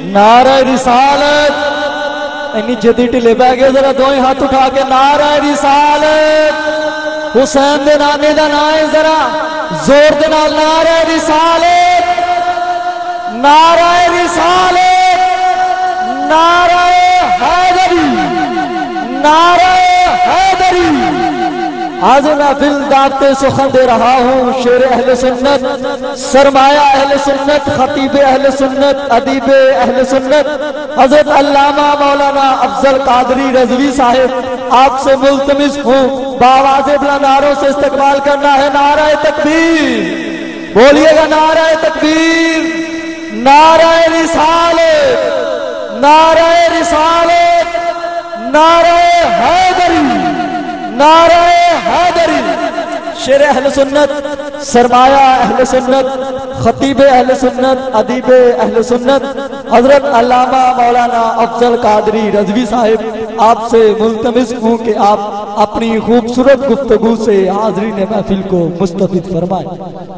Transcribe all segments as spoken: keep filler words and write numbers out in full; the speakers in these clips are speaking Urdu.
نعرہ رسالت انی جدی ٹلے بہ گئے ذرا دوئیں ہاتھ اٹھا کے نعرہ رسالت حسین دے نانے دا نائے ذرا زور دے نال نعرہ رسالت نعرہ رسالت نعرہ حیدری نعرہ حیدری آج محفل دعوت سخن دے رہا ہوں شیر اہل سنت سرمایہ اہل سنت خطیب اہل سنت ادیب اہل سنت حضرت علامہ مولانا افضل قادری رضوی صاحب آپ سے ملتمس ہوں باواز بلند نعروں سے استقبال کرنا ہے نعرہ تکبیر بولیے گا نعرہ تکبیر نعرہ رسالت نعرہ رسالت نعرہ حیدری نعرہ حیدری شیر اہل سنت سرمایہ اہل سنت خطیب اہل سنت ادیب اہل سنت حضرت علامہ مولانا افضل قادری رضوی صاحب آپ سے ملتمس ہوں کہ آپ اپنی خوبصورت گفتگو سے حاضرین محفل کو مستفید فرمائیں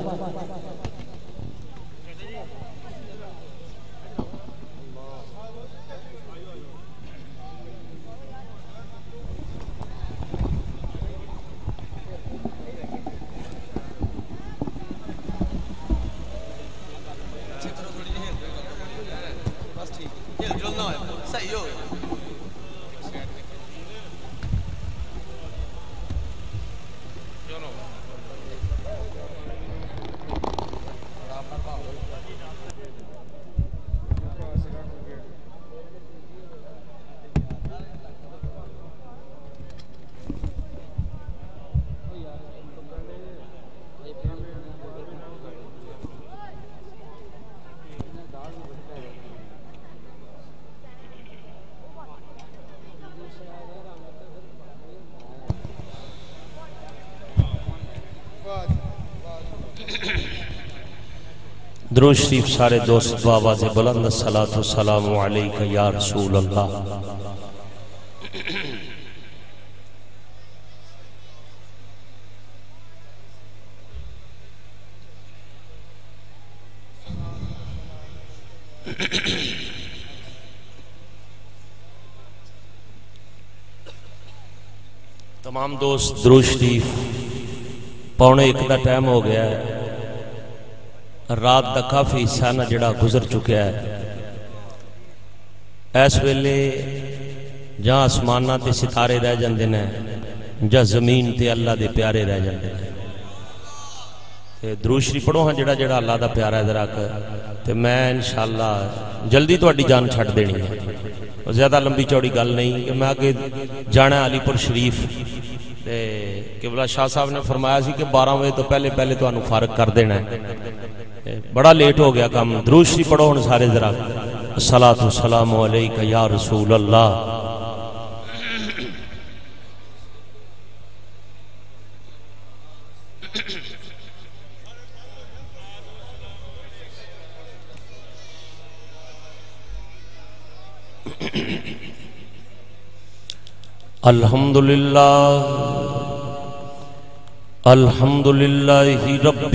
درود شریف سارے دوست بآواز بلند الصلاۃ والسلام علیکہ یا رسول اللہ تمام دوست درود شریف پونے ایک دا ٹائم ہو گیا ہے رات دا کافی حصہ نہ جڑا گزر چکا ہے اس ویلے جہاں آسمانہ تے ستارے رہ جاندے نے جہاں زمین تے اللہ دے پیارے رہ جاندے نے درود شریف پڑھو ہاں جڑا جڑا اللہ دا پیارا ہے ذرا تے میں انشاءاللہ جلدی تو اڈی جان چھٹ دینی ہے زیادہ لمبی چوڑی گل نہیں کہ میں آگے جانا علی پور شریف تے قبلہ شاہ صاحب نے فرمایا سی کہ بارہ بجے تو پہلے پہلے تو انہوں فارغ کر دینا ہے بڑا لیٹ ہو گیا کام درود شریف پڑھو ہن سارے ذرا الصلاۃ والسلام علیکہ یا رسول اللہ الحمدللہ الحمدللہ رب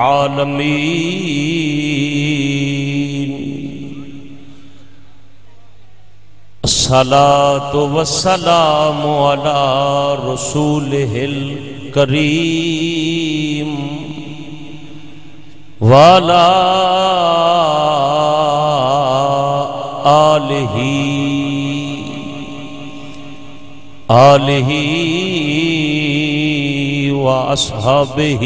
العالمین الصلاۃ والسلام علی رسولہ الکریم وعلی آلہ آلہ وَأَصْحَابِهِ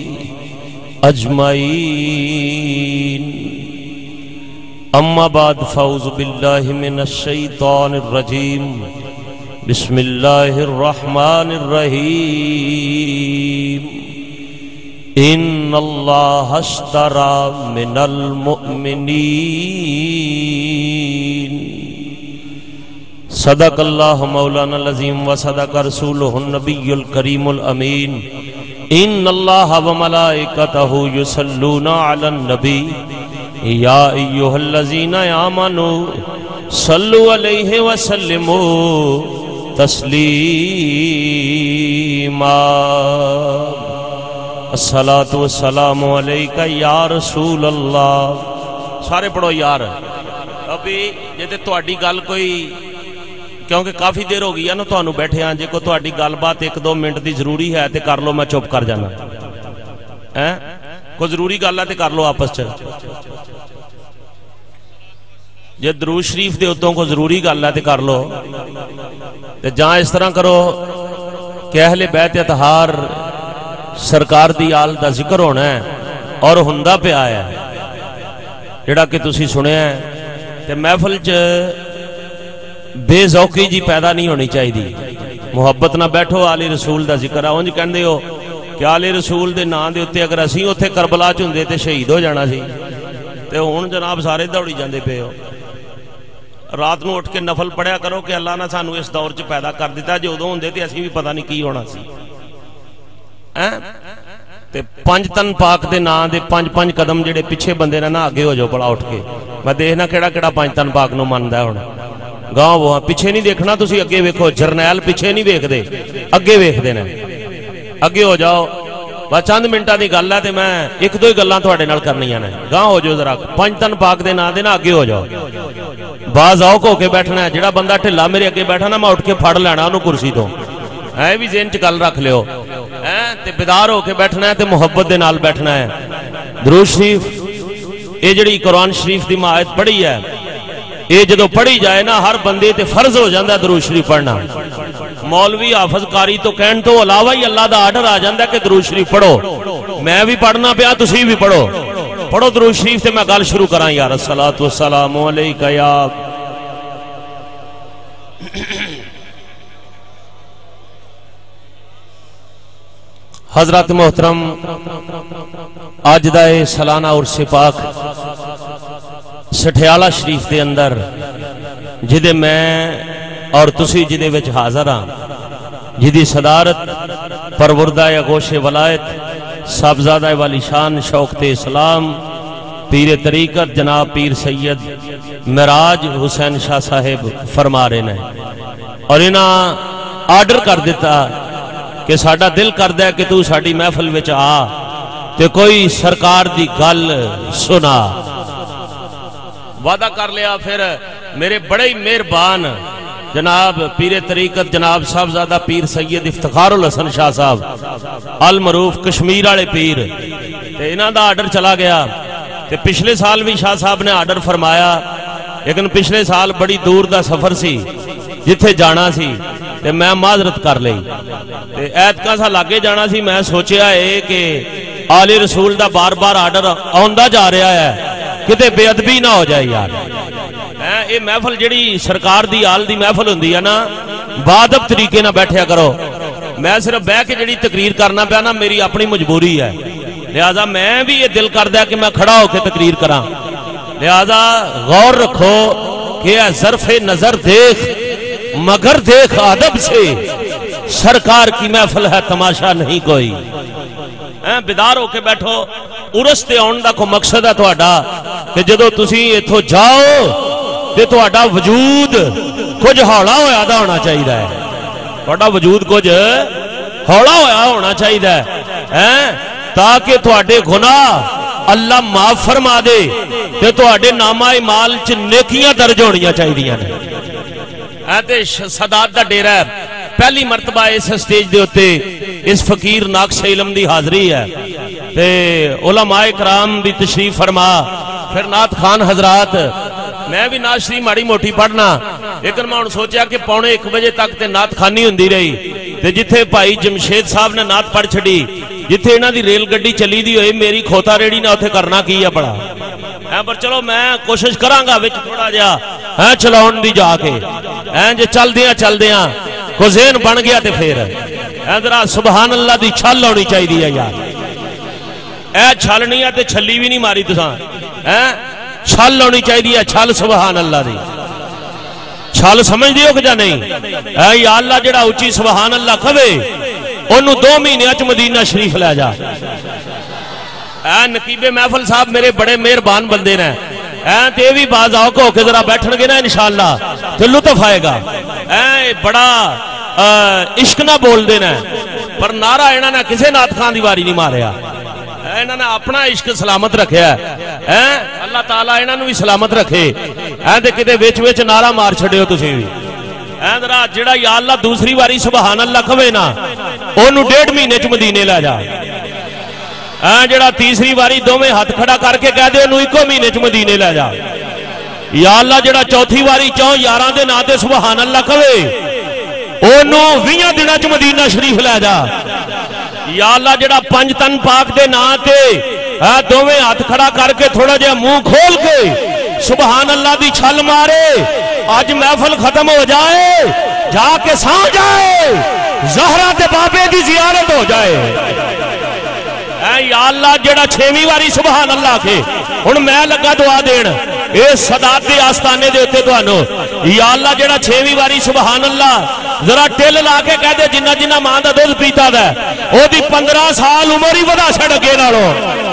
أَجْمَعِينَ أما بعد فاعوذ باللہ من الشیطان الرجیم بسم اللہ الرحمن الرحیم ان اللہ اشترى من المؤمنین صدق اللہ مولانا العظیم وصدق رسولہ النبی الکریم الامین ان اللہ وملائکتہ یصلون علی النبی یا ایہا الذین آمنوا صلو علیہ وسلموا تسلیما الصلاۃ والسلام علیکہ یا رسول اللہ سارے پڑھو یار अभी जे ते तुहाडी गल कोई क्योंकि काफ़ी देर हो गई है ना तुहानू बैठे हाँ, जे कोई तुहाडी गलबात एक दो मिनट की जरूरी है तो कर लो, मैं चुप कर जाना है। कोई जरूरी गल है तो कर लो आपस च, जे दरूद शरीफ के उत्तों कोई जरूरी गल है तो कर लो, ते जां इस तरह करो कि अहले बैत अतहार सरकार दी आल दा जिक्र होना है और हुंदा पिया है जिहड़ा कि तुसी सुनिया है, ते महफिल च बेजौकी जी पैदा नहीं होनी चाहिए। मुहब्बत ना बैठो, आले रसूल दा जिक्र है। उंज कहंदे हो कि आले रसूल दे नां दे उत्ते अगर असीं उत्थे करबला च हुंदे ते शहीद हो जाना सी, ते हुण जनाब सारे दौड़ी जांदे पे हो। रात नूं उठ के नफल पढ़िया करो कि अल्लाह ने सानू इस दौर च पैदा कर दिता, जे उदों हुंदे ते असीं भी पता नहीं की होना सी। हैं ते पंज तन पाक दे नां दे पंज पंज कदम जेड़े पिछे बंदे ने ना आगे हो जाओ भला उठ के, मैं देखना केड़ा केड़ा पंज तन पाक नूं मनदा हुण। गांव वो पिछे नहीं देखना, तुसी अगे वेखो। जरनैल पिछे नहीं वेखदे, अगे वेखदे ने। अगे हो जाओ, बस चंद मिनटां दी गल है ते मैं एक दो ही गल्लां तुहाडे नाल करनियां ने। गांव हो जाओ जरा, पंज तन पाक दे नां दे ना अगे हो जाओ। बाज़ौक होके बैठना है। जिहड़ा बंदा ढिला मेरे अगे बैठा ना, मैं उठ के फड़ लैना उहनूं कुर्सी तो। ऐ भी ज़हन च गल रख लियो। हैं ते बेदार होके बैठना है ते मुहब्बत दे नाल बैठना है। दरूद शरीफ ये जिहड़ी कुरान शरीफ दी मैं आयत पढ़ी है, ये जदों पढ़ी जाए ना हर बंदे ते फर्ज हो जाता है दरूद शरीफ पढ़ना। मौलवी हाफज कारी तो कहने तो अलावा ही अल्लाह दा आर्डर आ जाता है कि दरूद शरीफ पढ़ो। मैं भी पढ़ना पिया, तुसी भी पढ़ो। पढ़ो दरूद शरीफ से मैं गल शुरू करा यार। अस्सलातु वस्सलामु अलैका या हजरत मोहतरम, अज दा ये सालाना उर्से पाक सठियाला शरीफ के अंदर जिदे मैं और तुसी जिदे विच हाज़र हाँ, जिदी सदारत परवरदा गोशे वलायत साहबजादा वाली शान शौकते इस्लाम पीर तरीकत जनाब पीर सैयद मिराज हुसैन शाह साहेब फरमा रहे हैं। और इन्हां आर्डर कर दिता कि साडा दिल करदा है कि तू साडी महफिल विच आ ते कोई सरकार दी गल सुना। वादा कर लिया। फिर मेरे बड़े ही मेहरबान जनाब पीर तरीकत जनाब साहबजादा पीर सैयद इफ्तिखारुल हसन शाह साहब अल मरूफ कश्मीर वाले पीर, ते इन्हां दा आर्डर चला गया। ते पिछले साल भी शाह साहब ने आर्डर फरमाया, लेकिन पिछले साल बड़ी दूर दा सफर सी जिथे जाना सी, ते मैं माजरत कर ली। ते ऐतका सा लागे जाना सी। मैं सोचा है कि आले रसूल दा बार बार आर्डर आउंदा जा रहा है, किते बेअदबी ना हो जाए यार। ये महफिल जिहड़ी सरकार दी आल दी महफिल हुंदी है ना, बादब तरीके ना बैठया करो। मैं सिर्फ बह के जिहड़ी तकरीर करना पिया ना, मेरी अपनी मजबूरी है, लिहाजा मैं भी ये दिल करदा कि मैं खड़ा होकर तकरीर करा। लिहाजा गौर रखो कि ज़र्फ़े नजर देख मगर देख अदब से, सरकार की महफिल है तमाशा नहीं कोई। बेदार होके बैठो। उरस ते आउण दा कोई मकसद है तुहाडा कि जदों तुसीं इत्थों जाओ ते तुहाडा वजूद कुछ हौला होया दा होना चाहिए है। तुहाडा वजूद कुछ हौला होया होना चाहिए है, ताकि तुहाडे गुनाह अल्लाह माफ फरमा दे ते तुहाडे नामा माल च नेकियां दर्ज होनियां चाहिए ने। ते सदात दा डेरा है। पहली मरतबा इस स्टेज दे उत्ते इस फकीर नाक्श इलम दी हाजरी है, ते उलमाए कराम भी तशरीफ फरमा, फिर नाथ खान हजरात। मैं भी नाथ शरीफ माड़ी मोटी पढ़ना, लेकिन मैं हुण सोचा कि पौने एक बजे तक ते नाथ खानी हुंदी रही, ते जिथे भाई जमशेद साहब ने नाथ पढ़ छड़ी, जिथे इन्हां दी रेल गड्डी चली दी होई, मेरी खोता रेड़ी ने उत्थे करना की है बड़ा है। पर चलो मैं कोशिश करांगा विच थोड़ा जिहा है चलाउण दी जाके है, जे चलदियां चलदियां को ज़हन बन गया तो फिर जरा सुबहान अल्लाह दी छल होनी चाहिए है यार। ए छल नहीं है तो छली भी नहीं मारी तुसां, है छल होनी चाहिए है, छल सुबहान अल्लाह दी। छल समझदे हो कि जां नहीं? ऐ या अल्लाह जेड़ा उच्ची सुबहान अल्लाह कहे ओनू दो महीने च मदीना शरीफ लै जा। ऐ नकीबे महफिल साहब मेरे बड़े मेहरबान बंदे ने, ऐ ते भी बाज़ौक होके जरा बैठणगे ना इंशाअल्लाह ते लुत्फ आएगा। ऐ बड़ा इश्क ना बोलते ने, पर नारा इन्हां ने किसी नाथ खान दी वारी नहीं मारिया। इन्हां ने अपना इश्क सलामत रखिया है। अल्लाह ताला इन्हां नूं भी सलामत रखे। ਐ ਤੇ ਕਿਤੇ ਵਿੱਚ ਵਿੱਚ ਨਾਰਾ ਮਾਰ ਛੱਡਿਓ ਤੁਸੀਂ ਵੀ ਐ ਜਰਾ ਜਿਹੜਾ ਯਾ ਅੱਲਾ ਦੂਸਰੀ ਵਾਰੀ ਸੁਭਾਨ ਅੱਲਾ ਕਵੇ ਨਾ ਉਹਨੂੰ ਡੇਢ ਮਹੀਨੇ ਚ ਮਦੀਨੇ ਲੈ ਜਾ ਐ ਜਿਹੜਾ ਤੀਸਰੀ ਵਾਰੀ ਦੋਵੇਂ ਹੱਥ ਖੜਾ ਕਰਕੇ ਕਹਿ ਦੇ ਉਹਨੂੰ ਇੱਕੋ ਮਹੀਨੇ ਚ ਮਦੀਨੇ ਲੈ ਜਾ ਯਾ ਅੱਲਾ ਜਿਹੜਾ ਚੌਥੀ ਵਾਰੀ ਚੌ ਯਾਰਾਂ ਦੇ ਨਾਂ ਤੇ ਸੁਭਾਨ ਅੱਲਾ ਕਵੇ ਉਹਨੂੰ ਵੀਹਾਂ ਦਿਨਾਂ ਚ ਮਦੀਨਾ ਸ਼ਰੀਫ ਲੈ ਜਾ ਯਾ ਅੱਲਾ ਜਿਹੜਾ ਪੰਜ ਤਨ ਪਾਕ ਦੇ ਨਾਂ ਤੇ ਐ ਦੋਵੇਂ ਹੱਥ ਖੜਾ ਕਰਕੇ ਥੋੜਾ ਜਿਹਾ ਮੂੰਹ ਖੋਲ ਕੇ सुबहान अल्लाह दी छल मारे आज महफिल खत्म हो जाए जाके सौ जाए ज़हरा ते बाबे दी जियारत हो जाए ऐ या अल्लाह जेड़ा छेवीं वारी सुबहान अल्लाह के हुण मैं लगा दुआ देन ए सदात दे आस्ताने दे उत्ते तुहानू या अल्लाह जेड़ा छेवीं वारी सुबहान अल्लाह जरा टिल ला के कह दे जिन्ना जिन्ना मां दा दुध पीता दा ओदी पंद्रह साल उम्र ही वधा छड़ अगे नालों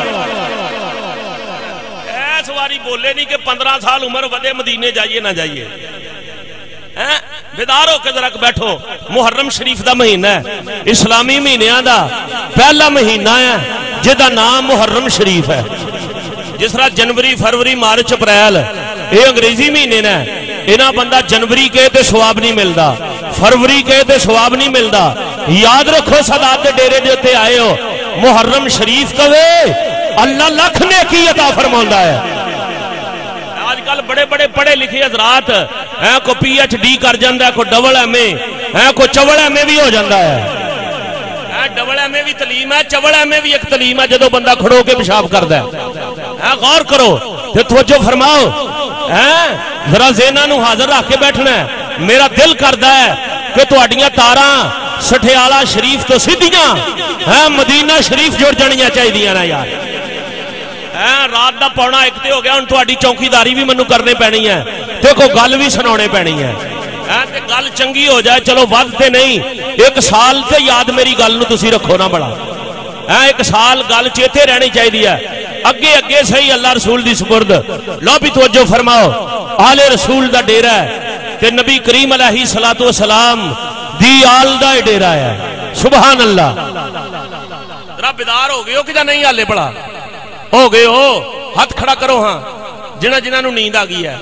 वारी बोले नहीं कि पंद्रह साल उम्र वधे मदीने जाइए ना जाइए हैं बेदार होकर जरा बैठो मुहर्रम शरीफ का महीना है इस्लामी महीनों का पहला महीना है जिसका नाम मुहर्रम शरीफ है जिस तरह जनवरी फरवरी मार्च अप्रैल ये अंग्रेजी महीने ने इन्हें बंदा जनवरी कहे तो सवाब नहीं मिलता फरवरी कहे तो सवाब नहीं मिलता याद रखो सदात के डेरे के उत्ते आए हो मुहर्रम शरीफ कवे अल्लाह लख ने की अता फरमाता है आजकल बड़े बड़े पढ़े लिखे हजरात है को पी एच डी कर जाता है को डबल एम ए है को चवल एम ए भी हो जाता है डबल एम ए भी तलीम है चवल एम ए भी एक तलीम है जो बंदा खड़ो के पेशाब करता है गौर करो ते तवज्जो फरमाओ है जरा ज़हनां नूं हाजिर रख के बैठना है मेरा दिल करता है कि तुहाडियां तारां सठियाला शरीफ तो सीधियां है मदीना शरीफ जुड़ जानियां चाहिए ना यार रात का पौना एक तो हो गया हुण तुहाडी चौकीदारी भी मैनू करनी पैनी है ते कोई गल भी सुनानी पैनी है ते गल चंगी हो जाए चलो वध ते नहीं एक साल ते याद मेरी गल नूं तुसीं रखो ना बड़ा है एक साल गल चेते रहनी चाहिए है अगे अगे सही अल्लाह रसूल दी सुपुर्द लो भी तवज्जो फरमाओ आले रसूल दा डेरा है ते नबी करीम अलैहि सलातो सलाम दी आल दा डेरा है सुभान अल्लाह जरा बेदार हो गए हो कि नहीं हाले बड़ा हो गए हो हाथ खड़ा करो हाँ जिन्हां जिन्हां नूं नींद आ गई है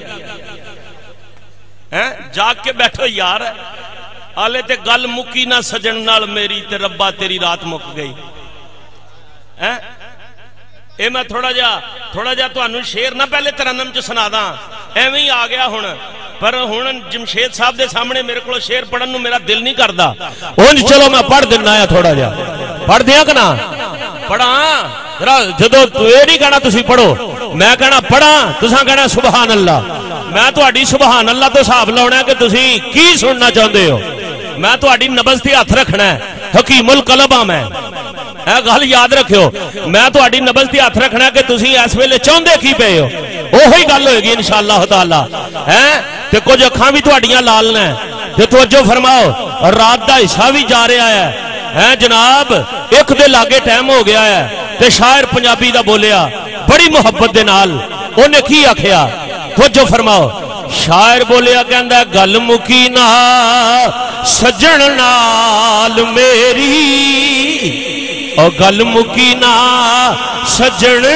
हैं जाग के बैठो यार हाले ते गल मुकी ना सजन नाल मेरी ते रब्बा तेरी रात मुक गई हैं ए मैं थोड़ा जा थोड़ा जा तुहानू शेर ना पहले तरन्नम च सुना दा एवें ही आ गया हुण पर हुण जमशेद साहब दे सामने मेरे को शेर पढ़न नूं मेरा दिल नहीं करदा उंज चलो मैं पढ़ दिना है थोड़ा जा पढ़ दिया कि ना पढ़ा जरा जदों ये नहीं कहना तुसी पढ़ो मैं कहना पढ़ा तुसां कहना सुभान अल्लाह मैं तुहाडी सुभान अल्लाह तो हिसाब लाउणा कि तुसी की सुनना चाहते हो मैं तुहाडी नब्ज़ ते हथ रखना है हकीमुल कलब हां मैं ए गल याद रखियो मैं तुहाडी नब्ज़ ते हथ रखना कि तुसी इस वेले चाहते की पे हो ओही गल होएगी इंशाअल्लाह ताला हैं ते कुछ अखां भी तुहाडियां लाल ने ते तवज्जो फरमाओ और रात दा हिस्सा भी जा रहा है है जनाब एक दे लागे टाइम हो गया है ते शायर पंजाबी दा बोलिया बड़ी मुहब्बत दे नाल ओने की आखिया तवज्जो फरमाओ शायर बोलिया कहंदा गल मुकी ना सजन नाल मेरी ओ गल मुकी ना सजन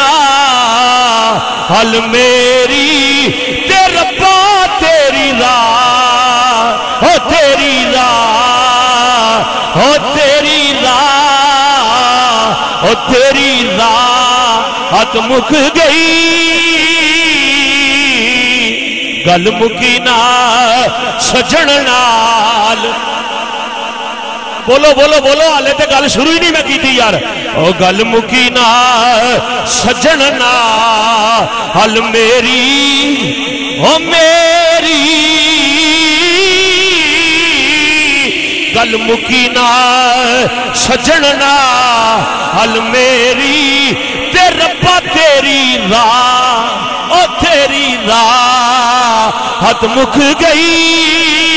नाल मेरी ते रब्बा तेरी राह ओ तेरी राह ओ तेरी राह ओ तेरी राह हत मुक गई गल मुकी ना सजन नाल बोलो बोलो बोलो हाले तो गल शुरू ही नहीं मैं की यार ओ गल मुकी ना सजन नाल मेरी ओ मेरी गल मुकी ना सजन नाल मेरी ते रब्बा तेरी राह ओ तेरी राह हत मुक गई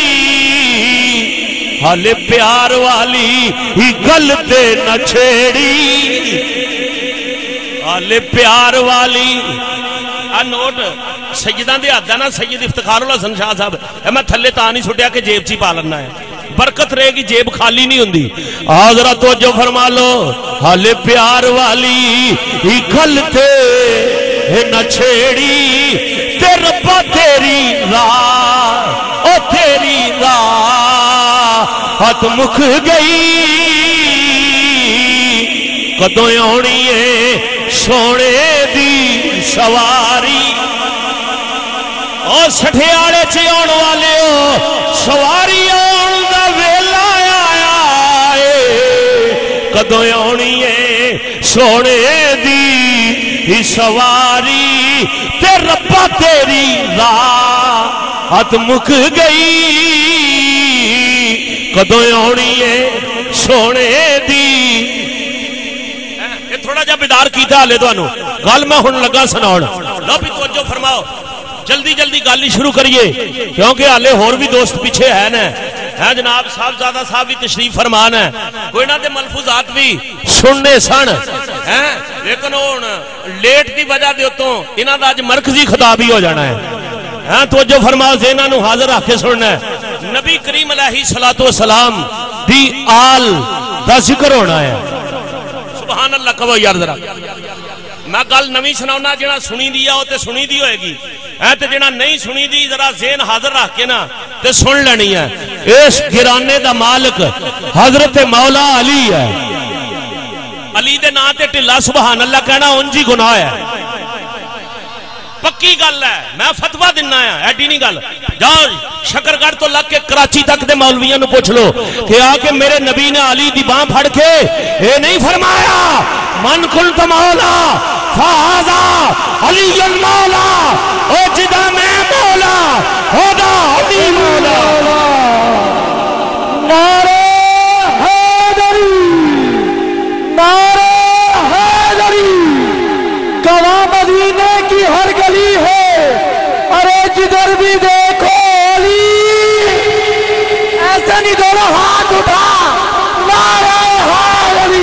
हाले प्यार वाली ही गल ते न छेड़ी हाले प्यार वाली आ नोट सैयदा दे हद ना सैयद इफ्तिखारुल हसन शाह साहब मैं थले ता नहीं सुटिया कि जेब च ही पा लेना है बरकत रहेगी जेब खाली नहीं होंदी आ जरा तवज्जो फरमा लो हाले प्यार वाली ही गल ते न छेड़ी ते रब्बा ते تیری راہ او تیری راہ ہاتھ مک گئی کدوں آنی ہے سونے دی سواری اور سٹھیاڑے چ آن والے ہو سواری آن دا ویلا آیا ہے کدوں آنی ہے سونے دی سواری تے ربا تیری راہ ہاتھ مک گئی کدوں آنی ہے سونے دی یہ تھوڑا جا بیدار کیتا لے دوانو گل میں ہن لگا سناؤن لو بھی توجہ فرماؤ جلدی جلدی گل ہی شروع کریے کیونکہ ہالے اور بھی دوست پیچھے ہیں نا ہے جناب صاحب زیادہ صاحب بھی تشریف فرمان ہے کوئی نہ دے ملفوظات بھی سننے سن ہیں لیکن ہن لیٹ دی وجہ دے تو انہاں دا اج مرکزی خطاب ہی ہو جانا ہے ہاں توجہ فرماؤ ذہناں نو حاضر رکھ کے سننا ہے نبی کریم علیہ الصلوۃ والسلام دی آل دا ذکر ہونا ہے سبحان اللہ کہو یار ذرا میں گل نویں سناؤنا جنا سنی دی آؤ تے سنی دی ہوئے گی اے تے جنا نہیں سنی دی ذرا ذہن حاضر رکھ کے نا تے سن لینی ہے اس گرانے دا مالک حضرت مولا علی ہے علی دے نا تے ٹلا سبحان اللہ کہنا انجی گناہ ہے پکی گل ہے میں فتوہ دینا ہے ایڈی نہیں گل جاؤ شکرگڑھ تو لگ کے کراچی تک دے مولویاں نو پوچھ لو کہ آ کے میرے نبی نے علی دی باں پھڑ کے اے نہیں فرمایا من قلت مولا فہذا علی المولا او جدا میں مولا ہودا علی مولا نعرہ حیدری نعرہ حیدری گواہ مدینے کی ہر گلی ہے ارے جدھر بھی دیکھو علی ایسے نہیں دونوں ہاتھ اٹھا نعرہ حیدری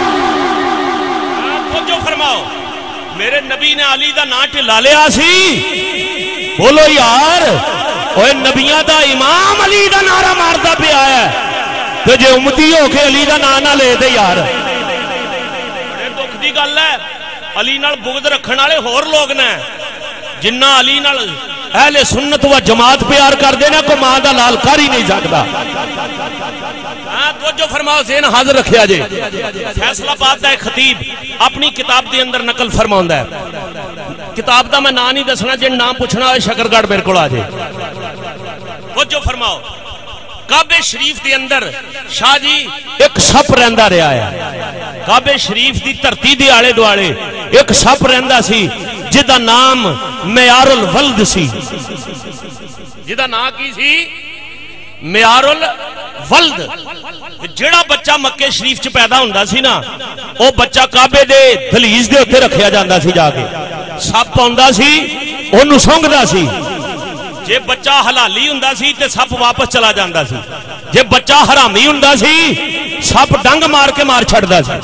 توجہ فرماؤ میرے نبی نے علی دا نا ٹلا لیا سی بولو یار اوے نبیاں دا امام علی دا نعرہ ماردا پیا ہے تے جے امتی ہو کے علی دا نا نہ لے دے یار بڑے دکھ دی گل ہے علی نال بغض رکھن والے ہور لوگ نے جنہ علی نال اہل سنت و جماعت پیار کر دینا کو ماں دا لال کر ہی نہیں سکتا ہاں توجہ فرماؤ ذہن حاضر رکھیا جے فیصلہ آباد دا ایک خطیب اپنی کتاب دے اندر نقل فرماوندا ہے کتاب دا میں نام نہیں دسنا جن نام پوچھنا ہے شکرگڑھ میرے کول آ جے توجہ فرماؤ کعبے شریف دے اندر شاہ جی ایک سپ رہندا رہا ہے کعبے شریف دی دھرتی دے آلے دوالے ایک سپ رہندا سی جدا نام معیار الولد سی جدا نام کی سی معیار الولد جڑا بچہ مکے شریف چ پیدا ہوندا سی نا او بچہ کعبے دے دہلیز دے اوتے رکھیا جاندا سی جا کے سپ آوندا سی اونوں سونگدا سی جے بچہ حلالی ہوندا سی تے سپ واپس چلا جاندا سی جے بچہ حرامی ہوندا سی سپ ڈنگ مار کے مار چھڑدا سی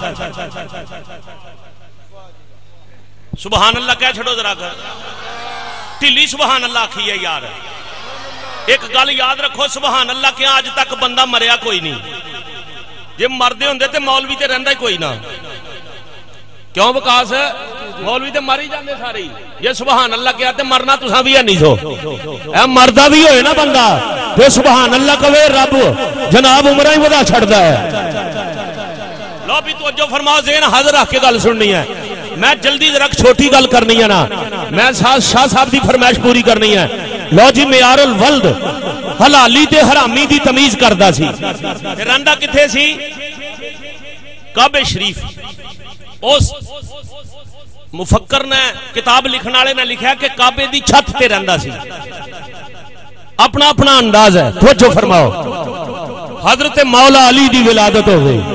سبحان اللہ کہہ چھڑو ذرا کر ٹلی سبحان اللہ آکھی ہے یار ایک گل یاد رکھو سبحان اللہ کہ آج تک بندہ مریا کوئی نہیں جے مردے ہوندے تے مولوی تے رہندا ہی کوئی نہ کیوں وکاس مولوی تے مر ہی جاندے سارے یہ سبحان اللہ کیا تے مرنا تساں بھی نہیں سو اے مردہ بھی ہوئے نا بندہ تے سبحان اللہ کہے رب جناب عمرہ ہی ودا چھڑدا ہے لو بھی توجہ فرماؤ ذہن حاضر رکھ کے گل سننی ہے میں جلدی ذرا چھوٹی گل کرنی ہے نا میں شاہ صاحب دی فرمائش پوری کرنی ہے لو جی معیار الولد حلالی تے حرامی دی تمیز کردا سی رہندا کتھے سی کعبے شریف اس مفکر نے کتاب لکھن والے نے لکھا کہ کعبے دی چھت تے رہندا سی اپنا اپنا انداز ہے توجہ فرماؤ حضرت مولا علی دی ولادت ہو گئی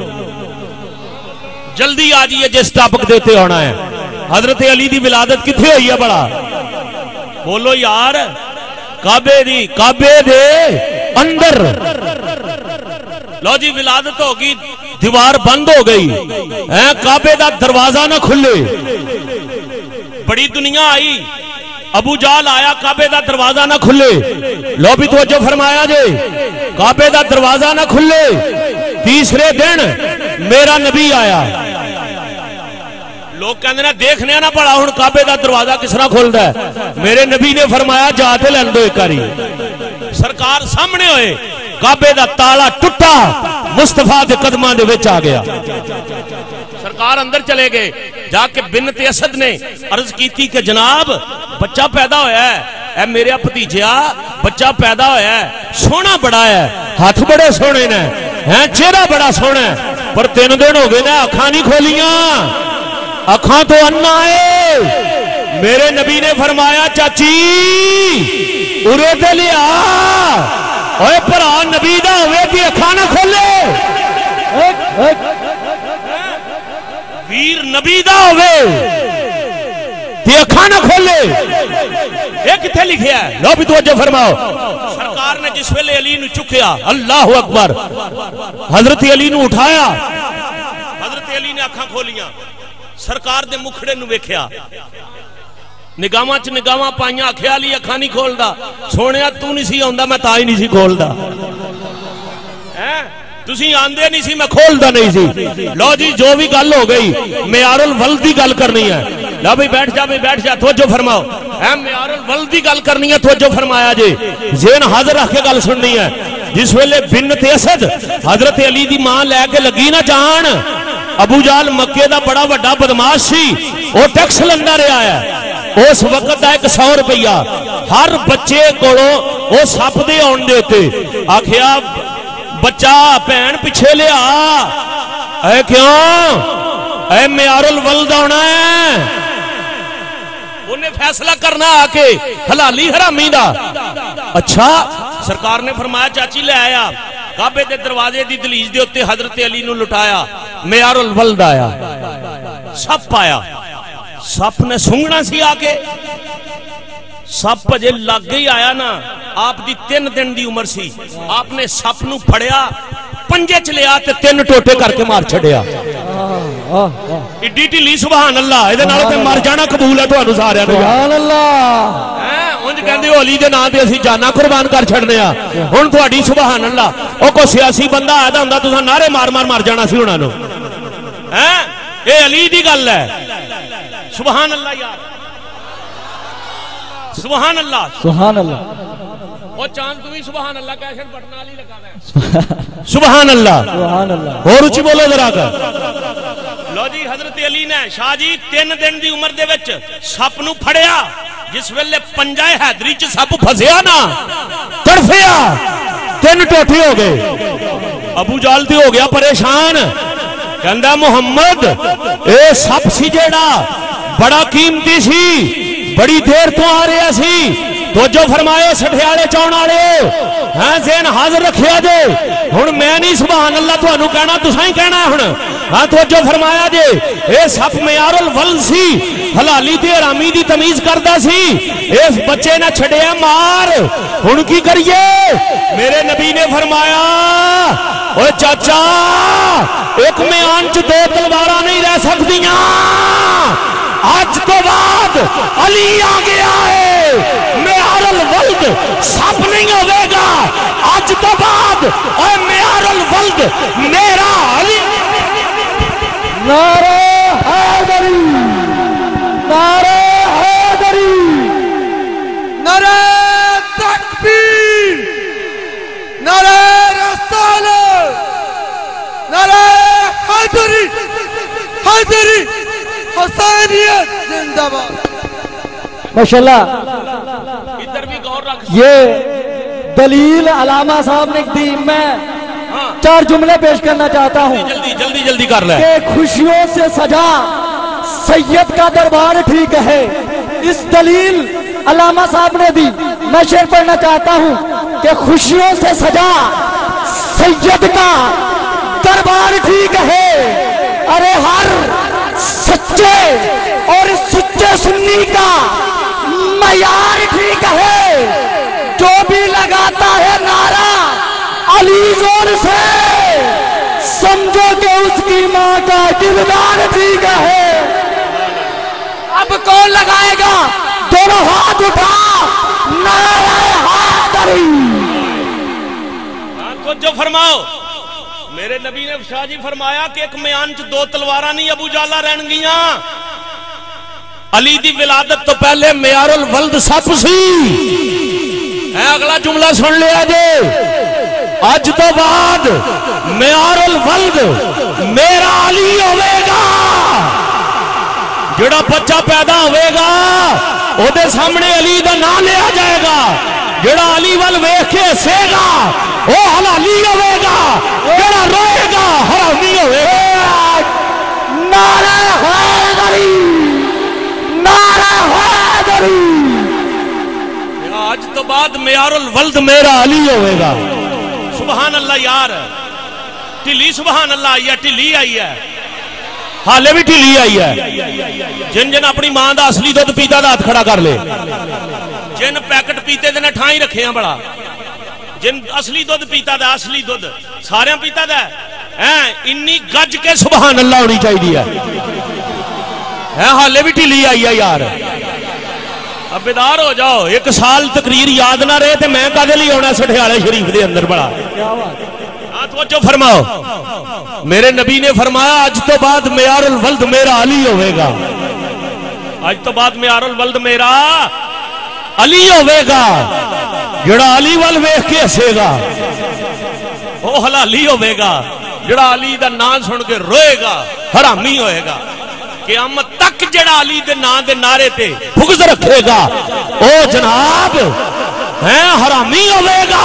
جلدی آ جائیے جس ٹاپک دیتے ہونا ہے حضرت علی دی ولادت کتھے ہوئی ہے بڑا بولو یار کعبے دی کعبے دے اندر لو جی ولادت ہوگی دیوار بند ہو گئی کعبے دا دروازہ نہ کھلے بڑی دنیا آئی ابو جال آیا کعبے دا دروازہ نہ کھلے لو بھی توجہ فرمایا جے کعبے دا دروازہ نہ کھلے تیسرے دن میرا نبی آیا لوگ کہندے نے دیکھنے نہ بڑا ہن کعبے دا دروازہ کس طرح کھلدا ہے. میرے نبی نے فرمایا جا تے لین دو ایک واری. سرکار سامنے ہوئے, کعبے دا تالا ٹوٹا, مصطفیٰ دے قدماں دے وچ آ گیا. سرکار اندر چلے گئے. جا کے بنت اسد نے عرض کیتی کہ جناب بچہ پیدا ہویا ہے, اے میرے بھتیجیا بچہ پیدا ہویا ہے, سونا بڑا ہے, ہاتھ بڑے سونے نے ہیں, چہرہ بڑا سونا ہے, پر تین دن ہو گئے نا اکھاں نہیں کھولیاں, اکھاں تو انا ہے. میرے نبی نے فرمایا چاچی ارے تے لیا, اوے بھرا نبی دا ہوئے کہ اکھاں نہ کھولے, ویر نبی دا ہوئے تے اکھاں نہ کھولے. یہ کتھے لکھیا ہے؟ لو بھی توجہ فرماؤ. سرکار نے جس ویلے علی نو چکیا, اللہ اکبر, حضرت علی نو اٹھایا, حضرت علی نے اکھاں کھولیاں, سرکار دے مکھڑے نو ویکھیا, نگاہاں چ نگاہاں پائیاں, آکھیا علی اکھاں نہیں کھولدا. سونیا تو نہیں سی آندا, میں تا ہی نہیں سی کھولدا. ہیں تسی آندے نہیں سی, میں کھولدا نہیں سی. لو جی جو بھی گل ہو گئی, معیار الولد دی گل کرنی ہے. لو بھائی بیٹھ جا, بھائی بیٹھ جا, توجہ فرماؤ. اے معیار الولد دی گل کرنی ہے, توجہ فرمایا جی, ذہن حاضر رکھ کے گل سننی ہے. جس ویلے بنت اسد حضرت علی دی ماں لے کے لگی نہ جان, ابو جہل مکے دا بڑا بڑا بدماش سی, وہ ٹیکس لندا رہا ہے. اس وقت دا ایک سو روپیہ ہر بچے کولوں وہ سپ دے آن دے تے. آکھیا بچہ بہن پیچھے لیا, اے کیوں, اے معیار الولد آنا ہے, انہیں فیصلہ کرنا آ کے حلالی حرامی دا. اچھا سرکار نے فرمایا چاچی لے آیا, کعبے دے دروازے دی دہلیز دے اوتے حضرت علی نو لٹایا, معیار الولد آیا, سپ آیا. سپ نے سونگنا سی آ کے, سپ جے لگ گئی آیا نا, آپ دی تین دن دی عمر سی, آپ نے سپ نو پھڑیا, پنجے چ لیا تے تین ٹوٹے کر کے مار چھڑیا. ایڈی ٹھلی سبحان اللہ, اے دے نال تے مر جانا قبول ہے تانوں سارے نوں. سبحان اللہ. ہیں اونج کہندے علی دے نام تے اسی جاناں قربان کر چھڑنے آ. ہن تہاڈی سبحان اللہ, او کوئی سیاسی بندہ آیا ہوندا تساں نعرے مار مار مر جانا سی انہاں نوں. ہیں اے علی دی گل ہے. سبحان اللہ یار, سبحان اللہ, سبحان اللہ. وہ چاند تمہیں سبحان اللہ کا ایشن بٹنا علی لگا ہے. سبحان اللہ, سبحان اللہ. اور اچھی بولو ذرا کر. لو جی حضرت علی نے شاہ جی تین دن دی عمر دے وچ سپ نو پھڑیا, جس ویلے پنجائے حیدری چ سپ پھسیا نا, تڑفیا, تین ٹوٹے ہو گئے. ابو جہل تے ہو گیا پریشان, کہندا محمد اے سپ سی جیڑا بڑا قیمتی سی, بڑی دیر تو آ رہا سی, تو جو فرمائے سٹھیالے چون والے ہاں ذہن حاضر رکھیا جے. ہن میں نہیں سبحان اللہ تانوں کہنا, تساں ہی کہنا ہن. ہاں تو جو فرمایا جے اے سپ معیار الولد سی, حلالی تے حرامی دی تمیز کردا سی, اس بچے نہ چھڑیا مار. ہن کی کریے؟ میرے نبی نے فرمایا اوے چاچا ایک میان چ دو تلواراں نہیں رہ سکدیاں, آج تو بعد علی آ گیا ہے, معیار الولد سب نہیں ہوئے گا, آج تو بعد اے معیار الولد میرا علی. نعرہ حیدری, نعرہ حیدری, نعرہ تکبیر, نعرہ رسالت, نعرہ حیدری, حیدری حسینیت زندہ باد. ماشاءاللہ. ادھر بھی غور رکھ. یہ دلیل علامہ صاحب نے دی, میں چار جملے پیش کرنا چاہتا ہوں. جلدی جلدی جلدی کر لیں. کہ خوشیوں سے سجا سید کا دربار ٹھیک ہے, اس دلیل علامہ صاحب نے دی. میں شعر پڑھنا چاہتا ہوں کہ خوشیوں سے سجا سید کا دربار ٹھیک ہے, ارے ہر سچے اور سچے سنی کا معیار ٹھیک ہے, جو بھی لگاتا ہے نعرہ علی زور سے سمجھو کہ اس کی ماں کا کردار ٹھیک ہے. اب کون لگائے گا؟ دونوں ہاتھ اٹھا, نعرہ حیدری. تو جو فرماؤ, میرے نبی نے شاہ جی فرمایا کہ ایک میان چ دو تلواراں نہیں ابو جالا رہن گیاں, علی دی ولادت تو پہلے معیار الولد سپ سی. اے اگلا جملہ سن لیا جے, اج تو بعد معیار الولد میرا علی ہوئے گا. جڑا بچہ پیدا ہوئے گا او دے سامنے علی دا نام لیا جائے گا. جڑا علی وال ویکھ کے ہسے گا او حلالی ہوئے گا. جڑا روئے گا حرامی ہوئے گا. نعرہ حیدری, نعرہ حیدری. آج تو بعد معیار الولد میرا علی ہوئے گا. سبحان اللہ یار. ٹلی سبحان اللہ آئی ہے, ٹلی آئی ہے, حالے بھی ٹلی آئی ہے. جن جن اپنی ماں دا اصلی دودھ پیتا دا ہاتھ کھڑا کر لے. جن پیکٹ پیتے دے نے ٹھائیں رکھے ہیں بڑا. جن اصلی دودھ پیتا دا, اصلی دودھ سارے پیتا دا ہے, انی گج کے سبحان اللہ ہونی چاہیے ہے. حالے بھی ٹلی آئی ہے یار. اب بیدار ہو جاؤ. ایک سال تقریر یاد نہ رہے تے میں کدے لی ہونا سٹھیالے شریف دے اندر بڑا. ہاں توجہ فرماؤ. میرے نبی نے فرمایا آج تو بعد معیار الولد میرا علی ہوئے گا. آج تو بعد معیار الولد میرا علی ہوئے گا. جڑا علی وال ویکھ کے ہسے گا وہ حلالی ہوئے گا. جڑا علی دا نام سن کے روئے گا حرامی ہوئے گا. قیامت تک جڑا علی دے نام دے نعرے تے بغض رکھے گا او جناب ہیں حرامی ہوئے گا.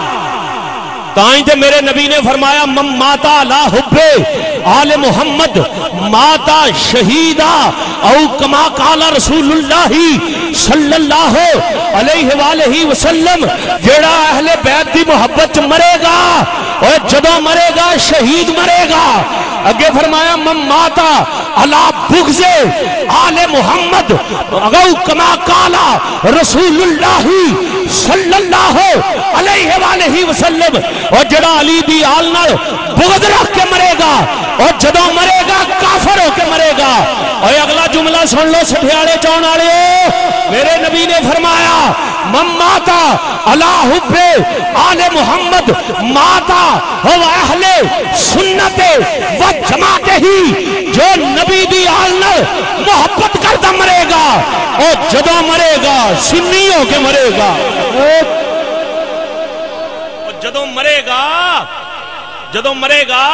تائیں تے میرے نبی نے فرمایا من ماتا لا حب آل محمد ماتا شہیدہ او کما قال رسول اللہ صلی اللہ علیہ وآلہ وسلم. جیڑا اہل بیت دی محبت مرے گا اور جدوں مرے گا شہید مرے گا. اگے فرمایا من ماتا علی بغض آل محمد او کما قال رسول اللہ صلی اللہ علیہ وآلہ وسلم. اور جڑا علی دی آل نال بغض رکھ کے مرے گا اور جدوں مرے گا کافر ہو کے مرے گا. اور اگلا جملہ سن لو سٹھیالے چون والے. میرے نبی نے فرمایا من ماتا علی حب آل محمد ماتا ہو اہل سنت و جماعت ہی. جو نبی دی آل نال محبت کرتا مرے گا اور جدوں مرے گا سنی ہو کے مرے گا. جدوں مرے گا جدوں مرے گا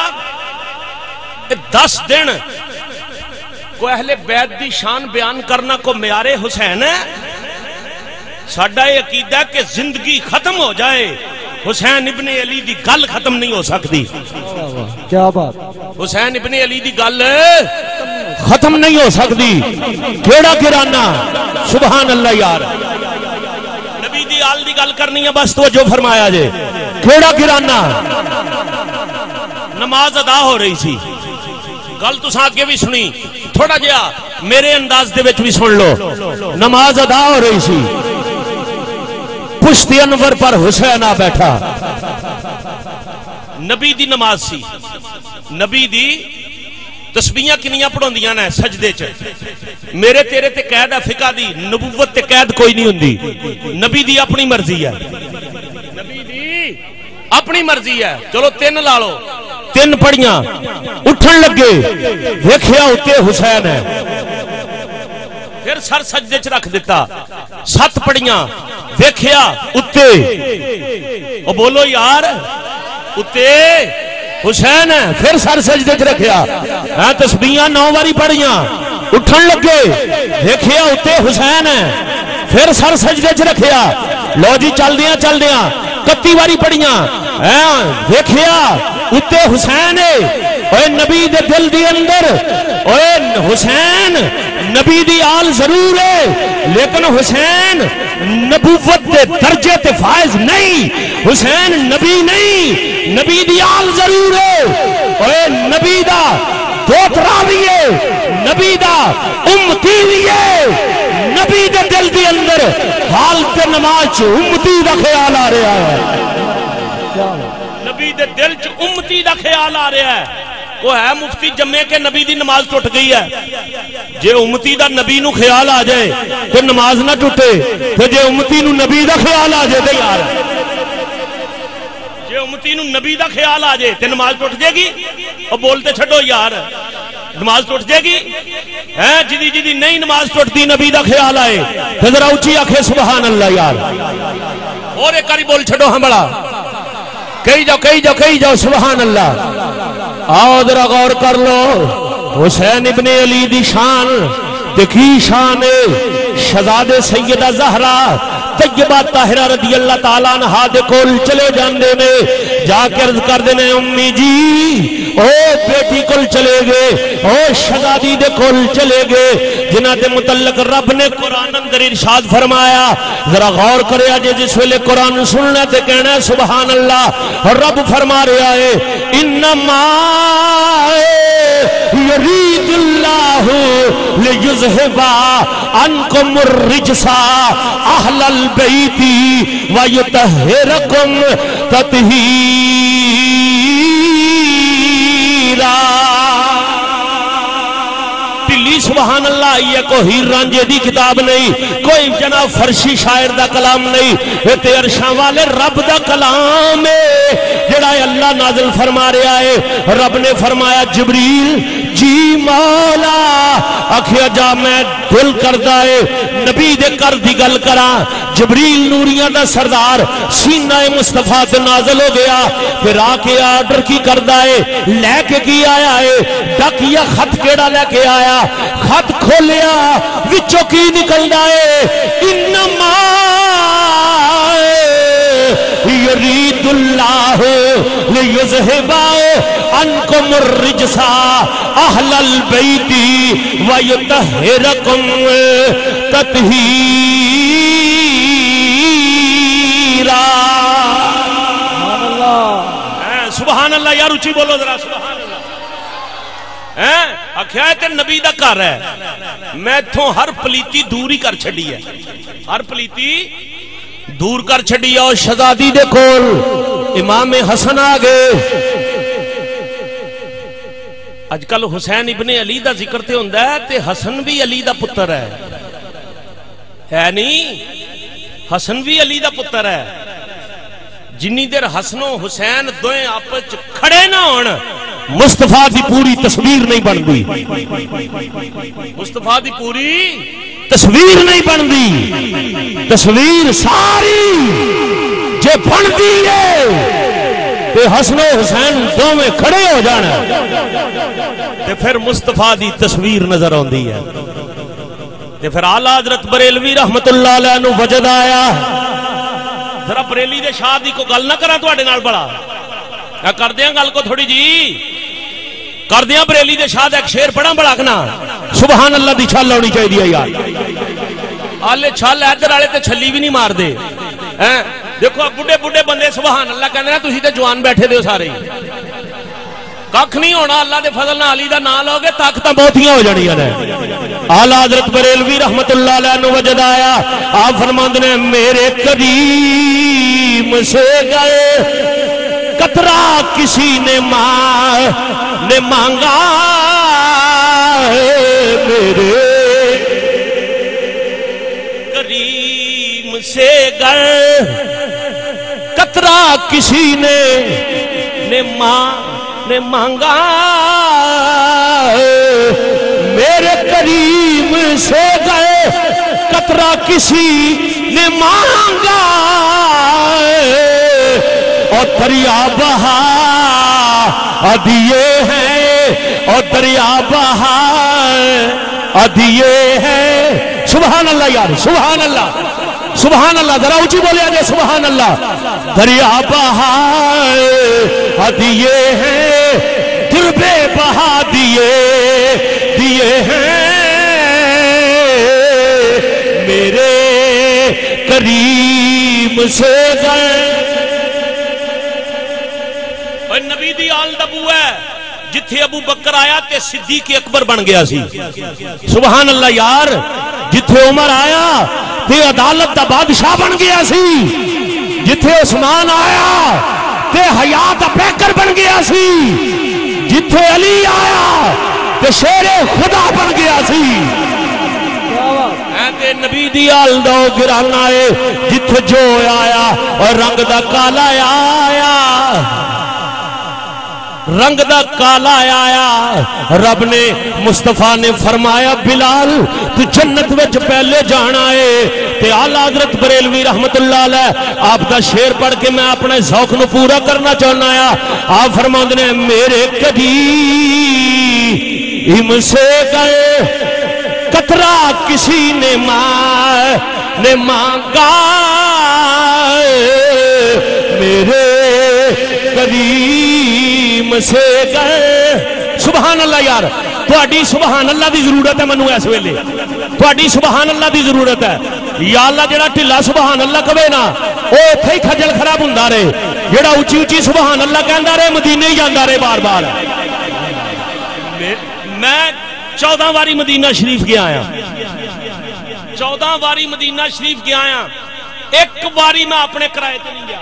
دس دن کو اہل بیت دی شان بیان کرنا کو معیار حسین ہے. ساڈا یہ عقیدہ ہے کہ زندگی ختم ہو جائے حسین ابن علی دی گل ختم نہیں ہو سکتی. کیا بات. حسین ابن علی دی گل ختم نہیں ہو سکتی. کیڑا کرانہ سبحان اللہ یار. نبی دی آل دی گل کرنی ہے بس توجہ فرمایا جے. کیڑا کرانہ نماز ادا ہو رہی سی. گل تساں اگے بھی سنی تھوڑا جہا میرے انداز دے وچ بھی سن لو. نماز ادا ہو رہی سی. پشت انور پر حسین آ بیٹھا. نبی دی نماز سی. نبی دی تسبیحاں کنیاں پڑھوندیاں نے سجدے چ. میرے تیرے تے قید ہے فقہ دی. نبوت تے قید کوئی نہیں ہوندی. نبی دی اپنی مرضی ہے. نبی دی اپنی مرضی ہے. چلو تین لا لو. تین پڑیاں اٹھن لگے ویکھیا اتے حسین ہے. پھر سر سجدے چ رکھ دیتا. سات پڑیاں ویکھیا اتے. او بولو یار اتے حسین ہے. پھر سر سجدے چ رکھیا. ہاں تسبیحاں نو واری پڑیاں اٹھن لگے ویکھیا اتے حسین ہے. پھر سر سجدے چ رکھیا. لو جی چل دیاں چل دیاں کتی واری پڑیاں ویکھیا اتے حسین ہے. اوے نبی دے دل دی اندر اوے حسین نبی دی آل ضرور ہے لیکن حسین نبوت دے درجے تے فائز نہیں. حسین نبی نہیں. نبی دی آل ضرور ہے. اوے نبی دا دوترا بھی ہے. نبی دا امتی بھی ہے. نبی دے دل دی اندر حالت نماز امتی دا خیال آ رہا ہے. نبی دے دل چ امتی دا خیال آ رہا ہے. وہ ہے مفتی جمعے کے نبی دی نماز ٹوٹ گئی ہے. جے امتی دا نبی نو خیال آ جائے تو نماز نہ ٹوٹے. تو جے امتی نو نبی دا خیال آ جائے تو یار جے امتی نو نبی دا خیال آ جائے تو نماز ٹوٹ جائے گی. اور بولتے چھڑو یار نماز ٹوٹ جائے گی ہے جدی جدی نہیں نماز ٹوٹتی نبی دا خیال آئے پھر ذرا اونچی آنکھیں سبحان اللہ یار اور ایک کاری بول چھڑو ہم بڑا کہی جاؤ کہی جاؤ کہی جاؤ سبحان اللہ آؤ ذرا غور کر لو حسین ابن علی دی شان دکھی شان شہزادے سیدہ زہرا طیبہ طاہرہ رضی اللہ تعالیٰ عنہ دے کول چلے جاندے نے جا کے عرض کر دینے امی جی او بیٹی کول چلے گئے او شہزادی دے کول چلے گئے جنہ دے متعلق رب نے قرآن اندر ارشاد فرمایا ذرا غور کرے آجے جس ویلے قرآن سننا تے کہنا ہے سبحان اللہ رب فرما رہا ہے انما یرید اللہ لیذہبا عنکم الرجسا اہل البیتی ویطہرکم تطہیرا پلی سبحان اللہ یہ کوئی ہیر رانجے دی کتاب نہیں کوئی جناب فرشی شاعر دا کلام نہیں یہ تے عرشاں والے رب دا کلام ہے جڑا اللہ نازل فرما رہا ہے رب نے فرمایا جبریل جی مولا آکھیا جا میں دل کردہ ہے نبی دے کر دی گل کرا جبریل نوریاں دا سردار سینہ مصطفیٰ تے نازل ہو گیا پھر آکے آرڈر کی کردہ ہے لے کے کی آیا ہے ڈک یا خط کیڑا لے کے آیا خط کھولیا وچوں کی نکل دائے انما یرید اللہ لیذہبا عنکم الرجسا اہل البیتی ویطہرکم تطہیرا سبحان اللہ یار اچھی بولو ذرا سبحان اللہ آکھیا ہے کہ نبی دا کر ہے میں تھوں ہر پلیتی دوری کر چھڑی ہے ہر پلیتی دور کر چھڑی اور شہزادی دے کول امام حسن آگے اج کل حسین ابن علی دا ذکر تے ہوندہ ہے تے حسن بھی علی دا پتر ہے ہے نہیں حسن بھی علی دا پتر ہے جنی دیر حسن و حسین دوئیں آپس کھڑے نہ ہون مصطفیٰ دی پوری تصویر نہیں بن دی مصطفیٰ دی پوری تصویر نہیں بن دی تصویر ساری جے بن دی ہے تے حسن و حسین دو میں کھڑے ہو جانا تے پھر مصطفیٰ دی تصویر نظر ہوندی ہے تے پھر اعلیٰ حضرت بریلوی رحمت اللہ علیہ نو وجد آیا ذرا بریلی دے شاہ دی کو گل نہ کرا تو آڑے نال بڑا کر دیاں گل کو تھوڑی جی کر دیاں بریلی دے شاہ ایک شیر پڑھا بڑا کنا سبحان اللہ دی چھال ہونی چاہیے دیا یار آلے چھال ایدر آلے تے چھلی بھی نہیں مار دے دیکھو بڑے بڑے بندے سبحان اللہ کہنے نا تُسی تے جوان بیٹھے دے سارے ککھ نہیں ہونا اللہ دے فضل نہ علی دا نہ لوگے طاقتاں بہت ہی ہو جڑی ہیں اعلیٰ حضرت بریلوی رحمت اللہ علیہ نو وجد آیا آپ فرماند نے میرے کریم سے گئے قطرہ کسی نے ماں نے مانگا میرے کریم سے گئے قطرہ کسی نے نے ماں نے مانگا میرے کریم سے گئے قطرہ کسی نے مانگا اور دریا بہا ادیے ہیں اور دریا بہا ادیے ہیں سبحان اللہ یار سبحان اللہ سبحان اللہ ذرا اونچی بولے آجے سبحان اللہ دریا بہا ادیے ہیں دربے بہا دیے دیے ہیں میرے کریم سے گئے اور نبی دی آل دبو ہے جتھے ابو بکر آیا تے صدیق اکبر بن گیا سی سبحان اللہ یار جتھے عمر آیا تے عدالت دا بادشاہ بن گیا سی جتھے عثمان آیا تے حیات پیکر بن گیا سی جتھے علی آیا تے شیر خدا بن گیا سی تے نبی دی آل دو گران آئے جتھے جو آیا اور رنگ دا کالا آیا رنگ دا کالا آیا، رب نے مصطفیٰ نے فرمایا بلال تو جنت وچ پہلے جانا ہے۔ تے اعلیٰ حضرت بریلوی رحمت اللہ علیہ آپ دا شعر پڑھ کے میں اپنے ذوق نو پورا کرنا چاہنا ہے۔ آپ فرماندے نے میرے قدیم سے گئے قطرہ کسی نے ماں نے مانگا، میرے قدیم سے گئے۔ سبحان اللہ یار، تہاڈی سبحان اللہ دی ضرورت ہے منو اس ویلے، تہاڈی سبحان اللہ دی ضرورت ہے۔ یا اللہ جڑا ٹھلا سبحان اللہ کہے نا او ایتھے ہی کھجل خراب ہوندا رہے، جڑا اونچی اونچی سبحان اللہ کہندا رہے مدینے ہی جاندا رہے بار بار۔ میں چودہ واری مدینہ شریف گیا آیا، چودہ واری مدینہ شریف گیا آیا، ایک واری میں اپنے کرائے تے نہیں گیا،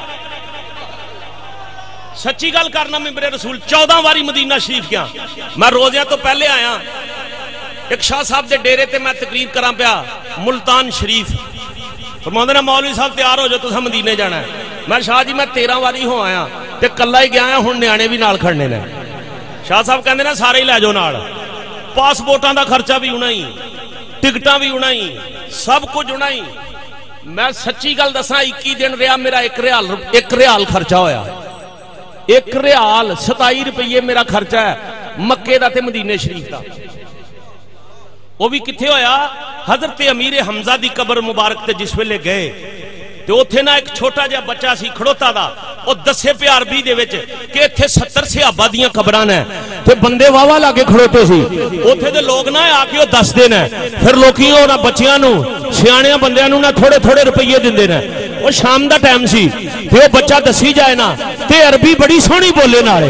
سچی گل کرنا ممبر رسول، چودہ واری مدینہ شریف گیا۔ میں روزیاں تو پہلے آیا، ایک شاہ صاحب دے ڈیرے تے میں تقریر کراں پیا ملتان شریف، فرماندے نے مولوی صاحب تیار ہو جو تساں مدینے جانا ہے۔ میں شاہ جی میں تیرہ واری ہو آیا تے کلا ہی گیا آیا، ہن نیانے بھی نال کھڑنے نے۔ شاہ صاحب کہندے نے سارے ہی لے جاؤ نال، پاسپورٹاں دا خرچہ بھی ہونا ہی، ٹکٹاں بھی ہونا ہی، سب کچھ ہونا ہی۔ میں سچی گل دساں اکی دن رہا، میرا ایک ریال ایک ریال خرچہ ہویا، ایک ریال ستائی روپیے میرا خرچہ ہے مکے دا تے مدینے شریف دا۔ وہ بھی کتھے ہویا؟ حضرت امیر حمزہ دی قبر مبارک تے جس ویلے گئے تے اوتھے نا ایک چھوٹا جہا بچہ سی کھڑوتا دا، او دسے پہ عربی دے وچ کہ ایتھے ستر صحابہ دیاں قبراں نے تے بندے واوا لا کے کھڑوتے سی، اوتھے دے لوگ نہ آ کے او دس دے نے، پھر لوکی انہاں بچیاں نو سیاںیاں بندیاں نو نہ تھوڑے تھوڑے روپیے دیندے نے۔ وہ شام دا ٹائم سی تے او بچہ دسی جائے نا تے عربی بڑی سونی بولے نالے،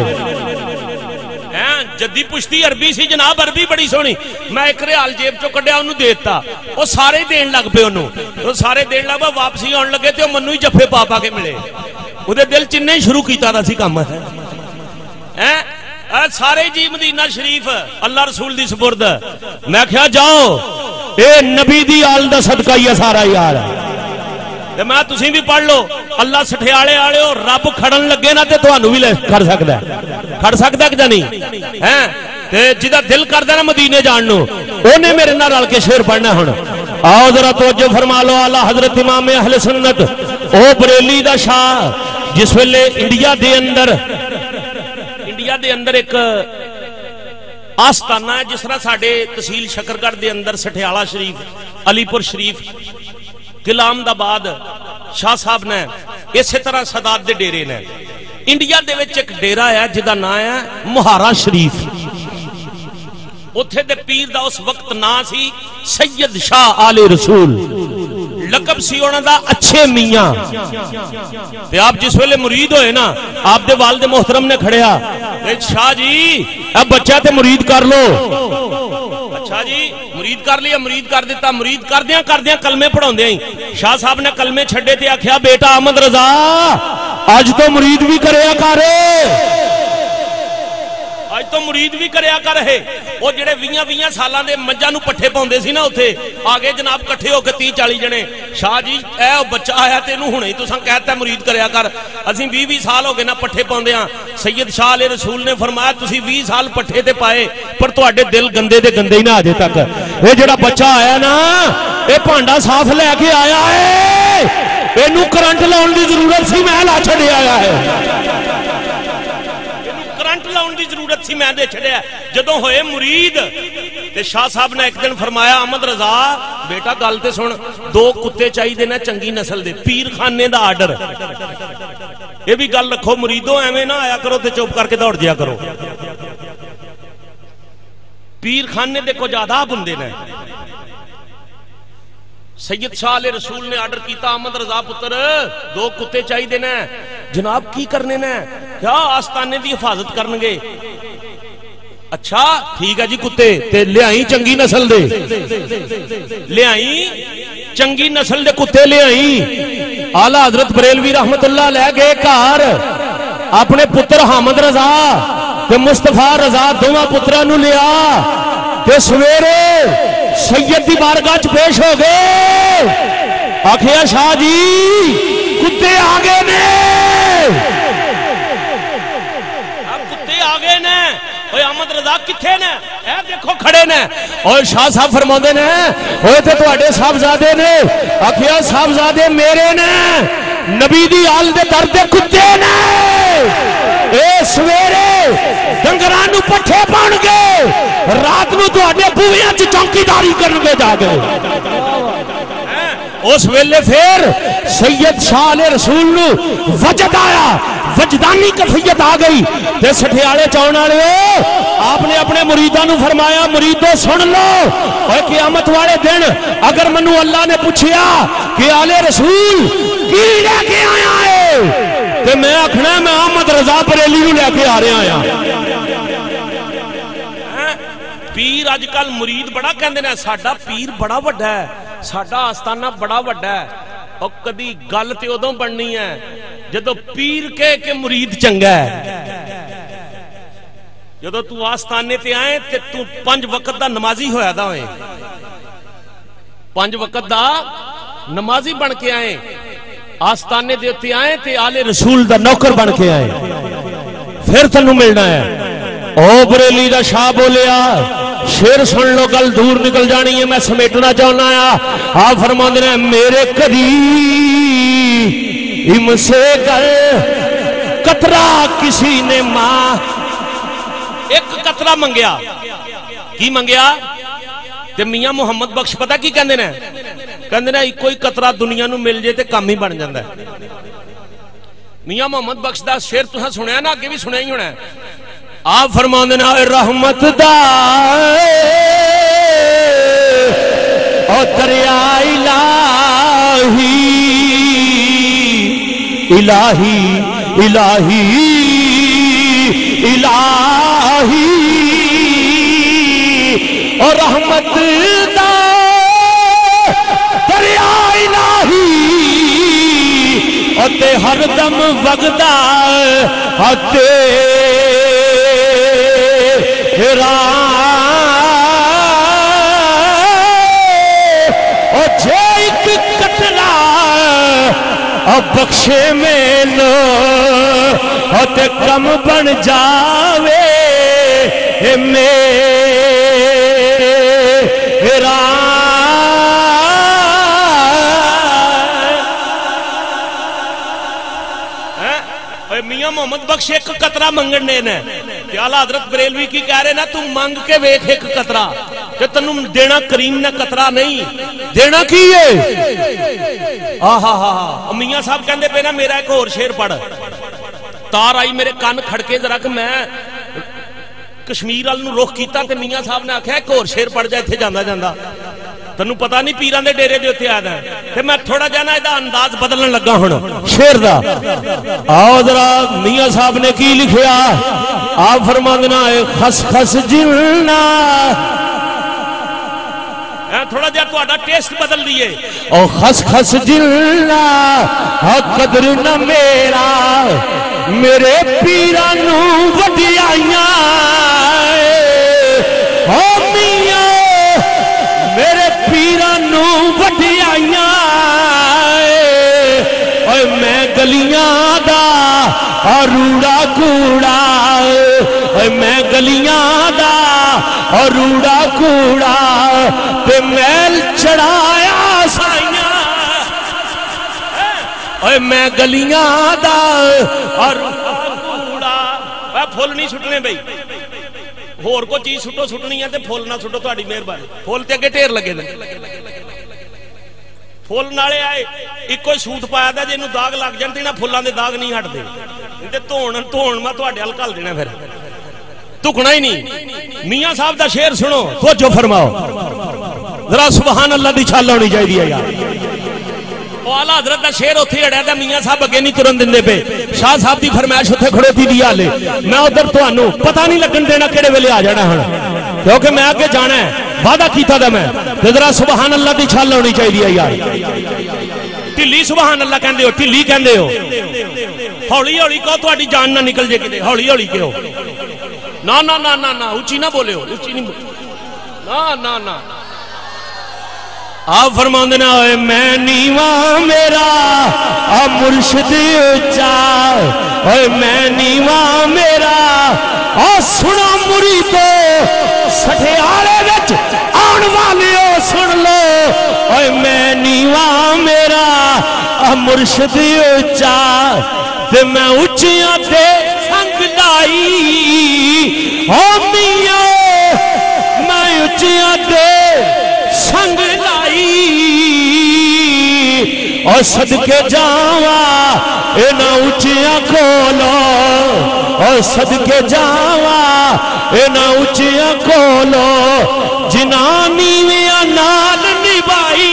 جدی پشتی عربی سی جناب، عربی بڑی سونی۔ میں ایک ریال جیب چو کڈیا انہوں دیتا، وہ سارے دین لگ پے انہوں، وہ سارے دین لگ پے، واپسی آن لگے تے منو ہی جفے پا پا کے ملے، وہ دے دل چننے ہی شروع کیتا دا سی کام ہے۔ سارے جی مدینہ شریف اللہ رسول دی سپرد، میں کہا جاؤ اے نبی دی آل دا صدقہ ہی سارا یار ہے، میں تسی بھی پڑھ لو، اللہ سٹھیالے آلے ہو، رب کھڑن لگے نا تے توانو بھی کھڑ سکتا ہے، کھڑ سکتا ہے کہ نہیں ہے؟ جدا دل کردہ نا مدینے جاننو اونے میرے نہ رل کے شعر پڑھنا ہن۔ آؤ ذرا توجہ فرما لو، اعلیٰ حضرت امام اہل سنت او بریلی دا شاہ جس ویلے انڈیا دے اندر انڈیا دے اندر ایک آستانہ ہے، جس طرح ساڈے تحصیل شکرگڑھ دے اندر سٹھیالہ شریف، علی پور شریف، قلعہ احمد آباد شاہ صاحب نے، اسی طرح سادات دے ڈیرے نے۔ انڈیا دے وچ ایک ڈیرا ہے جدا نام ہے مہارا شریف، اتھے دے پیر دا اس وقت نام سی سید شاہ آل رسول، لقب سی انہاں دا اچھے میاں۔ تے آپ جس ویلے مرید ہوئے نا، آپ دے والد محترم نے کھڑیا، شاہ جی اب بچہ تے مرید کر لو۔ اچھا جی مرید کر لیا، مرید کر دیتا، مرید کر دیاں کر دیاں کلمے پڑھاؤں دیں۔ شاہ صاحب نے کلمے چھڑے تے آکھیا بیٹا احمد رضا آج تو مرید بھی کریا کرے، آج تو مرید بھی کریا کر ہے۔ وہ جڑے ویاں ویاں سالاں دے مجھاں نو پٹھے پاؤندے سی نا اتھے آگے جناب کٹھے ہو کے تی چالی جنے، شاہ جی اے بچہ آیا تینوں ہنے تساں کہتا ہے مرید کریا کر، اسیں بھی بھی سال ہو گئے نا پٹھے پاؤندے ہاں۔ سید شاہ علیہ رسول نے فرمایا تسی بھی سال پٹھے تے پائے پر تواڈے دل گندے دے گندے ہی نہ اجے تک۔ اے جڑا بچہ آیا نا اے بھانڈا صاف لے کے آیا ہے، اینو کرنٹ لاؤن دی ضرورت سی میں لا چھڑے آیا ہے، کرنٹ لاؤن دی ضرورت سی میں دے چھڑیا۔ جدوں ہوئے مرید تے شاہ صاحب نے ایک دن فرمایا احمد رضا بیٹا گل تے سن، دو کتے چاہیے دینا چنگی نسل دے، پیر خانے دا آرڈر، یہ بھی گل رکھو مریدوں ایویں نہ آیا کرو تے چپ کر کے دوڑ جیا کرو، پیر خانے دے کچھ آداب ہوندے نے۔ سید شاہ علیہ رسول نے آرڈر کیتا احمد رضا پتر دو کتے چاہیے دینا، جناب کی کرنے نے؟ کیا آستانے دی حفاظت کرنگے؟ اچھا ٹھیک ہے جی کتے تے لے آئیں چنگی نسل دے، لے آئیں چنگی نسل دے کتے لے آئیں۔ اعلیٰ حضرت بریلوی رحمت اللہ لے گئے کار اپنے پتر حامد رضا تے مصطفیٰ رضا دوما پترانو لیا تے سویرے سید دی بارگاہ چ پیش ہو گئے، آکھیا شاہ جی کتے آگے نے، اب کتے آگے اوے احمد رضا کتھے نے اے دیکھو کھڑے نے اور شاہ صاحب فرماندے نے اوے تے تواڈے صاحبزادے نے آکھیا صاحبزادے میرے نے نبی دی آل دے در دے کتے نے اے سویرے ڈنگراں نو پٹھے پاؤن گے رات نو تواڈے بوئیاں چ چوکیداری کرن گے جا کے اس ویلے پھر سید شاہ علیہ رسول نو وجد آیا وجدانی کفیت آ گئی تے سٹھیالے چاؤن والے آپ نے اپنے مریداں نو فرمایا مریدو سن لو اے قیامت والے دن اگر منو اللہ نے پوچھیا کہ آلے رسول کی لے کے آیا ہے تے میں آکھنا میں احمد رضا بریلی نو لے کے آ رہا آیا پیر اج کل مرید بڑا کہندے نے ساڈا پیر بڑا وڈا ہے ساڈا آستانہ بڑا وڈا ہے اور کدی گل تے ادوں بننی ہے جدو پیر کہے کہ مرید چنگا ہے جدو تو آستانے تے آئے تے تو پنج وقت دا نمازی ہویا دا ہوئے پنج وقت دا نمازی بن کے آئے آستانے دیتے آئے تے آلے رسول دا نوکر بن کے آئے پھر تنو ملنا ہے او بریلی دا شاہ بولیا شیر سن لو گل دور نکل جانی ہے میں سمیٹنا چاہنا ہے آپ فرماندے نے میرے قدیم سے گر قطرہ کسی نے ماں ایک قطرہ منگیا کی منگیا تے میاں محمد بخش پتہ کی کہندے نے کہندے نے کوئی قطرہ دنیا نو مل جائے تے کام ہی بن جاندا ہے میاں محمد بخش دا شیر تساں سنیا نا اگے بھی سنیا ہی ہونا ہے آپ فرماندے نے رحمت دا او دریا الہی الہی الہی الہی اور رحمت دا دریا الہی اور تے ہر دم وگدا ہتے اور جے ایک قطرہ اور بخشے میں لو اور تے کم بن جاوے میرا میاں محمد بخش ایک قطرہ منگنے نے کہ اعلیٰ حضرت بریلوی کی کہہ رہے نا تم مانگ کے ویکھ ایک قطرہ کہ تنم دینا کریم نے قطرہ نہیں دینا کی ہے آہا ہا ہا میاں صاحب کہندے پہ نا میرا ایک اور شیر پڑھ تار آئی میرے کان کھڑکے ذرا کہ میں کشمیر والوں رخ کیتا تے میاں صاحب نے آکھیا ایک اور شیر پڑھ جائے تھے جاندہ جاندہ تنو پتہ نہیں پیران دے ڈیرے دے ہوتے آدھا ہے کہ میں تھوڑا جانا ایدہ انداز بدلن لگا ہونا شیر دا آؤ ذرا میاں صاحب نے کی لکھیا آپ فرماندنا ہے خس خس جلنا تھوڑا جا تو آدھا ٹیسٹ بدل دیئے او خس خس جلنا قدر نہ میرا میرے پیرانو وڈی آئیاں او میاں میرے پیرانو وڈی آئیاں اوے میں گلیاں دا اور روڑا کوڑا اوے میں گلیاں دا اور روڑا کوڑا تے میل چڑھایا سائیاں اوے میں گلیاں دا اور روڑا کوڑا اے پھول نہیں چھٹنے بھئی اور کو چیز سٹو سٹنی ہے تے پھول نہ سٹو تو آڑی مہربانی پھول تے اگے ٹیر لگے دیں پھول نالے آئے ایک کوئی سوٹ پایا دا جنہوں داغ لگ جانتے نا پھولاں دے داغ نہیں ہٹ دے تے تون تون میں تو آڑے ہلکال دینا پھر تکنا ہی نہیں میاں صاحب دا شیر سنو تو جو فرماؤ ذرا سبحان اللہ دی چھال ہونی چاہیے دیا یار اعلیٰ حضرت دا شیر اتھے اڑیا دا میاں صاحب اگے نہیں ترن دن دے پہ شاہ صاحب دی فرمائش اتھے کھڑے تھی دیا لے میں ادھر تو آنو پتہ نہیں لگن دینا کیڑے ویلے آ جانا ہے کیونکہ میں آگے جانا ہے وعدہ کیتا دا میں ذرا سبحان اللہ دی چھال ہونی چاہیے یار ٹلی سبحان اللہ کہندے ہو ٹلی کہندے ہو ہولی ہولی کہو تو آڑی جان نہ نکل جے کدے ہولی ہولی کہو نا نا نا نا نا اچھی نہ بولے ہو اچھی نہیں بولے نا نا نا آپ فرماندے نا ہوئے میں نیواں میرا آ مرشد اچھا ہوئے میں نیواں میرا اور سنا مریدو سٹھیالے وچ آن والیو سن لو اوے میں نیواں میرا مرشد اچا تے میں اچیاں تے سنگ لائی او میاں میں اچیاں تے سنگ لائی اور صدقے جاواں اینا اچیاں کولو اور صدقے جاواں اینا اچیاں کولو جنانی ویاں نال نبائی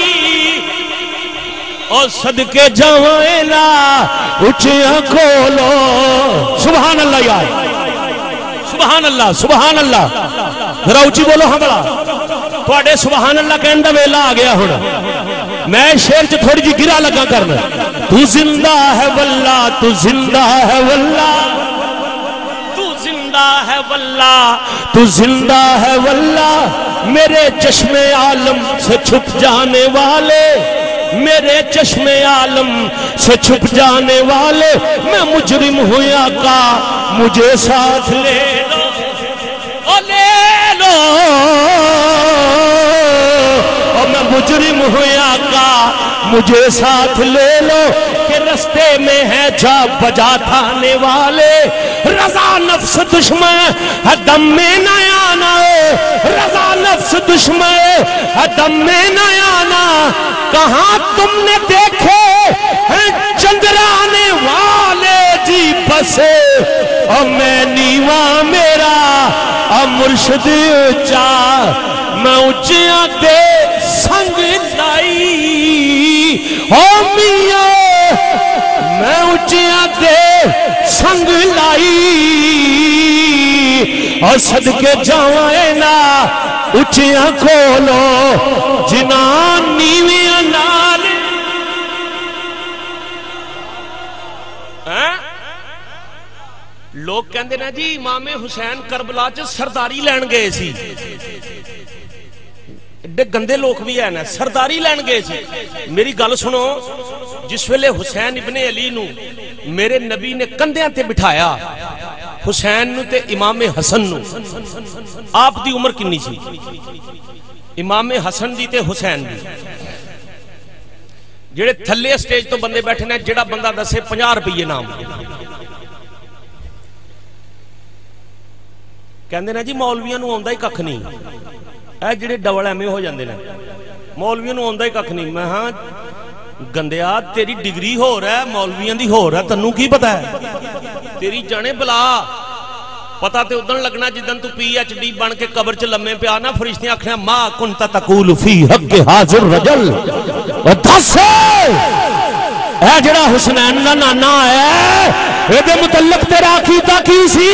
اور صدقے جاواں اینا اچیاں کولو سبحان اللہ یار سبحان اللہ سبحان اللہ ذرا اچھی بولو ہاں بڑا توڑے سبحان اللہ کہنے دا ویلا آ گیا ہونا میں شیر چ تھوڑی جی گرا لگا کرنا تو زندہ ہے واللہ تو زندہ ہے واللہ تو زندہ ہے واللہ تو زندہ ہے واللہ میرے چشم عالم سے چھپ جانے والے میرے چشم عالم سے چھپ جانے والے میں مجرم ہوں آقا مجھے ساتھ لے لو او لے لو اور میں مجرم ہوں آقا مجھے ساتھ لے لو کہ رستے میں ہے جا بجا تھانے والے رضا نفس دشمن ہے دم میں نہ آنا رضا نفس دشمن ہے دم میں نہ آنا کہاں تم نے دیکھے ہیں چندرانے والے جی بسے اور میں نیواں میرا اور مرشد اچا میں اچیاں دے سنگ لائی او میاں میں اچیاں دے سنگ لائی اور صدقے جاواں نا اچیاں کھولو جنان نیویاں نال لوگ کہندے نا جی امام حسین کربلا چ سرداری لین گئے سی ایڈے گندے لوگ بھی ہیں نا سرداری لین گئے سی میری گل سنو جس ویلے حسین ابن علی نو میرے نبی نے کندھیاں تے بٹھایا حسین نو تے امام حسن نو آپ دی عمر کنی سی امام حسن دی تے حسین دی جڑے تھلے سٹیج تو بندے بیٹھے نے جڑا بندہ دسے پنجاہ روپیے نام کہندے نا جی مولویاں نو آندا ہی ککھ نہیں اے جڑے ڈبل ایم اے ہو جاندے نے مولویاں نو آندا ہی ککھ نہیں میں ہاں گندیا تیری ڈگری ہو رہا ہے مولویاں دی ہو رہا ہے تنوں کی پتہ ہے تیری جانے بلا پتہ تے ادن لگنا جدن تو پی ایچ ڈی بن کے قبر چ لمے پیا نا فرشتے آکھنا ما کنت تقول فی حق حاضر رجل او دس اے جڑا حسنین دا نانا ہے اے دے متعلق تیرا عقیدہ کی سی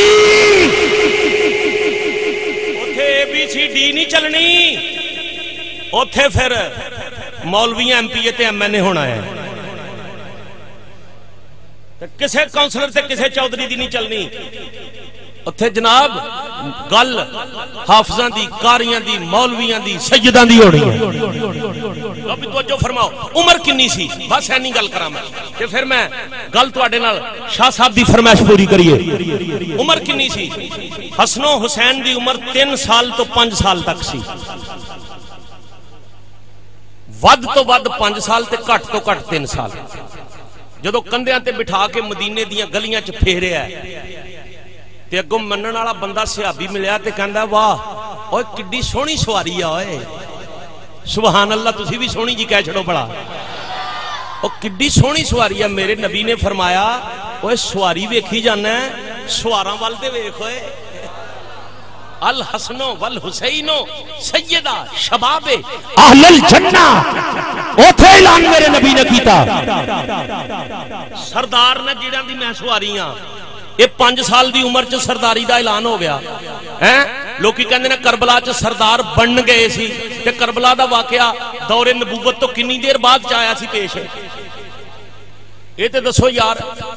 اوتھے اے بی سی ڈی نہیں چلنی اوتھے پھر مولوی ایم پی اے تے ایم این اے ہونا ہے کسے کونسلر تے کسے چودھری دی نہیں چلنی اتھے جناب گل حافظاں دی قاریاں دی مولویاں دی سیداں دی ہونی ہے اب توجہ فرماؤ عمر کنی سی بس اینی گل کراں میں تے پھر میں گل تواڈے نال شاہ صاحب دی فرمائش پوری کریے عمر کنی سی حسن و حسین دی عمر تین سال تو پانچ سال تک سی ود تو ود پانچ سال تے کٹ تو کٹ تین سال جدو کندھیاں تے بٹھا کے مدینے دیاں گلیاں چ پھیریا ہے تے اگوں منن والا بندہ صحابی ملیا تے کہندا واہ اوے کڈی سونی سواری ہے اوئے سبحان اللہ تسی بھی سونی جی کہہ چھڑو بڑا او کڈی سونی سواری ہے میرے نبی نے فرمایا اوے سواری ویکھی جانا ہے سواراں ول تے ویکھ اوئے الحسن والحسین سیدہ شباب اہل الجنہ اوتھے اعلان میرے نبی نے کیتا سردار نے جڑاں دی میں سواری ہاں یہ پانچ سال دی عمر چ سرداری دا اعلان ہو گیا ہیں لوکی کہندے نے کربلا چ سردار بن گئے سی تے کربلا دا واقعہ دور نبوت تو کنی دیر بعد چ آیا سی پیش اے تے دسو یار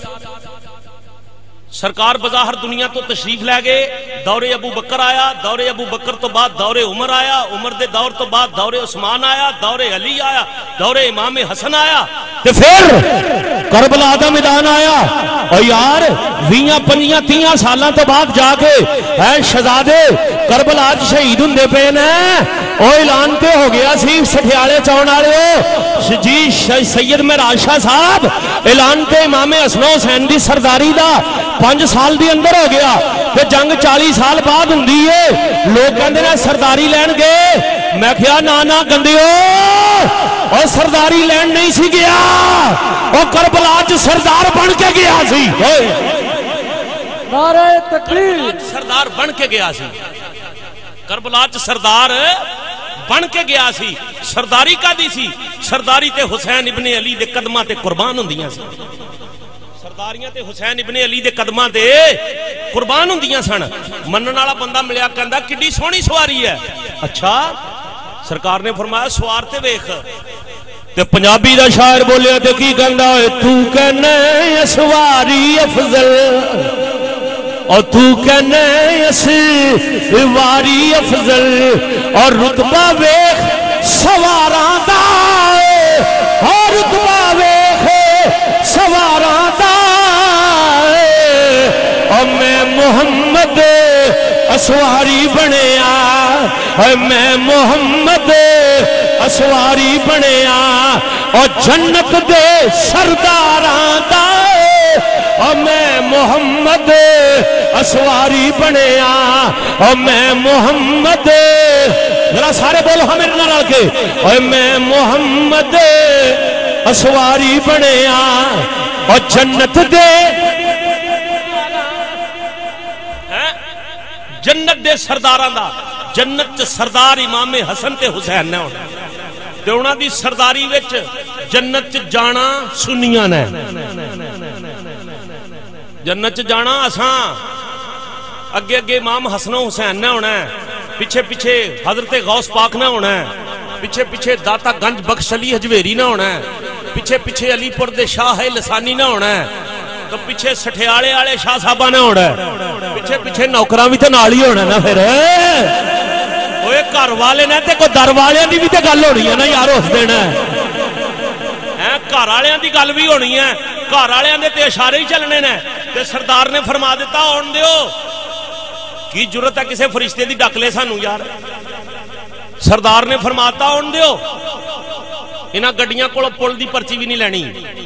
سرکار بظاہر دنیا تو تشریف لے گئے دور ابو بکر آیا دور ابو بکر تو بعد دور عمر آیا عمر دے دور تو بعد دور عثمان آیا دور علی آیا دور امام حسن آیا تے پھر کربلا دا میدان آیا اور یار ویاں پنجیاں تیاں سالاں تو بعد جا کے اے شہزادے کربلا اج شہید ہوندے پے نے او اعلان تے ہو گیا سی سٹھیالے چون والے جی سید معراج شاہ صاحب اعلان تے امام حسن حسین دی سرداری دا پانچ سال دی اندر ہو گیا تے جنگ چالی سال بعد ہوندی ہے لوگ کہندے نے سرداری لین گئے میں کہیا نا نا گندیو اور سرداری لین نہیں سی گیا اور کربلا چ سردار بن کے گیا سی نعرہ تکبیر سردار بن کے گیا سی کربلا چ سردار بن کے گیا سی سرداری کا دی سی سرداری تے حسین ابن علی دے قدماں تے قربان ہوندیاں سی سرداریاں تے حسین ابن علی دے قدماں تے قربان ہوندیاں سن منن والا بندہ ملیا کہندا کڈی سونی سواری ہے اچھا سرکار نے فرمایا سوار تے ویکھ تے پنجابی دا شاعر بولیا تے کی کہندا اے تو کہنے سواری افضل اور تو کہنے سواری افضل اور رتبہ ویکھ سواراں دا اور رتبہ ویکھ سواراں دا اور میں محمد اسواری بنیا اور میں محمد اسواری بنیا اور جنت دے سرداراں دا اور میں محمد اسواری بنیا اور میں محمد ذرا سارے بولو ہمیں نہ رل کے اور میں محمد اسواری بنیا اور جنت دے جنت دے سرداراں دا جنت چ سردار امام حسن تے حسین نے ہونا تے انہاں دی سرداری وچ جنت چ جانا سنیاں نے جنت چ جانا اساں اگے اگے امام حسن و حسین نے ہونا ہے پیچھے پیچھے حضرت غوث پاک نے ہونا ہے پیچھے پیچھے داتا گنج بخش علی حجویری نہ ہونا ہے پیچھے پیچھے علی پور دے شاہ لسانی نہ ہونا ہے تو پیچھے سٹھیالے والے شاہ صاحبہ نے ہونا ہے پیچھے پیچھے نوکراں بھی تے نال ہی ہونا نا پھر اوے گھر والے نے تے کوئی در والے دی بھی تے گل ہونی ہے نا یار اس دن ہیں گھر والےاں دی گل بھی ہونی ہے گھر والےاں دے تے اشارے ہی چلنے نے تے سردار نے فرما دیتا آن دیو کی جرت ہے کسے فرشتے دی ڈک لے سانو یار سردار نے فرماتا آن دیو انہاں گڈیاں کول پل دی پرچی بھی نہیں لینی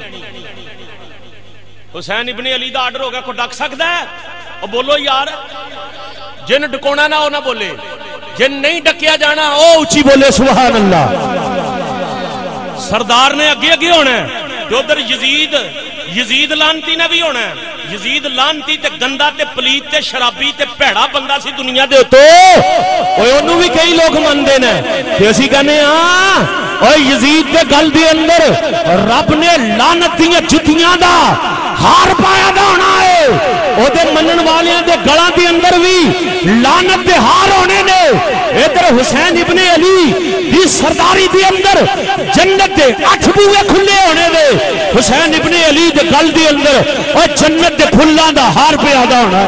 حسین ابن علی دا آرڈر ہو گیا کوئی ڈک سکتا ہے اور بولو یار جن ڈکونا نہ ہو نہ بولے جن نہیں ڈکیا جانا او اچھی بولے سبحان اللہ سردار نے اگے اگے ہونا ہے جو ادھر یزید یزید لانتی نے بھی ہونا ہے یزید لانتی تے گندا تے پلیت تے شرابی تے پیڑا بندہ سی دنیا دے تو اوے اونوں بھی کئی لوگ مندے نے تے اسی کہنے ہاں اوے یزید دے گل دے اندر رب نے لعنت دیاں جتیاں دا ہار پایا دا ہونا ہے او دے منن والیاں دے گلاں دے اندر بھی لعنت دے ہار ہونے نے ادھر حسین ابن علی دی سرداری دے اندر جنت دے اٹھ بوئے کھلے ہونے دے حسین ابن علی دے گل دے اندر اور جنت دے پھلاں دا ہار پہ آدھا ہونا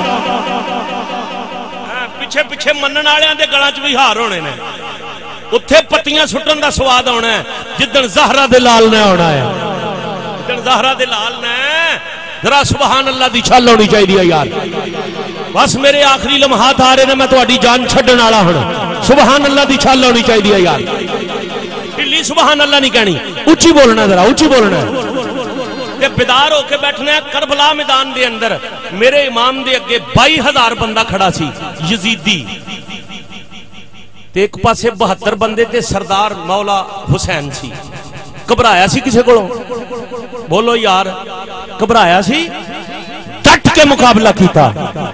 پیچھے پیچھے منن والےاں دے گلاں چ بھی ہار ہونے نے اتھے پتیاں سٹن دا سواد ہونا ہے جدن زہرا دے لال نے ہونا ہے جدن زہرا دے لال نے ذرا سبحان اللہ دی چھل ہونی چاہیے یار بس میرے آخری لمحات آ رہے نے میں تہاڈی جان چھڈن والا ہوں سبحان اللہ دی چھل ہونی چاہیے یار ڈلی سبحان اللہ نہیں کہنی اونچی بولنا ذرا اونچی بولنا تے بیدار ہو کے بیٹھنا ہے کربلا میدان دے اندر میرے امام دے اگے بائی ہزار بندہ کھڑا سی یزیدی تے ایک پاسے بہتر بندے تے سردار مولا حسین سی گھبرایا سی کسے کولوں بولو یار گھبرایا سی ڈٹ کے مقابلہ کیتا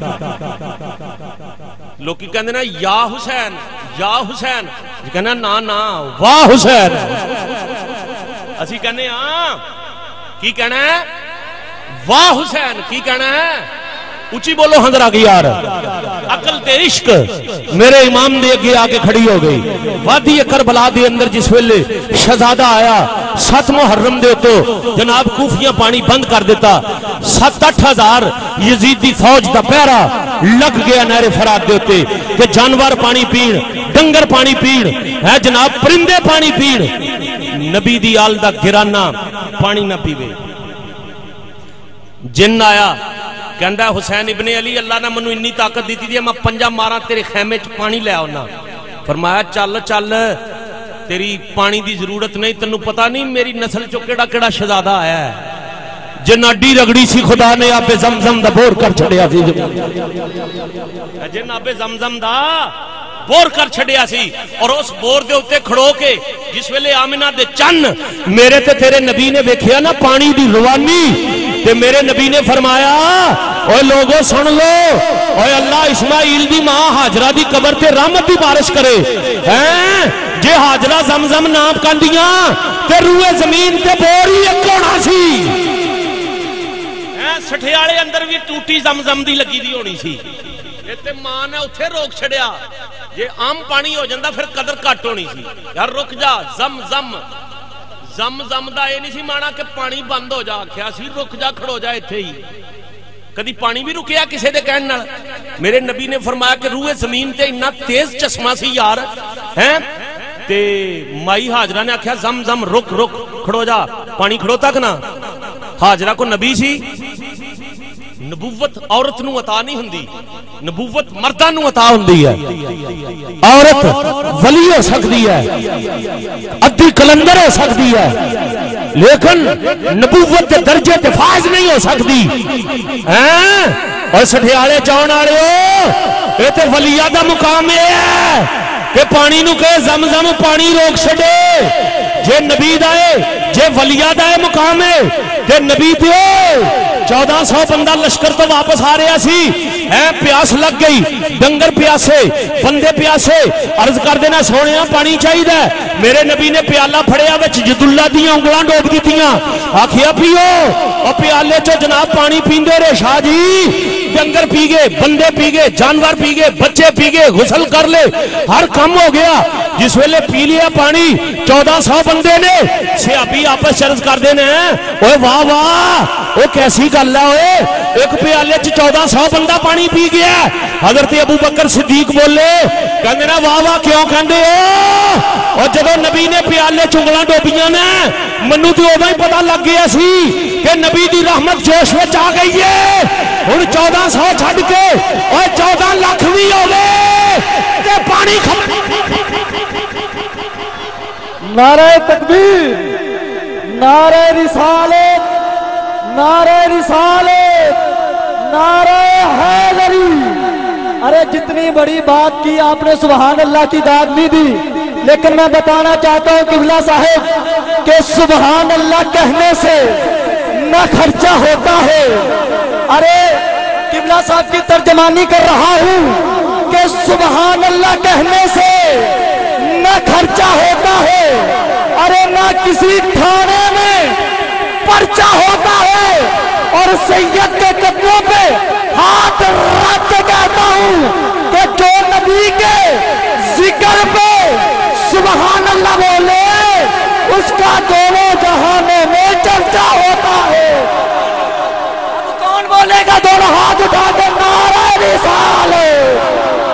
لوکی کہندے نا یا حسین یا حسین کہنا نا نا واہ حسین اسی کہنے ہاں کی کہنا ہے واہ حسین کی کہنا ہے اچھی بولو ہندرہ کی یار عقل تے عشق میرے امام دے اگے آگے کھڑی ہو گئی وادی کربلا دے اندر جس ویلے شہزادہ آیا سات محرم دے تو جناب کوفیاں پانی بند کر دیتا سات اٹھ ہزار یزیدی فوج دا پہرا لگ گیا نہر فرات دے ہوتے کہ جانور پانی پین ڈنگر پانی پین ہے جناب پرندے پانی پین نبی دی آل دا گرانا پانی نہ پیوے जिन आया कहता हुसैन इब्ने अली अल्लाह ने मैनू इन्नी ताकत दी थी मैं पंजा मारा तेरे खैमे च पानी ले आना। फरमाया चल चल तेरी पानी की जरूरत नहीं, तेनू पता नहीं मेरी नस्ल चो केड़ा केड़ा शहजादा आया है। जिन अड्डी रगड़ी सी खुदा ने आपे जमजम दा बोर कर छड़िया सी, जिन आपे जमजम दा बोर कर छड़िया सी और उस बोर दे उत्ते खड़ो के जिस वेले आमिना दे चन्न मेरे ते तेरे नबी ने वेखिया ना पानी दी रवानी ते मेरे नबी ने फरमाया ओए लोगो सुन लो, ओए अल्लाह इस्माइल दी मां हाजरा दी कबर ते रहमत दी बारिश करे हैं। जे हाजरा जमजम ना पकांदियां ते रूए जमीन ते बोर ही एक होना सी। सठियाले अंदर भी टूटी जमजम दी लगी दी होनी सी। ते मां ने उत्थे रोक छड़िया, जे आम पानी हो जाता फिर कदर घट होनी सी। यार रुक जा, जम जम जम जम दा ये नहीं सी माना कि पानी बंद हो जा, आख्या सी रुक जा खड़ो जा इत्थे ही। कदी पानी भी रुकिया किसी दे कहण नाल? मेरे नबी ने फरमाया कि रूए जमीन ते इन्ना तेज चश्मा सी यार हैं। ते माई हाजरा ने आख्या जम जम रुक रुक खड़ो जा, पानी खड़ो तक ना। हाजरा को नबी सी, नबूवत औरत नू अता नहीं हुंदी, नबूवत मर्दां नू अता हुंदी है। औरत वली हो सकती है, अद्धी कलंदर हो सकती है, लेकिन नबूवत के दर्जे ते फाज नहीं हो सकती हैं। और सठियाले चाउण वालिओ ये ते वलिया दा मुकाम है कि पानी नू कहे जम जम पानी रोक छड़े। जे नबी दा है, जे वलिया दा है मुकाम है ते नबी ते चौदह सौ बंदा लश्कर तो वापस आ रहा सी, है प्यास लग गई, डंगर प्यासे, बंदे प्यासे, अर्ज कर देना सोने पानी चाहिए। मेरे नबी ने प्याला फड़िया विच जदुल्ला दी उंगलां डोब दित्तियां, आखिया पियो। और प्याले चो जनाब पानी पींदे रहे शाह जी, डंगर पी गए, बंदे पी गए, जानवर पी गए, बच्चे पी गए, गुसल कर ले, हर काम हो गया। जिस वेले पी लिया पानी चौदह सौ बंदे ने, सियाबी आपस अर्ज कर देने ओए वाह वाह वो कैसी गल है ओए, एक प्याले च चौदह सौ बंदा पानी पी गया। हजरत अबू बकर सिद्दीक बोले, कहते ना वाह वाह क्यों कहते हो। और जब नबी ने प्याले च उंगलां डोबियां ने मैनू तो उदों ही पता लग गया सी कि नबी दी रहमत जोश में आ गई है। हुण चौदह सौ छड्ड के और चौदह लाख भी होवे ते पानी नारे तकबीर, नारे रिसालत, नारे रिसालत, नारे हैदरी। अरे जितनी बड़ी बात की आपने सुभान अल्लाह की दाद नहीं दी, लेकिन मैं बताना चाहता हूँ किबला साहिब कि सुभान अल्लाह कहने से न खर्चा होता है। अरे किबला साहब की तर्जमानी कर रहा हूँ कि सुभान अल्लाह कहने से न खर्चा होता है, अरे ना किसी थाने में पर्चा होता है। और सैयद के कदमों पे हाथ रख के कहता हूँ कि जो नबी के जिक्र पे सुभान अल्लाह बोले उसका दोनों जहानों में चर्चा होता है। अब कौन बोलेगा? दोनों हाथ उठा के नारा रिसालत।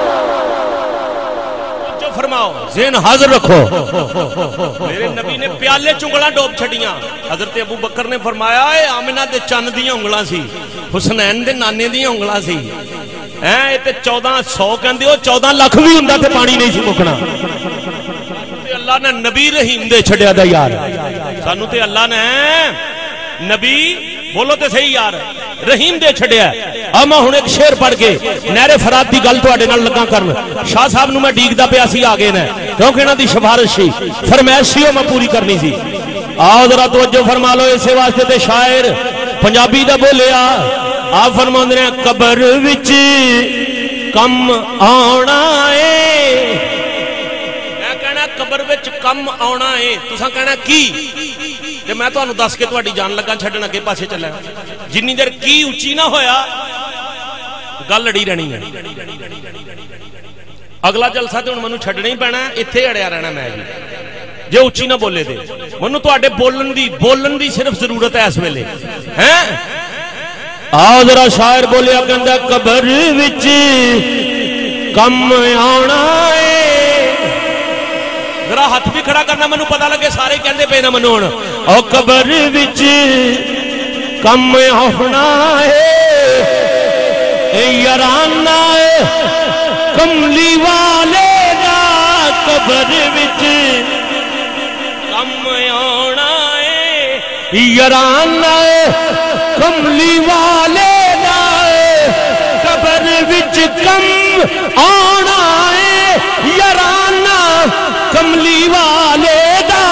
फरमाओ ज़हन हाजिर रखो। मेरे नबी ने प्याले चुंगलां डोब छड़ियां। हजरत अबू बकर ने फरमाया ए आमिना दे चन्न दी उंगलां सी, हुसनैन दे नाने दी उंगलां सी। हैं ये ते चौदह सौ कहंदे हो, चौदह लाख भी हुंदा ते पानी नहीं सी मुकना। ते अल्लाह ने नबी रहीम दे छड़िया दा यार, सानू ते अल्लाह ने नबी बोलो ते सही यार रहीम दे छड़िया। आ मैं हुण एक शेर पढ़ के नहरे फरात दी गल तुहाडे नाल लगा करन। शाह साहब नूं मैं डीकदा पिया सी, आ गए ने क्योंकि इन्हां दी सिफारिश सी, फरमाइश सी, मैं पूरी करनी सी। आओ जरा तवज्जो फरमा लो, इसे वास्ते ते शायर पंजाबी दा बोलिया। आप फरमांदे ने कबर विच कम आउणा ए, मैं कहना कबर विच कम आउणा ए, तुसां कहना की? ते मैं तुहानू दस के तुहाडी जान लगा छड्डण अगे पासे चला। जिन्नी देर की उच्ची ना होया गल लड़ी रहनी है। अगला जलसा तो हुण मैनू छड्डना ही पैना, इत्थे अड़िया रहना मैं जी। जे उच्ची ना बोले ते मैनू तुहाडे बोलन दी बोलन दी सिर्फ जरूरत है इस वेले। हैं आओ जरा शायर बोलिया, कहंदा कबर विच कम आउणा ए। जरा हाथ भी खड़ा करना, मैनू पता लगे सारे कहते पे ना मैनू हुण। और कबर विच कम होना है याराना कमली वाले दा कबर विच कम आना है याराना कमली वाले दा कबर विच कम आना है याराना कमली वाले दा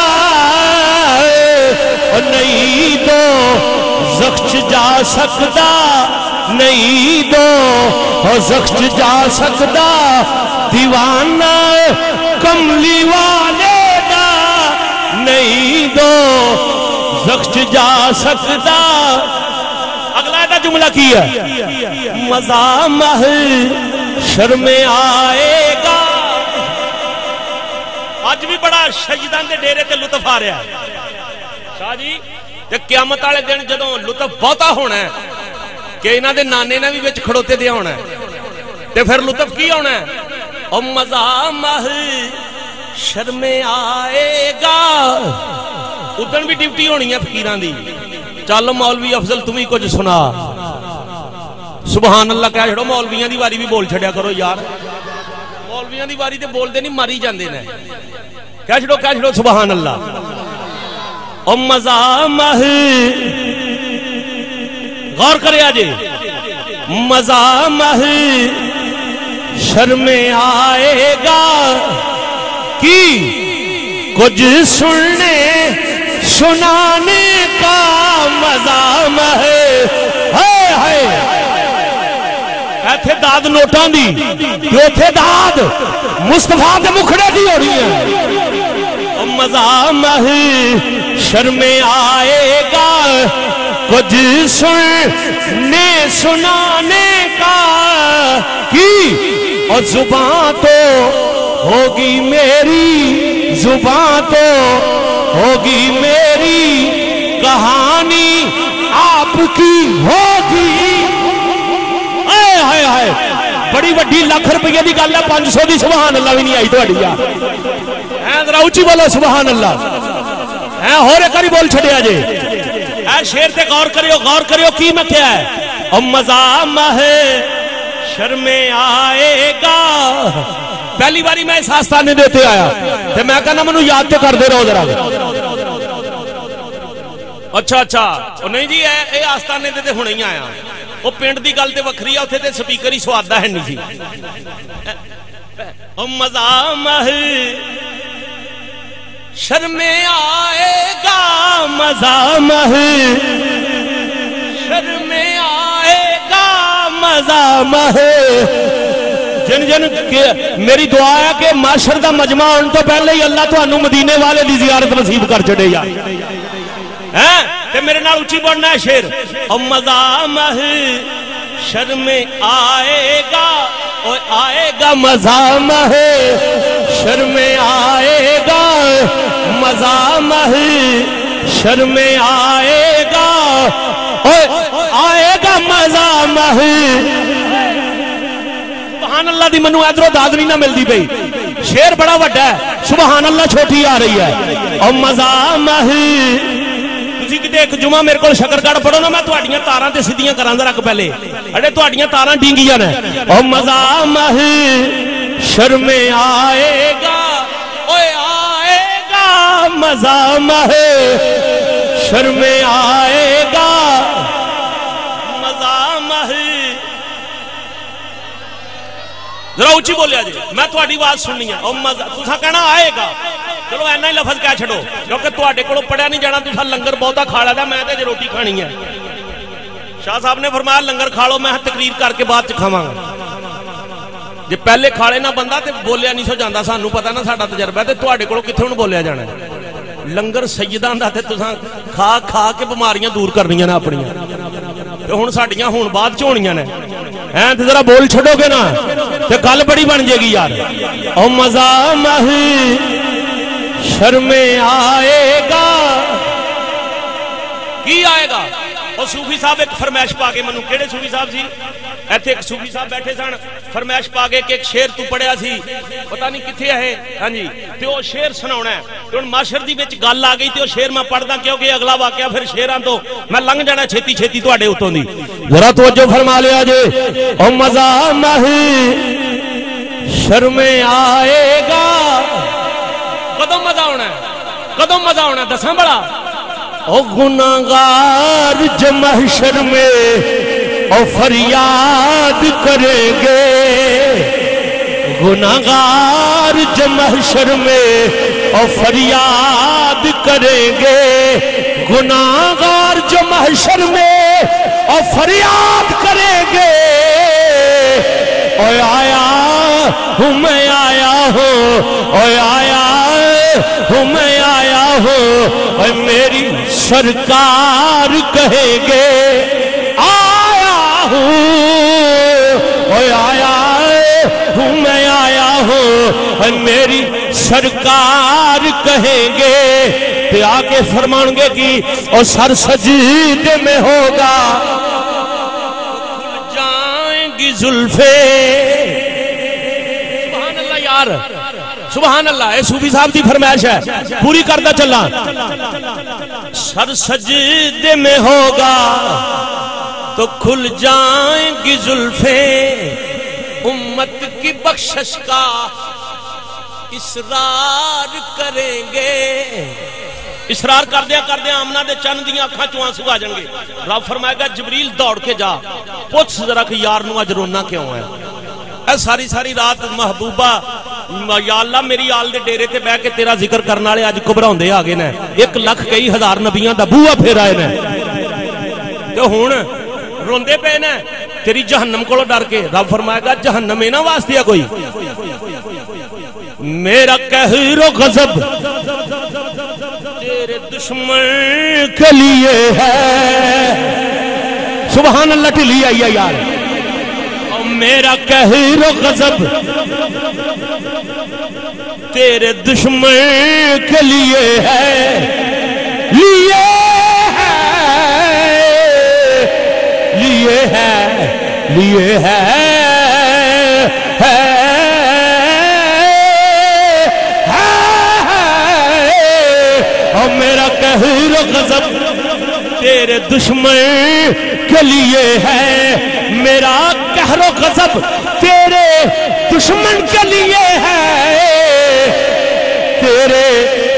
नहीं तो ज़ख्श जा सकता नहीं दो ज़ख्श जा सकता दीवाना कमली वाले दा नहीं दो ज़ख्श जा सकता। अगला का जुमला की है मज़ा महशर में आएगा। आज भी बड़ा शहीदां दे डेरे ते लुत्फ आ रहा है शाह जी ते क़यामत वाले दिन जदों लुत्फ बहुता होना है कि इन्हां दे नाने ने भी विच खड़ोते दे होना है ते फिर लुत्फ की होना है ओ मज़ा महशर में आएगा। उदन भी ड्यूटी होनी है फकीरां दी। चल मौलवी अफजल तुम ही कुछ सुना। सुबहान अल्लाह कह छड़ो मौलवियां दी वारी भी बोल छड़िया करो यार। मौलवियां दी वारी ते बोलदे नहीं मारी जांदे ने। कह छड़ो कह छड़ो सुबहान अल्लाह। ओ मज़ा मह गौर करे आजे मज़ा मह शर्म आएगा कि कुछ सुनने सुनाने का मज़ा मह है है ऐथे दाद नोटां दी ते ओथे दाद मुस्तफा दे मुखड़े दी हो रही है। मज़ा महशर में आएगा कुछ सुनने सुनाने का कि और जुबान तो होगी मेरी जुबान तो होगी मेरी कहानी आपकी होगी। हाय हाय हाय बड़ी वड्डी लाख रुपये की गल है पांच सौ की सुभान अल्लाह भी नहीं आई थोड़ी यार। ऐ जरा उच्ची बोलो सुभान अल्लाह। ऐ होर एक बारी बोल छड़िया जे ऐ शेर ते गौर करियो गौर करियो की मैं क्या है। और मज़ा महशर में आएगा। पहली बारी मैं इस आस्थाने देते आया ते मैं कहना मैनू याद ते करदे रहो जरा। अच्छा अच्छा ओ नहीं जी ए आस्थाने ते हुणे ही आया। वो पिंड दी गल ते वखरी है उत्थे ते स्पीकर ही स्वादा है नहीं सी। ओ मज़ा महशर में आएगा मज़ा महशर में आएगा मज़ा मह जिन जिन मेरी दुआ है कि माशर का मजमा आने तो पहले ही अल्लाह तुहानू मदीने वाले की जियारत नसीब कर छड़े यार। हैं ते मेरे नाल उच्ची बोलना है शेर। और मज़ा महशर में आएगा ओ आएगा मज़ा महशर में आएगा मज़ा महशर में आएगा ओ आएगा मज़ा मह। सुभान अल्लाह दी मनु इधरों दाद नहीं ना मिलती पई। शेर बड़ा वड्डा है सुभान अल्लाह छोटी आ रही है। और मज़ा मह तुसी किते एक जुमा मेरे को शकरगढ़ पढ़ो ना मैं तुहाडियां तारां ते सीधियां करां जरा पहले अरे तुहाडियां तारां डींगियां ने। और मज़ा महशर में आएगा ओए आएगा मज़ा महशर में आएगा मज़ा मह। जरा ऊंची बोलिया जी मैं तुहाडी आवाज सुननी है। और मज़ा तुसा कहना आएगा चलो ऐना ही लफज कह छड़ो क्योंकि तुहाडे कोलों पढ़िया नहीं जाना। तुसा लंगर बहुता खा लिया मैं तो रोटी खानी है। शाह साहब ने फरमाया लंगर खा लो मैं तकरीर करके बाद च खावांगा। जे पहले खाले ना बंदा तो बोलिया नहीं सो जाता। सानू पता ना साडा तजर्बा ते तुहाडे कोलों कित्थे हुण बोलिया जाना। लंगर सैयदां दा ते तुसां खा खा के बीमारियां दूर करनियां ने अपनियां ते हुण साडियां हुण बाद च होणियां ने। हैं ते जरा बोल छड़ोगे ना ते गल बड़ी बन जाएगी यार। और मज़ा महशर में आएगा की आएगा وہ صوفی صاحب ایک فرمائش پا کے منو کیڑے صوفی صاحب سی ایتھے ایک صوفی صاحب بیٹھے سن فرمائش پا کے کہ ایک شعر تو پڑھیا سی پتہ نہیں کتھے ہے ہاں جی تے او شعر سناونا ہے تے ہن معاشر دی وچ گل آ گئی تے او شعر میں پڑھدا کیونکہ اگلا واقعہ پھر شعراں تو میں لنگ جانا چھتی چھتی تواڈے اوتوں دی ذرا توجہ فرما لیا جے او مزہ نہیں شرم آئے گا کدوں مزہ ہونا ہے کدوں مزہ ہونا ہے دساں بڑا او گناہگار جب محشر میں او فریاد کریں گے گناہگار جب محشر میں او فریاد کریں گے گناہگار جو محشر میں او فریاد کریں گے اوے آیا ہوں میں آیا ہوں اوے آیا ہوں میں آیا ہوں اوے میری سرکار کہیں گے آیا ہوں اوے آیا ہوں میں آیا ہوں اوے میری سرکار کہیں گے تے آگے فرمان گے کہ اور سر سجدے میں ہوگا کھل جائیں گی زلفیں سبحان اللہ یار سبحان اللہ اے صوفی صاحب دی فرمائش ہے پوری کردہ چلا سر سجدے میں ہوگا تو کھل جائیں گی زلفیں امت کی بخشش کا اصرار کریں گے اصرار کر دیا کر دیا آمنہ دے چند دیاں اکھاں چوہاں سوا جائیں گے رب فرمائے گا جبریل دوڑ کے جا پوچھ ذرا کہ یار نو اج رونا کیوں ہے اے ساری ساری رات محبوبہ یا اللہ میری آل دے ڈیرے تے بہ کے تیرا ذکر کرنا لے آج کبراؤں دے آگے نے ایک لکھ کئی ہزار نبیاں دا بوہ پھر آئے نے تو ہون روندے پہ نے تیری جہنم کو ڈر کے رب فرمائے گا جہنم اینا واسطیا کوئی میرا قہر و غضب تیرے دشمن کے لیے ہے سبحان اللہ کے لیے آئیے یار میرا قہر و غضب تیرے دشمن کے لیے ہے لیے ہے لیے ہے لیے ہے اور میرا قہر و غضب تیرے دشمن کے لیے ہے میرا قہر و غضب تیرے دشمن کے لیے ہے تیرے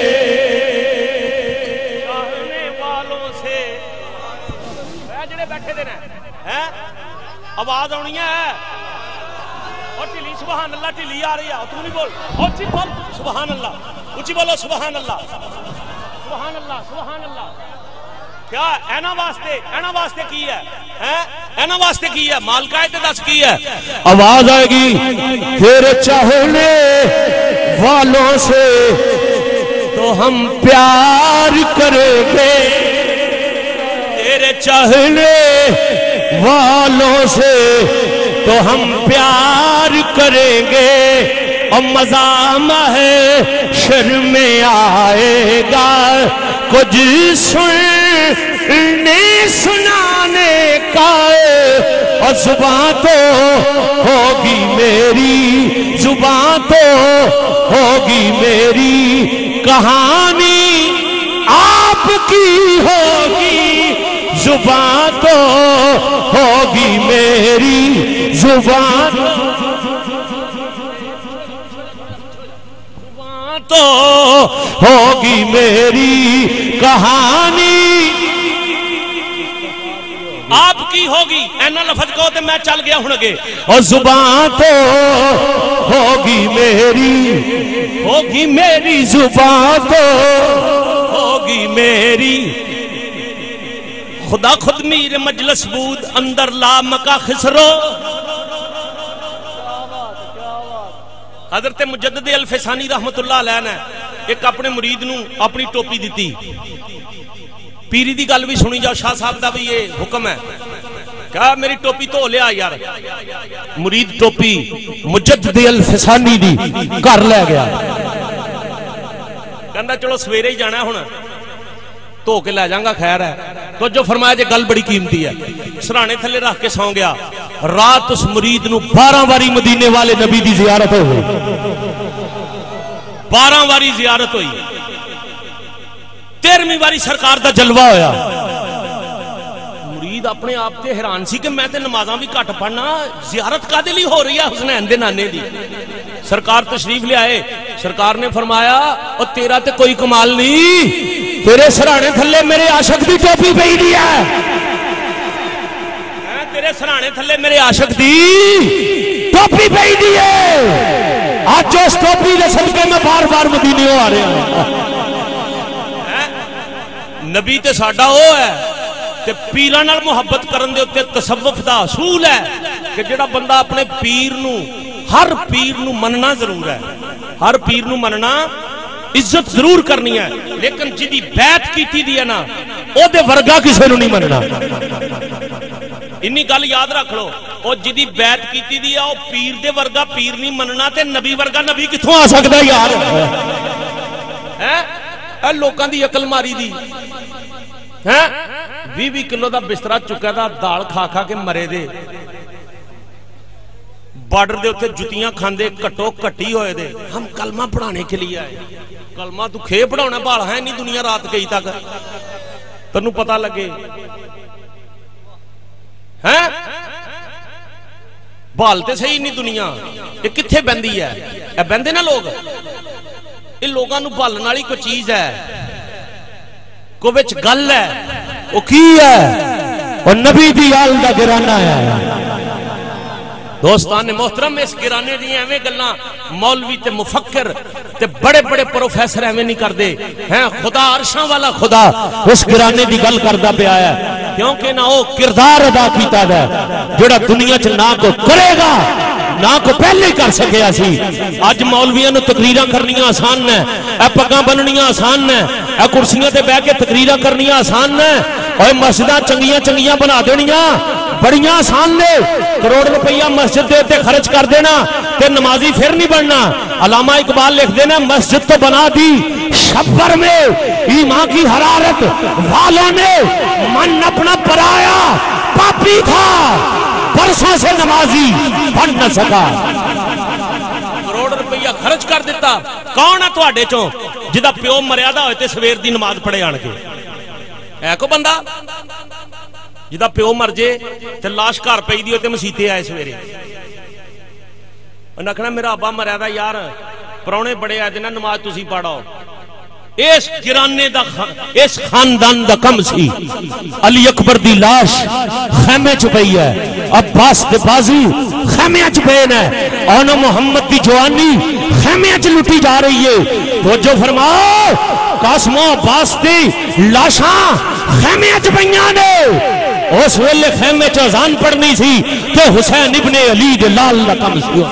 چاہنے والوں سے جڑے بیٹھے دے ہیں آواز آنی ہے اور ٹھلی سبحان اللہ ٹھلی آ رہی ہے تو نہیں بول اچھی بول سبحان اللہ اچھی بولو سبحان اللہ سبحان اللہ سبحان اللہ کیا اینا واسطے اینا واسطے کی ہے اینا واسطے کی ہے مالکہ دس کی ہے آواز آئے گی تیرے چاہنے والوں سے تو ہم پیار کریں گے تیرے چاہنے والوں سے تو ہم پیار کریں گے اور مزام ہے شرم آئے گا کچھ سننے سنانے کا اور زبان تو ہوگی میری زبان تو ہوگی میری کہانی آپ کی ہوگی زبان تو ہوگی میری زبان تو ہوگی میری کہانی آپ کی ہوگی اینا لفظ کہو تے میں چل گیا ہوں گے اور زبان تو ہوگی میری ہوگی میری زبان تو ہوگی میری خدا خود میر مجلس بود اندر لا مکا خسرو حضرت مجدد الفسانی رحمت اللہ علیہ نے ایک اپنے مرید نو اپنی ٹوپی دیتی پیری دی گل بھی سنی جاؤ شاہ صاحب دا بھی یہ حکم ہے کہا میری ٹوپی تو لیا یار مرید ٹوپی مجدد الفسانی دی کر لے گیا کہندا چلو سویرے ہی جانا ہے ہن ٹو کے لے جاؤں گا خیر ہے. تو جو فرمایا جی گل بڑی قیمتی ہے. سرانے تھلے رکھ کے سو گیا. رات اس مرید نو بارہ واری مدینے والے نبی دی زیارت ہو گئی. بارہ واری زیارت ہوئی. تیرہویں واری سرکار دا جلوہ ہویا. مرید اپنے آپ تے حیران سی کہ میں تے نمازاں بھی گھٹ پڑھنا, زیارت کادے لئی ہو رہی ہے حسنین دے نانے دی. سرکار تشریف لے آئے. سرکار نے فرمایا او تیرا تے کوئی کمال نہیں, تیرے سرانے تھلے میرے عاشق دی ٹوپی پئی دی ہے. تیرے سرانے تھلے میرے عاشق دی ٹوپی پئی دی ہے. آج جو اس ٹوپی دے صدقے میں بار بار مدینے آ رہے ہیں. نبی تے ساڈا او ہے تے پیراں نال محبت کرن دے اوتے تصوف دا اصول ہے کہ جڑا بندہ اپنے پیر نو, ہر پیر نو مننا ضرور ہے, ہر پیر نو مننا, عزت ضرور کرنی ہے, لیکن جدی بیعت کیتی دی ہے نا او دے ورگا کسے نو نہیں مننا. انی گل یاد رکھ لو, او جدی بیعت کیتی دی ہے او پیر دے ورگا پیر نہیں مننا تے نبی ورگا نبی کتھوں آ سکدا یار. ہیں اے لوکاں دی عقل ماری دی ہیں بھی بھی کلو دا بسترا چکا دا دال کھا کھا کے مرے دے, بارڈر دے ہوتے جتیاں کھاندے کٹو کٹی ہوئے دے. ہم کلمہ پڑھانے کے لیے آئے. کلمہ تو کھے پڑھانا بھالا ہے نہیں دنیا رات گئی تک تنو پتہ لگے ہیں بھالتے صحیح نہیں دنیا. یہ کتھے بندی ہے, اے بندے نا لوگ, یہ لوگاں نو بھالن والی کوئی چیز ہے, کو وچ گل ہے, وہ کی ہے, اور نبی دی آل دا گرانہ ہے. دوستان محترم اس گرانے دی ایویں گلاں مولوی تے مفکر تے بڑے بڑے پروفیسر ایویں نہیں کردے ہیں. خدا عرشاں والا خدا اس گرانے دی گل کردا پیا ہے, کیونکہ نہ او کردار ادا کیتا ہے جڑا دنیا چ نہ کو کرے گا نہ کو پہلے ہی کر سکیا سی. اج مولویاں نو تقریراں کرنیاں آسان نے, اے پگاں بننیاں آسان نے, اے کرسیاں تے بیٹھ کے تقریراں کرنیاں آسان نے, اوے مسجداں چنگیاں چنگیاں بنا دینیاں بڑیاں آسان نے. کروڑ روپیہ مسجد دے تے خرچ کر دینا تے نمازی پھر نہیں بننا. علامہ اقبال لکھ دینا مسجد تو بنا دی شبر میں ایمان کی حرارت والوں نے, من اپنا پرایا پاپی تھا برسوں سے نمازی بن نہ سکا. کروڑ روپیہ خرچ کر دیتا. کون ہے تواڈے چوں جدا پیو مریادہ ہوئے تے سویر دی نماز پڑھے آن کے؟ ہے کو بندہ جدا پیو مر جے تے لاش گھر پئی دی ہوئے تے مسیتے آئے سویرے. انہاں کہنا میرا ابا مریادہ یار پرونے بڑے آئے دینا نماز تسی پڑھاؤ. اس گرانے دا اس خاندان دا کم سی. علی اکبر دی لاش خیمے چ پئی ہے, عباس دے بازو خیمے چ پئے نے, اور محمد دی جوانی خیمے چ لٹی جا رہی ہے. تو جو فرماؤ قاسم و عباس دی لاشاں خیمے چ پئیاں نے. اس ویلے خیمے چ اذان پڑھنی سی تے حسین ابن علی دے لال دا کم سی.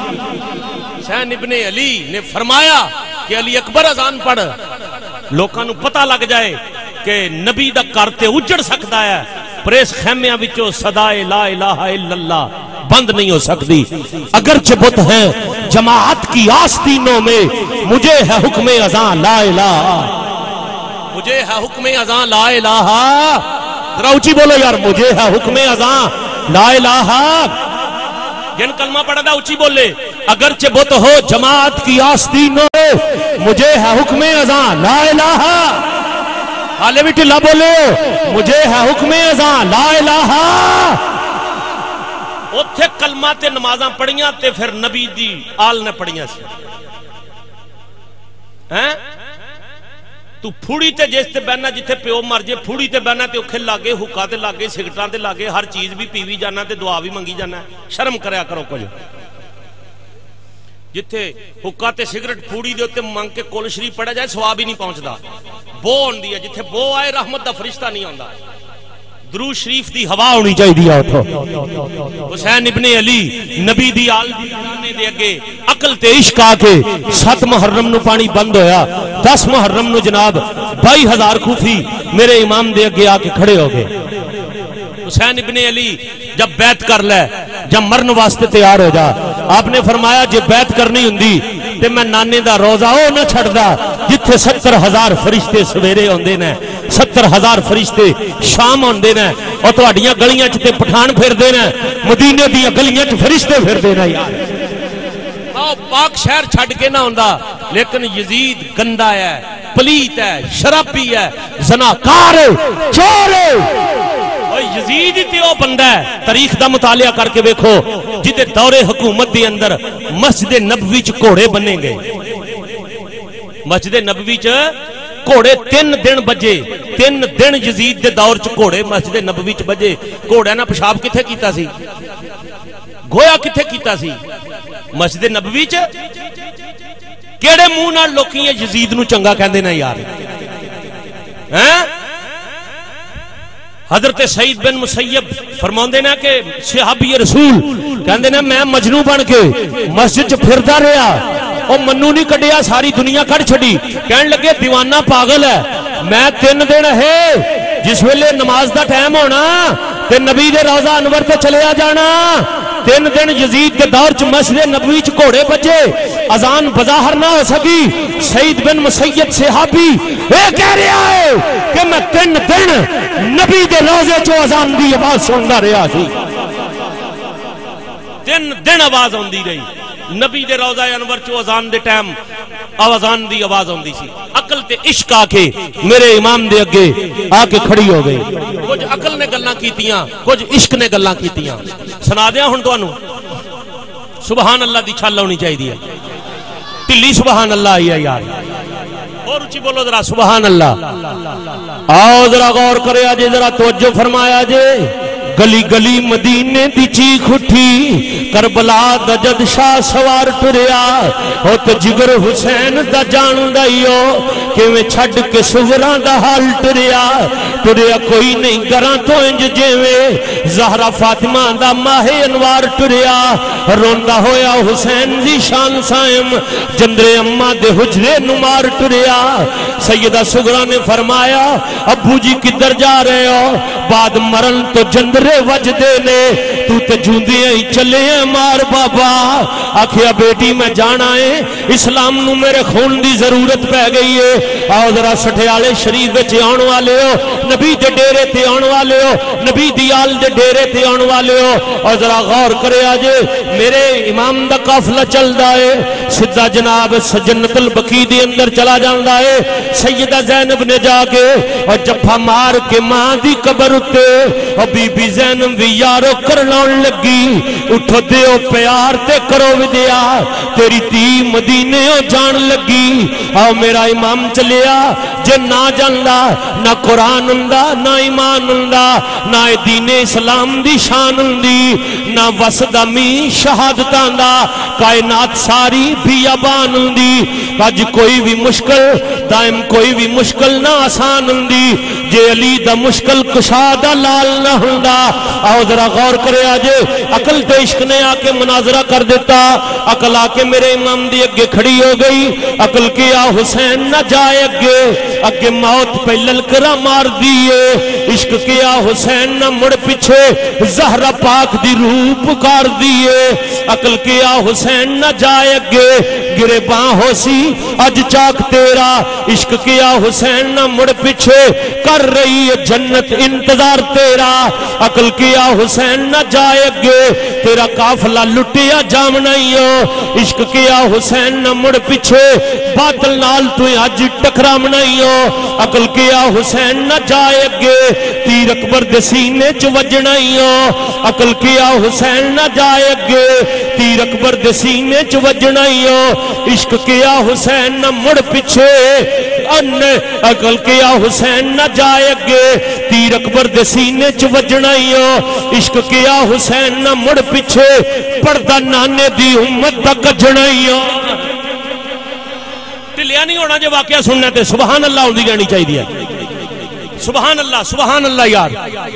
حسین ابن علی نے فرمایا کہ علی اکبر اذان پڑھ, لوکاں نو پتہ لگ جائے کہ نبی دا گھر تے اجڑ سکتا ہے, پر اس خیمیاں وچوں صدائے لا الہ الا اللہ بند نہیں ہو سکتی. اگرچہ بت ہیں جماعت کی آستینوں میں, مجھے ہے حکم اذان لا الہ, مجھے ہے حکم اذان لا الہ. ذرا اونچی بولو یار, مجھے ہے حکم اذان لا الہ. جن کلمہ پڑھا تھا اونچی بولے. اگرچہ بت ہو جماعت کی آستینوں میں, مجھے ہے حکم اذان لا الہ. حالے بھی ٹھلا بولے, مجھے ہے حکم اذان لا الہ. اتھے کلمہ تے نمازاں پڑھیاں تے پھر نبی دی آل نے پڑھیاں سی. ہیں تو پھوڑی تے جس تے بہنا جتھے پیو مر جے, پھوڑی تے بہنا تے اوکھے لاگے, حکا تے لاگے, سگرٹاں تے لاگے, ہر چیز بھی پیوی جانا تے دعا بھی منگی جانا. شرم کریا کرو کچھ. جتھے حکا تے سگرٹ پھوڑی دے تے منگ کے کول شریف پڑھا جائے ثواب ہی نہیں پہنچدا. بو ہوندی ہے, جتھے بو آئے رحمت دا فرشتہ نہیں ہوندا. درود شریف دی ہوا ہونی چاہیے. حسین ابن علی نبی دی آل دی دے اگے عقل تے عشق آ کے سات محرم نو پانی بند ہویا, دس محرم نو جناب بائی ہزار کوفی میرے امام دے اگے آ کے کھڑے ہو گئے. حسین ابن علی جب بیعت کر لے, جب مرن واسطے تیار ہو جا, آپ نے فرمایا جے بیعت کرنی ہوندی تے میں نانے دا روزہ او نہ چھڑدا جتھے ستر ہزار فرشتے سویرے ہوندے نے, ستر ہزار فرشتے شام آندے نے اور تہاڈیاں گلیاں چ تے پٹھان پھردے نے مدینے دی گلیاں چ فرشتے پھردے نے یار آؤ پاک شہر چھڈ کے نہ ہوندا لیکن یزید گندا ہے پلیت ہے شرابی ہے زناکار ہے چور ہے یزید تے او بندہ ہے تاریخ دا مطالعہ کر کے دیکھو جدے دور حکومت دے اندر مسجد نبوی چ گھوڑے بنے گئے مسجد نبوی چ گھوڑے تین دن بجے تین دن یزید دے دور چ گھوڑے مسجد نبوی چ بجے گھوڑے نہ پیشاب کتھے کیتا سی گویا کتھے کیتا سی مسجد نبوی چ کیڑے منہ نال لوکی یزید نو چنگا کہندے نے یار ہیں حضرت سعید بن مسیب فرماندے نا کہ صحابی رسول کہندے نا میں مجنوں بن کے مسجد چ پھردا رہیا او منو نہیں کڈیا ساری دنیا کڈ چھڈی کہن لگے دیوانہ پاگل ہے میں تین دن ہے جس ویلے نماز دا ٹائم ہونا تے نبی دے روضہ انور تے چلیا جانا تین دن یزید کے دور چ مسجد نبوی چ گھوڑے بجے اذان بظاہر نہ ہو سکی سعید بن مسیب صحابی اے کہہ رہا ہے کہ میں تین دن نبی دے روضے چ اذان دی آواز سندا رہیا سی تین دن آواز ہوندی رہی نبی دے روضہ انور چ اذان دے ٹائم آوازان دی آواز ہوندی سی عقل تے عشق آ کے میرے امام دے اگے آ کے کھڑی ہو گئی کچھ عقل نے گلاں کیتیاں کچھ عشق نے گلاں کیتیاں سنا دیاں ہن تانوں سبحان اللہ دی چھل ہونی چاہیے ٹلی سبحان اللہ آئی ہے یار اور اچھی بولو ذرا سبحان اللہ آؤ ذرا غور کرے آجے ذرا توجہ فرمایا جے گلی گلی مدینے دی چیخ اٹھی کربلا دا جد شاہ سوار ٹریا ہو تو جگر حسین دا جان دائیو کہ میں چھڑ کے سوران دا حال ٹریا ٹریا کوئی نہیں گران تو انج جیوے زہرہ فاطمہ دا ماہ انوار ٹریا روندہ ہویا حسین دی شان سائم جندر اممہ دے حجرے نمار ٹریا سیدہ سگرہ نے فرمایا ابو جی کدھر جا رہے ہو بعد مرن تو جندر وجدے نے تو تے جوندی ہی چلے ہیں مار بابا آکھیا بیٹی میں جانا ہے اسلام نو میرے خون دی ضرورت پہ گئی ہے آؤ ذرا سٹھیالے شریف وچ آن والے ہو نبی دے ڈیرے تے آن والے ہو نبی دی آل دے ڈیرے تے آن والے ہو اور ذرا غور کرے آجے میرے امام دا قافلہ چل دا ہے سدھا جناب جنت البقیع دے اندر چلا جاندا ہے سیدہ زینب نے جا کے اور جفا مار کے ماں دی قبر اتے اور بی بی زینب بھی یارو کرناؤں لگی اٹھو دیو پیار تے کرو ودیا تیری تی مدینے ہو جان لگی آؤ میرا امام چلیا جے نہ جاندا نہ قرآن ہوندا نہ ایمان ہوندا نہ دین اسلام دی شان ہوندی نہ وسدا می شہادتاں دا کائنات ساری بھی ابان ہوندی اج کوئی بھی مشکل دائم کوئی بھی مشکل نہ آسان ہوندی جے علی دا مشکل کشا دا لال نہ ہوندا آؤ ذرا غور کرے آجے عقل تے عشق نے آ کے مناظرہ کر دیتا عقل آ کے میرے امام دی اگے کھڑی ہو گئی عقل کیا حسین نہ جائے اگے اگے موت پہ للکرہ مار دیئے عشق کیا حسین نہ مڑ پچھے زہرہ پاک دی روح پکار دیئے عقل کیا حسین نہ جائے اگے گرے باں ہو سی اج چاک تیرا عشق کیا حسین نہ مڑ پچھے کر رہی ہے جنت انتظار تیرا عقل کیا حسین نہ جائے اگے تیرا قافلہ لٹیا جامنا ہی ہو عشق کیا حسین نہ مڑ پچھے باطل نال تو اج ٹکرامنا ہی ہو عقل کیا حسین نہ جائے اگے تیر اکبر دے سینے چ وجنا ہی ہو عقل کیا حسین نہ جائے اگے تیر اکبر دے سینے چ وجنا ہی ہو عشق کیا حسین نہ مڑ پچھے ان عقل کیا حسین نہ جائے اگے تیر اکبر دے سینے چ وجنا ہی ہو عشق کیا حسین نہ مڑ پچھے پردہ نانے دی امت دا کجنا ہی ہو ٹلیا نہیں ہونا جو واقعہ سننے تے سبحان اللہ ہوندی رہنی چاہیے سبحان اللہ سبحان اللہ یار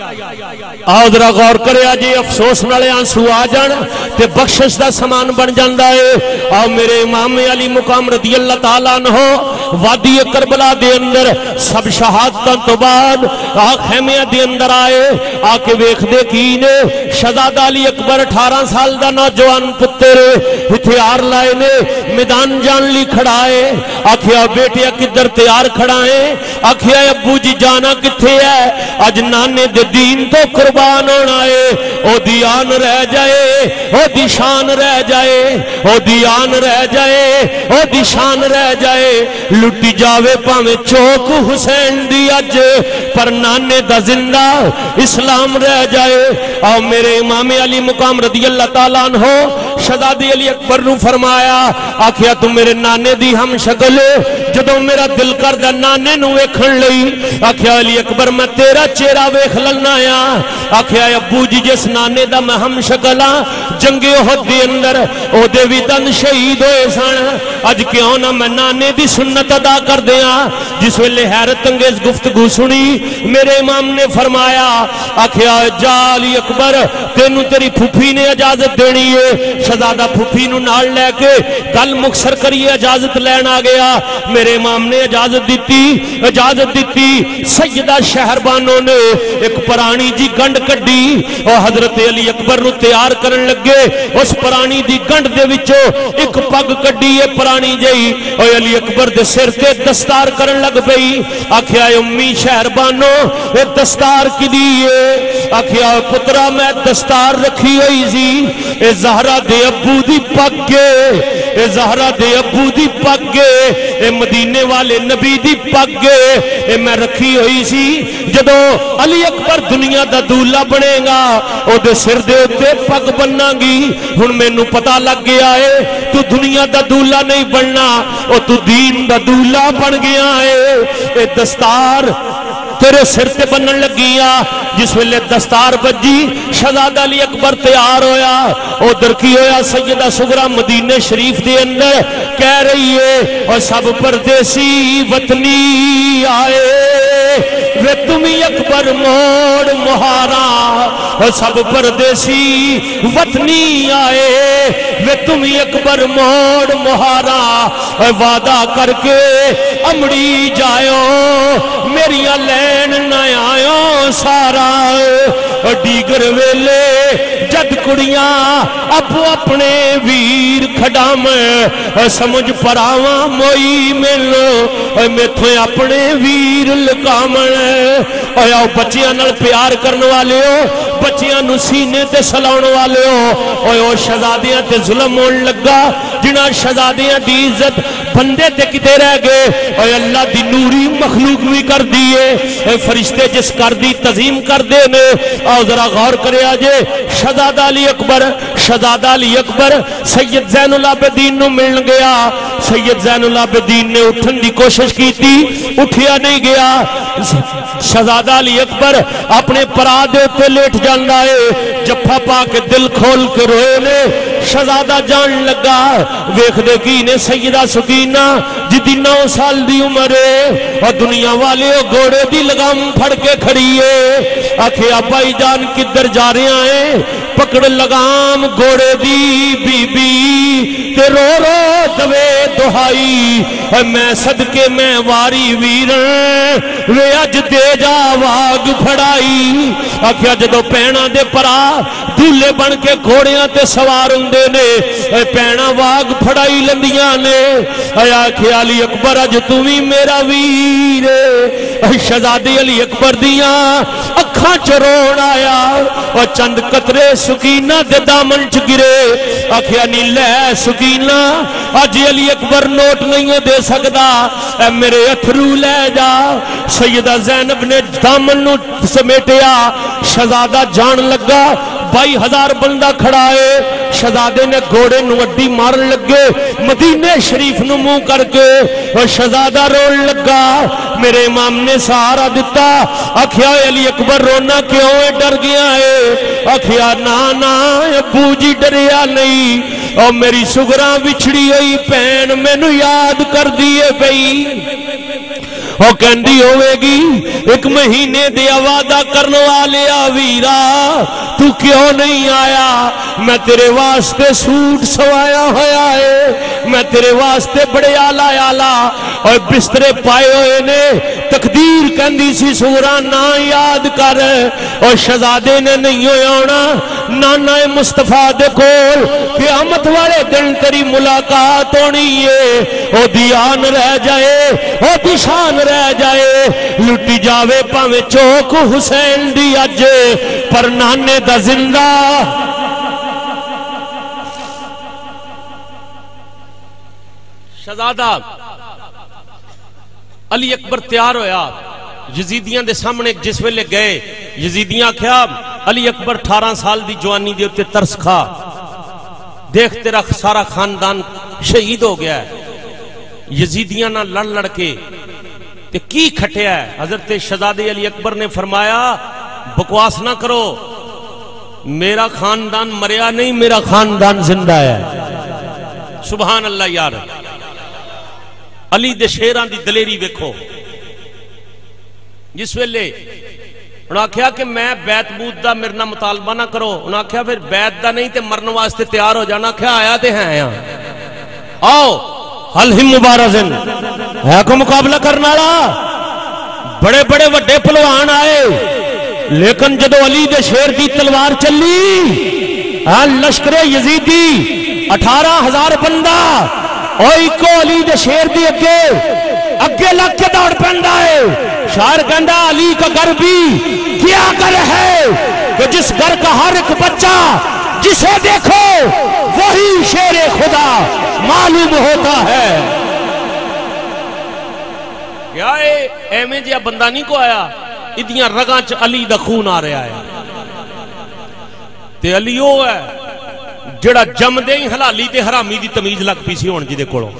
آؤ ذرا غور کرے جی افسوس نالے آنسو آ جان تے بخشش دا سامان بن جاندا ہے آؤ میرے امام علی مقام رضی اللہ تعالیٰ عنہ وادی کربلا دے اندر سب شہادتاں تو بعد آ خیمے دے اندر آئے آ کے ویکھ دے کی نے شہزادہ علی اکبر اٹھارہ سال دا نوجوان پتر ہتھیار لائے نے میدان جان لی کھڑائے آکھیا بیٹیا کدھر تیار کھڑائے آکھیا ابو جی جانا کتھے ہے اج نانے دے دین تو قربان ہونا ہے او دی آن رہ جائے او دی شان رہ جائے او دی آن رہ جائے او دی شان رہ جائے لٹی جاوے پاویں چوک حسین دی اج پر نانے دا زندہ اسلام رہ جائے آؤ میرے امام علی مقام رضی اللہ تعالیٰ عنہ شہزادی علی اکبر نو فرمایا آکھیا تم میرے نانے دی ہم شکل جدوں میرا دل کردہ نانے نو ویکھن لئی آکھیا علی اکبر میں تیرا چہرہ ویکھ لنا آیا آکھیا ابو جی جس نانے دا میں ہم شکلاں جنگ احد دے اندر او دے وی دن شہید ہوئے سن اج کیوں نہ میں نانے دی سنت ادا کر دیاں جس ویلے حیرت انگیز گفتگو سنی میرے امام نے فرمایا آکھیا جا علی اکبر تینوں تیری پھوپھی نے اجازت دینی ہے شہزادہ پھوپھی نو نال لے کے گل مکسر کریے اجازت لین آ گیا میرے امام نے اجازت دیتی اجازت دیتی سیدہ شہربانوں نے ایک پرانی جی گنڈ کڈی اور حضرت علی اکبر نو تیار کرن لگے اس پرانی دی گنڈ دے وچوں ایک پگ کڈی ہے پرانی جئی اور علی اکبر دے سر تے دستار کرن لگ پئی آکھیا امی شہربانوں اے دستار کدی ہے آکھیا پترا میں دستار رکھی ہوئی سی اے زہرا دے ابو دی پگ اے زہرا دے ابو دی پگ اے مدینے والے نبی دی پگ اے میں رکھی ہوئی سی جدو علی اکبر دنیا دا دولا بنے گا او دے سر دے تے پگ بننا گی ہن مینوں پتہ لگ گیا ہے تو دنیا دا دولا نہیں بننا او تو دین دا دولا بن گیا ہے اے دستار تیرے سر تے بنن لگیا جس ویلے دستار بجی شہزادہ علی اکبر تیار ہویا او در کی ہویا سیدہ سغرا مدینہ شریف دے اندر کہہ رہی ہے اور سب پردیسی وطنی آئے وے تمہیں اکبر موڑ مہارا اور سب پردیسی وطنی آئے وے تمہیں اکبر موڑ مہارا اور وعدہ کر کے امڑی جائیو میریاں لین نہ آئیو سارا اور دیگر ویلے جد کڑیاں اپو اپنے ویر کھڑام سمجھ پراواں موئی ملو اور میں تھویں اپنے ویر لکامن اور آؤ بچیاں نال پیار کرنے والے ہو بچیاں نو سینے تے سلاؤن والے ہو اور او شہزادیاں تے ظلم ہون لگا جنہاں شہزادیاں دی عزت بندے تے کتے رہ گئے اور اللہ دی نوری مخلوق بھی کر دیئے فرشتے جس کر دی تظیم کر دے نے آؤ ذرا غور کرے آجے شہزادہ علی اکبر شہزادہ علی اکبر سید زین العابدین نو ملن گیا سید زین العابدین نے اٹھن دی کوشش کی تھی اٹھیا نہیں گیا شہزادہ علی اکبر اپنے پرادے تے لیٹ جان رہے جفا پا کے دل کھول کے روئے نے شہزادہ جان لگا ویکھ دے کی نے سیدہ سکینہ جدی نو سال دی عمرے اور دنیا والے گھوڑے دی لگام پھڑ کے کھڑی ہے آکھے آبائی جان کدھر جا رہے ہیں پکڑ لگام گھوڑے دی بی بی تے رو رو دوے دہائی میں صدقے میں واری ویرن وے اج دے جا واگ پھڑائی آکھیا جدو پینا دے پرا دولے بن کے گھوڑیاں تے سوار ہوندے نے پینا واگ پھڑائی لندیاں نے آکھیا علی اکبر اج تمہیں میرا ویر شہزادی علی اکبر دیاں اکھاں چرون آیا اور چند قطرے سکینہ دے دامن چ گرے آکھیا نہیں لے سکینہ اج علی اکبر نوٹ نہیں دے سکدا اے میرے اتھرو لے جا سیدہ زینب نے دامن نو سمیٹیا شہزادہ جان لگا بائی ہزار بندہ کھڑا ہے شہزادے نے گھوڑے نو اڈی مارن لگے مدینہ شریف نو منہ کر کے اور شہزادہ رون لگا میرے امام نے سہارا دیتا آکھیا علی اکبر رونا کیوں ہے ڈر گیا ہے آکھیا نا نا ابو جی ڈریا نہیں اور میری سگراں وچھڑی ہوئی پین میں نو یاد کر دیے پئی وہ کہندی ہوے گی ایک مہینے دے وعدہ کرنے والے ویرا تو کیوں نہیں آیا؟ میں تیرے واسطے سوٹ سوایا ہویا ہے، میں تیرے واسطے بڑے آلہ آلہ اور بسترے پائے ہوئے نے، تقدیر کہندی سی سورا نہ یاد کر، اور شہزادے نے نہیں ہونا نانا مصطفیٰ دے کول قیامت والے دن تیری ملاقات ہونی ہے، او دی آن رہ جائے او دی شان رہ جائے، لٹی جاوے پاویں چوک حسین دی اج پر نانے دا زندہ۔ شہزادہ علی اکبر تیار ہویا یزیدیاں دے سامنے جس ویلے گئے، یزیدیاں کیا علی اکبر اٹھارہ سال دی جوانی دے اتے ترس کھا، دیکھ تیرا سارا خاندان شہید ہو گیا ہے، یزیدیاں نہ لڑ لڑ کے تے کی کھٹیا ہے۔ حضرت شہزادے علی اکبر نے فرمایا بکواس نہ کرو، میرا خاندان مریا نہیں، میرا خاندان زندہ ہے۔ سبحان اللہ یار، علی دے شیران دی دلیری ویکھو۔ جس ویلے انہوں نے کہا کہ میں بیت بود دا میرے نہ مطالبہ نہ کرو، انہوں نے کہا پھر بیت دا نہیں تے مرن واسطے تیار ہو جانا، کہا آیا تے ہیں آیا آؤ حل ہم مبارزن ہے کو مقابلہ کرنا رہا، بڑے بڑے وڈے پلوان آئے، لیکن جدو علی دے شیر دی تلوار چلی، لشکر یزیدی اٹھارہ ہزار بندہ اوئی کو علی دے شیر دی اگے اگے لگ کے دوڑ پہندا ہے۔ شاعر کہندا علی کا گھر بھی کیا گھر ہے کہ جس گھر کا ہر ایک بچہ جسے دیکھو وہی شیر خدا معلوم ہوتا ہے۔ کیا اے ایمیں جیا بندہ نہیں کو آیا، ادیاں رگاں چ علی دا خون آ رہا ہے، تے علی او ہے جڑا جم دے ہی حلالی تے حرامی دی تمیز لگ پی سی ہون جی دے کولوں۔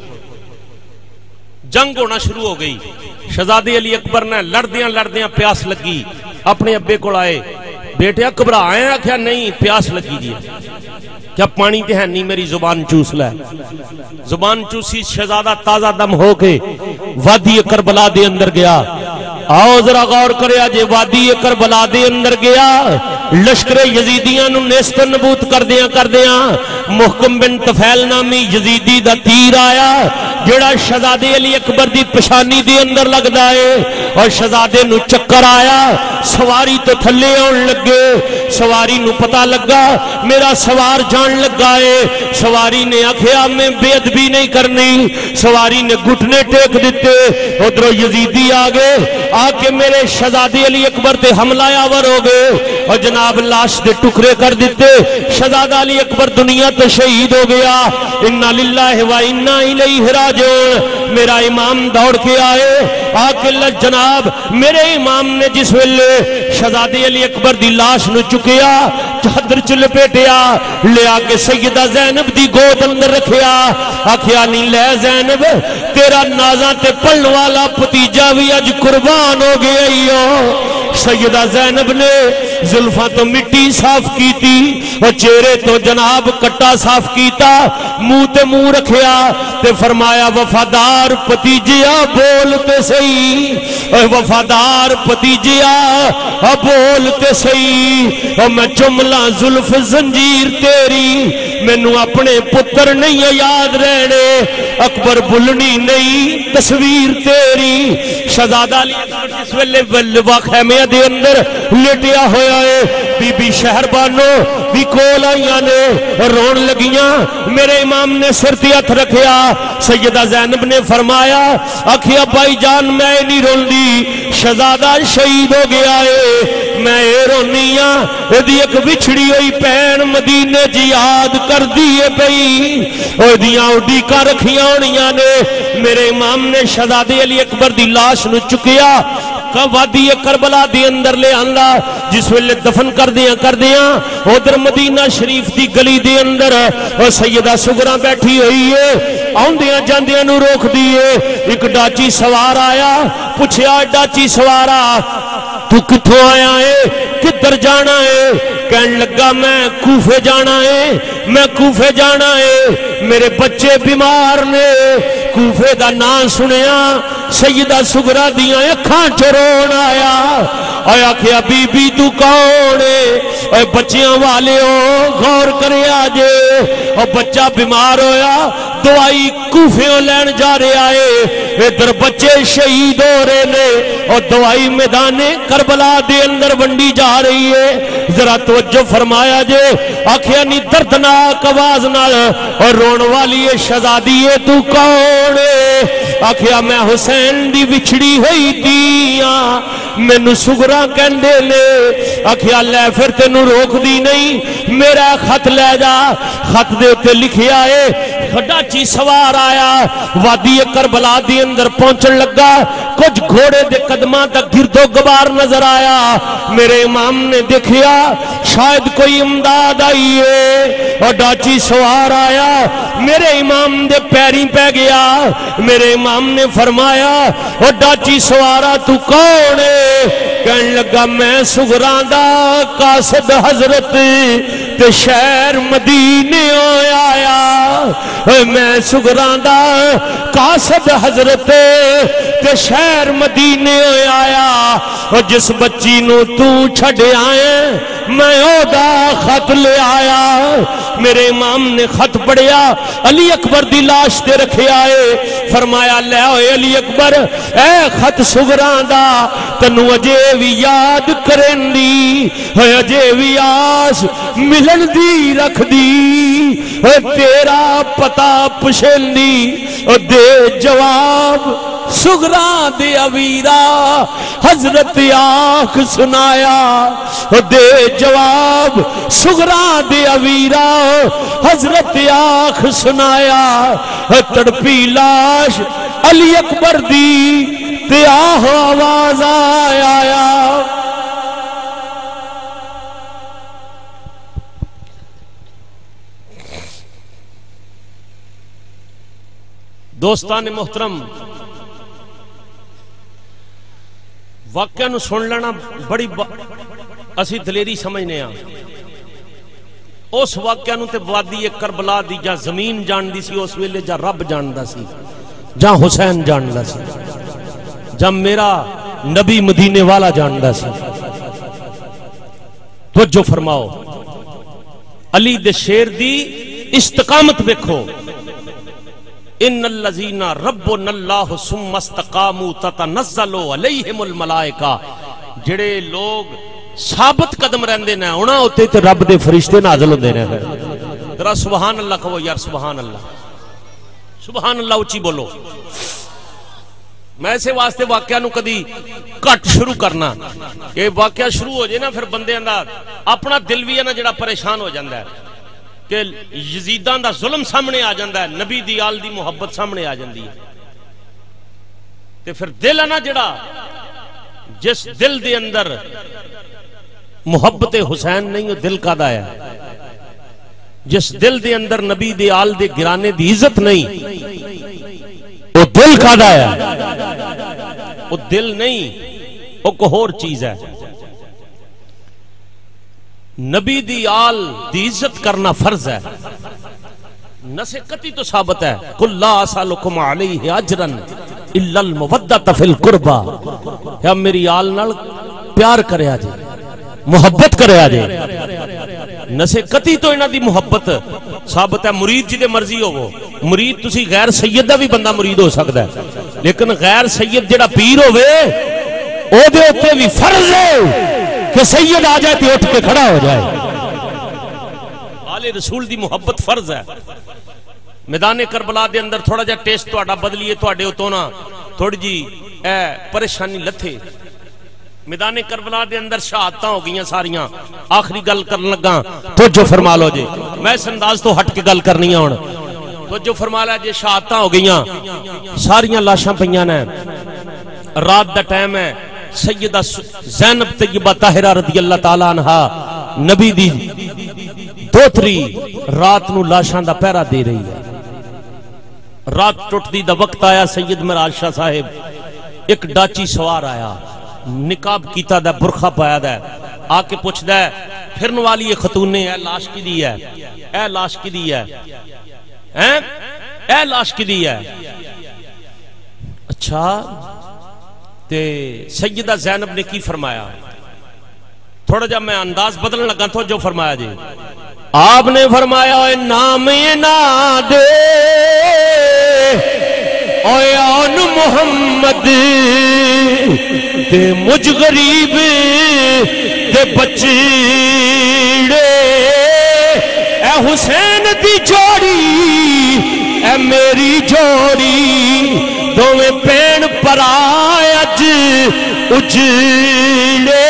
جنگ ہونا شروع ہو گئی، شہزادے علی اکبر نے لڑدیاں لڑدیاں پیاس لگی، اپنے ابے کو آئے، بیٹے گھبرا آئے، کیا نہیں پیاس لگی جی، کیا پانی تے ہے نہیں، میری زبان چوس لے۔ زبان چوسی، شہزادہ تازہ دم ہو کے وادی کربلا دے اندر گیا۔ آؤ ذرا غور کریا جے وادی کربلا دے اندر گیا، لشکر یزیدیاں نو نیست نبوت کر دیاں کر دیاں محکم بن طفیل نامی یزیدی دا تیر آیا، جڑا شہزادے علی اکبر دی پشانی دے اندر لگدا ہے، اور شہزادے نو چکر آیا، سواری تو تھلے آن لگے، سواری نو پتہ لگا میرا سوار جان لگا ہے، سواری نے آکھیا میں بے ادبی نہیں کرنی، سواری نے گھٹنے ٹیک دیتے، ادھروں یزیدی آگے آ کے میرے شہزادے علی اکبر تے حملہ آور ہو گئے، اور جناب لاش دے ٹکرے کر دیتے، شہزادہ علی اکبر دنیا تو شہید ہو گیا۔ انا للہ و انا الیہ راجعون۔ میرا امام دوڑ کے آئے، آکے جناب میرے امام نے جس ویلے شہزادے علی اکبر دی لاش نو چکیا، چادر چ لپیٹیا، لے آ کے سیدہ زینب دی گود اندر رکھیا، آکھیا نہیں لے زینب تیرا نازاں تے پلن والا پتیجا بھی اج قربان ہو گیا ہو۔ سیدہ زینب نے زلفاں تو مٹی صاف کی تھی، اور چہرے تو جناب کٹا صاف کیتا، منہ تے منہ رکھیا تے فرمایا وفادار پتیجیا بولتے سہی، اے وفادار پتیجیا بولتے سہی، اور میں جملہ زلف زنجیر تیری مینوں اپنے پتر نہیں یاد رہنے، اکبر بلنی نہیں تصویر تیری۔ شہزادہ علی اکبر جس ویلے خیمے دے اندر لٹیا ہویا ہے، بی بی شہر بانو بھی کول آئیاں نے رون لگیاں، میرے امام نے سر تے ہتھ رکھیا، سیدہ زینب نے فرمایا آکھیا بھائی جان میں نہیں رون دی، شہزادہ شہید ہو گیا ہے، میں اے رونی ہاں ادی ایک وچھڑی ہوئی پین مدینے جی یاد کر دیے پئی، او دیاں اڈی کا رکھیاں ہونیاں نے۔ میرے امام نے شہزادے علی اکبر دی لاش نو چکیا، وادی کربلا دی اندر لے آندا، جس ویلے دفن کر دیاں کر دیاں ادھر مدینہ شریف دی گلی دی اندر اور سیدہ سغرا بیٹھی ہوئی ہے، آندیاں جاندیاں نو روک دیے، ایک ڈاچی سوار آیا، پوچھیا ڈاچی سوارا تو کتھوں آیا ہے، کدھر جانا ہے؟ کہن لگا میں کوفے جانا ہے، میں کوفے جانا ہے، میرے بچے بیمار نے، کوفے دا نام سنیا سیدہ سغرا دیاں اکھاں چرون آیا اے آکھیا بی بی تو کون اے اے بچیاں والے ہو غور کرے آجے اور بچہ بیمار ہویا دوائی کوفیوں لین جا رہے آئے ادھر بچے شہید ہو رہے نے اور دوائی میدان کربلا دے اندر ونڈی جا رہی ہے ذرا توجہ فرمایا جے آکھیا نی دردناک آواز نال اور رون والی شہزادی ہے تو کون ہے آکھیا میں حسین دی وچھڑی ہوئی دیاں مینوں سغرا کہندے لے آکھیا لے پھر تینوں روک دی نہیں میرا خط لے جا خط دے تے لکھیا ہے ڈاچی سوار آیا وادی کربلا دی اندر پہنچن لگا کچھ گھوڑے دے قدماں دا گرد و غبار نظر آیا میرے امام نے دیکھیا شاید کوئی امداد آئی ہے اور ڈاچی سوار آیا میرے امام دے پیریں پہ گیا میرے امام نے فرمایا اور ڈاچی سوارا تو کون ہے کہن لگا میں سغراں دا قاصد حضرت تے شہر مدینے آیا میں سغراں دا قاصد حضرت تے شہر مدینے آیا اور جس بچی نو تو چھڑے آئے میں او دا خط لے آیا میرے امام نے خط پڑھیا علی اکبر دی لاش تے رکھے آئے فرمایا لے آئے علی اکبر اے خط سغراں دا تنو اجے بھی یاد کرن دی اجے بھی آس ملن دی رکھ دی تیرا پتا پشن دی دے جواب سغراں دے اویرا حضرت آنکھ سنایا دے جواب سغراں دے اویرا حضرت آنکھ سنایا تڑپی لاش علی اکبر دی تے آہ آواز آیا دوستان محترم واقعہ نو سن لینا بڑی با... اسی دلیری سمجھنے ہاں اس واقعہ نو تے وادی کربلا دی جا زمین جان دی سی اس ویلے جا رب جان دا سی جا حسین جان دا سی جا میرا نبی مدینے والا جان دا سی توجہ فرماؤ علی دے شیر دی استقامت دیکھو ان الذین ربنا اللہ ثم استقاموا تتنزل علیہم الملائکہ جڑے لوگ ثابت قدم رہندے نے انہاں اوتے تے رب دے فرشتے نازل ہوندے نے ذرا سبحان اللہ کہو یار سبحان اللہ سبحان اللہ اونچی بولو میں اسے واسطے واقعہ نو کدی کٹ شروع کرنا کہ واقعہ شروع ہو جائے نا پھر بندے اندر اپنا دل بھی ہے نا جڑا پریشان ہو جاندا ہے کہ یزیدان دا ظلم سامنے آ جاندا ہے نبی دی آل دی محبت سامنے آ جاندی ہے تے پھر دل ہے نا جڑا جس دل دے اندر محبت حسین نہیں وہ دل کا دایا جس دل دے اندر نبی دی آل دے گرانے دی عزت نہیں وہ دل کا دایا وہ دل نہیں وہ کوئی اور چیز ہے نبی دی آل دی عزت کرنا فرض ہے نسے قطعی تو ثابت ہے قل لا اسالکم علیہ اجرا الا المودۃ فی القربى یا میری آل نال پیار کریا جے محبت کریا جے نسے قطعی تو انہاں دی محبت ثابت ہے مرید جی دے مرضی ہو وہ مرید تسی غیر سید دا بھی بندہ مرید ہو سکتا ہے لیکن غیر سید جڑا پیر ہوئے او دے اوتے بھی فرض ہے کہ سید آ جائے تو اٹھ کے کھڑا ہو جائے آل رسول دی محبت فرض ہے میدان کربلا دے اندر تھوڑا جا ٹیسٹ تہاڈا بدلیے تہاڈے اتوں نا تھوڑی جی اے پریشانی لتھے میدان کربلا دے اندر شہادتاں ہو گئیاں ساریاں آخری گل کرن لگا توجہ فرما لو جی میں اس انداز تو ہٹ کے گل کرنی ہے ہن توجہ فرما لو جی شہادتاں ہو گئیاں ساریاں لاشاں پیاں نے رات دا ٹائم ہے سیدہ زینب طیبہ طاہرہ رضی اللہ تعالیٰ عنہ نبی دی دوتری رات نو لاشاں دا پہرا دے رہی ہے رات ٹوٹ دی دا وقت آیا سید معراج شاہ صاحب ایک ڈاچی سوار آیا نقاب کیتا دا برخہ پایا دا آ کے پوچھ دا پھرن والی یہ خاتون نے اے لاش کی دی ہے اے لاش کی دی ہے اے لاش کی دی ہے اچھا تے سیدہ زینب نے کی فرمایا؟ تھوڑا جا میں انداز بدلنے لگا تو جو فرمایا جی آپ نے فرمایا اے نام نہ دے اے آن محمد تے مجھ غریب تے بچڑے اے حسین دی جوڑی اے میری جوڑی دوویں پین پرائے اج اجڑے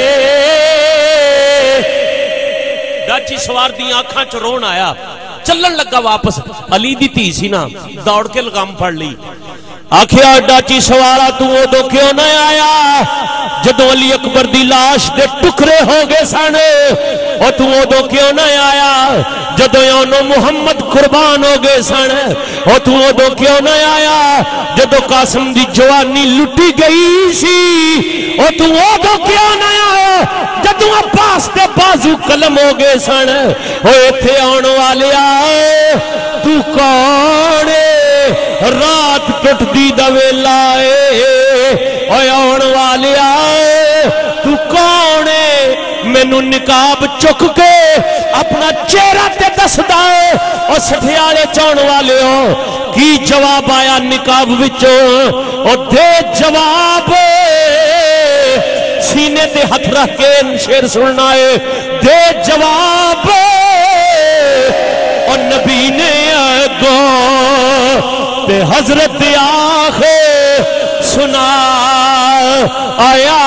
ڈاچی سوار دی آنکھاں چ رون آیا چلن لگا واپس علی دی تھی سی نا دوڑ کے لگام پڑ لی آکھیا ڈاچی سوارا تو ادو کیوں نہ آیا جدو علی اکبر دی لاش دے ٹکرے ہو گئے سن اور تو ادو کیوں نہ آیا جدو یونو محمد قربان ہو گئے سن اور تو ادو کیوں نہ آیا جدو قاسم دی جوانی لٹی گئی سی اور تو ادو کیوں نہ آیا جدو عباس دے بازو قلم ہو گئے سن او ایتھے آن والے آئے تو کون رات ٹٹ دی دوے لائے اوے آن والے آئے تو کون مینوں نقاب چک کے اپنا چہرہ تے دس دائے اور سٹھیالے چون والے ہو کی جواب آیا نقاب وچوں اور دے جواب سینے تے ہتھ رکھ کے شیر سننا ہے دے جواب اور نبی نے آگو تے حضرت آخر سنا آیا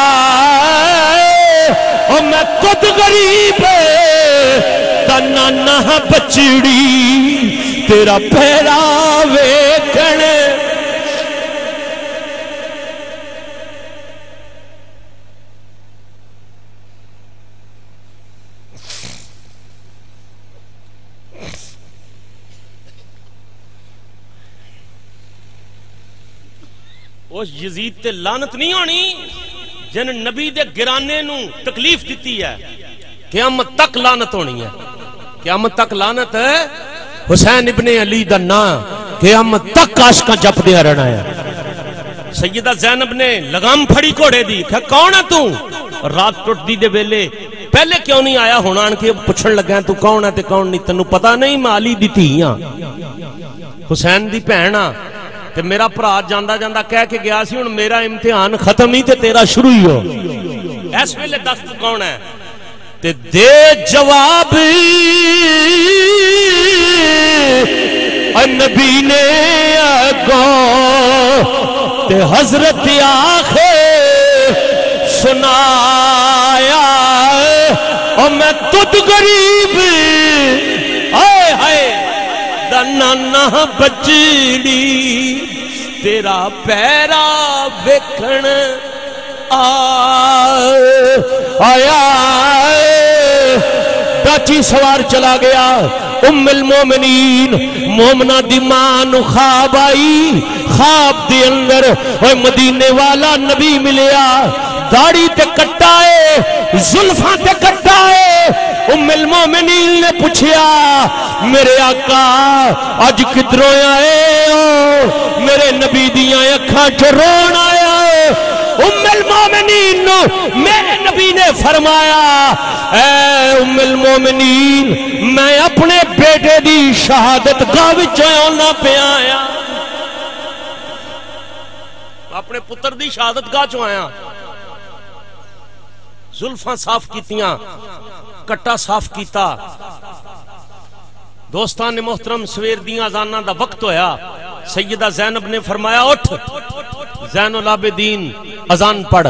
اور میں خود غریب تنا نہ بچڑی تیرا پہلا ویکھن اس یزید تے لعنت نہیں ہونی جن نبی دے گرانے نو تکلیف دیتی ہے قیامت تک لعنت ہونی ہے قیامت تک لعنت ہے حسین ابن علی دا نا قیامت تک عاشقاں جپ دیا رہنا ہے سیدہ زینب نے لگام پھڑی گھوڑے دی کہ کون ہے تو رات ٹوٹ دی دے ویلے پہلے کیوں نہیں آیا ہونا ان کے پوچھن لگا ہے تو کون ہے تے کون نہیں تینوں پتہ نہیں میں علی دی تھی ہاں حسین دی بہن ہاں تے میرا بھرا جاندا جاندا کہہ کے گیا سی ہن میرا امتحان ختم ہی تے تیرا شروع ہی ہو اس ویلے دس تو کون ہے تے دے جواب اے نبی نے آگو تے حضرت آخر سنایا اور میں تجھ غریب آئے ہائے دنا نہ بچڑی تیرا پیرا ویکھن آیا ڈاچی سوار چلا گیا ام المومنین مومنہ دی ماں خواب آئی خواب دے اندر اوہ مدینے والا نبی ملیا داڑھی تے کٹائے زلفاں تے کٹائے ام المومنین نے پوچھیا میرے آقا آج کدھروں آئے ہو میرے نبی دیاں اکھاں چرون آیا ام المومنین میرے نبی نے فرمایا اے ام المومنین میں اپنے بیٹے دی شہادت گاہ وچ ہونا پہ آیا اپنے پتر دی شہادت گاہ چوں آیا زلفاں صاف کیتیاں کٹا صاف کیتا دوستان محترم سویر دیاں اذاناں دا وقت ہویا سیدہ زینب نے فرمایا اٹھ زین العابدین اذان پڑھ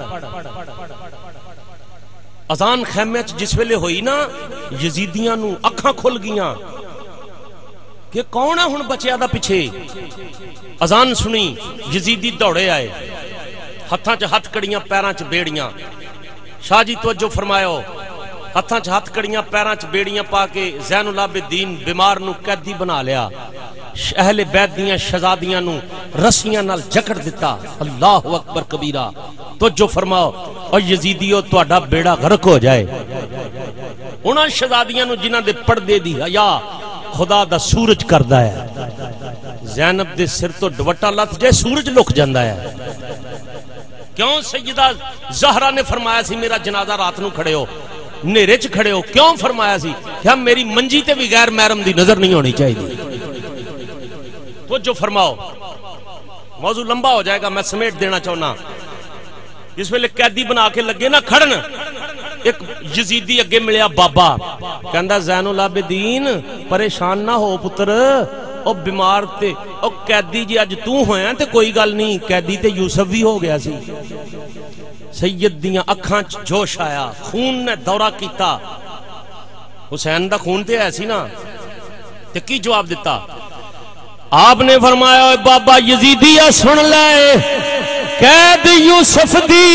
اذان خیمے جس ویلے ہوئی نا یزیدیاں نو اکھاں کھل گیاں کہ کون ہے ہن بچیا دا پیچھے اذان سنی یزیدی دوڑے آئے ہتھاں چ ہتھ کڑیاں پیراں چ بیڑیاں شاہ جی توجہ فرمایو ہتھاں چ ہتھ کڑیاں پیراں چ بیڑیاں پا کے زین العابدین بیمار نو قیدی بنا لیا اہل بیت دیاں شہزادیاں نو رسیاں نال جکڑ دیتا اللہ اکبر کبیرہ توجہ فرماؤ اور یزیدیو تہاڈا بیڑا غرق ہو جائے انہاں شہزادیاں نو جنہاں دے پردے دی حیا خدا دا سورج کردا ہے زینب دے سر تو دوٹا لت جائے سورج لک جاندہ ہے. کیوں سیدہ زہرا نے فرمایا سی میرا جنازہ رات نو کھڑے ہو نیرے چ کھڑے ہو؟ کیوں فرمایا سی؟ کہ میری منجی تے بھی غیر محرم دی نظر نہیں ہونی چاہیے. تو جو فرماؤ موضوع لمبا ہو جائے گا، میں سمیٹ دینا چاہنا. اس ویلے قیدی بنا کے لگے نا کھڑن، ایک یزیدی اگے ملیا بابا کہندا زین العابدین پریشان نہ ہو پتر، او بیمار تے او قیدی جی اج تو ہویا تے کوئی گل نہیں، قیدی تے یوسف بھی ہو گیا سی. سید دیاں اکھاں چ جوش آیا، خون نے دورہ کیتا. حسین دا خون تے ایسی نا تے کی جواب دیتا؟ آپ نے فرمایا اے بابا یزیدیہ سن لے، قید یوسف دی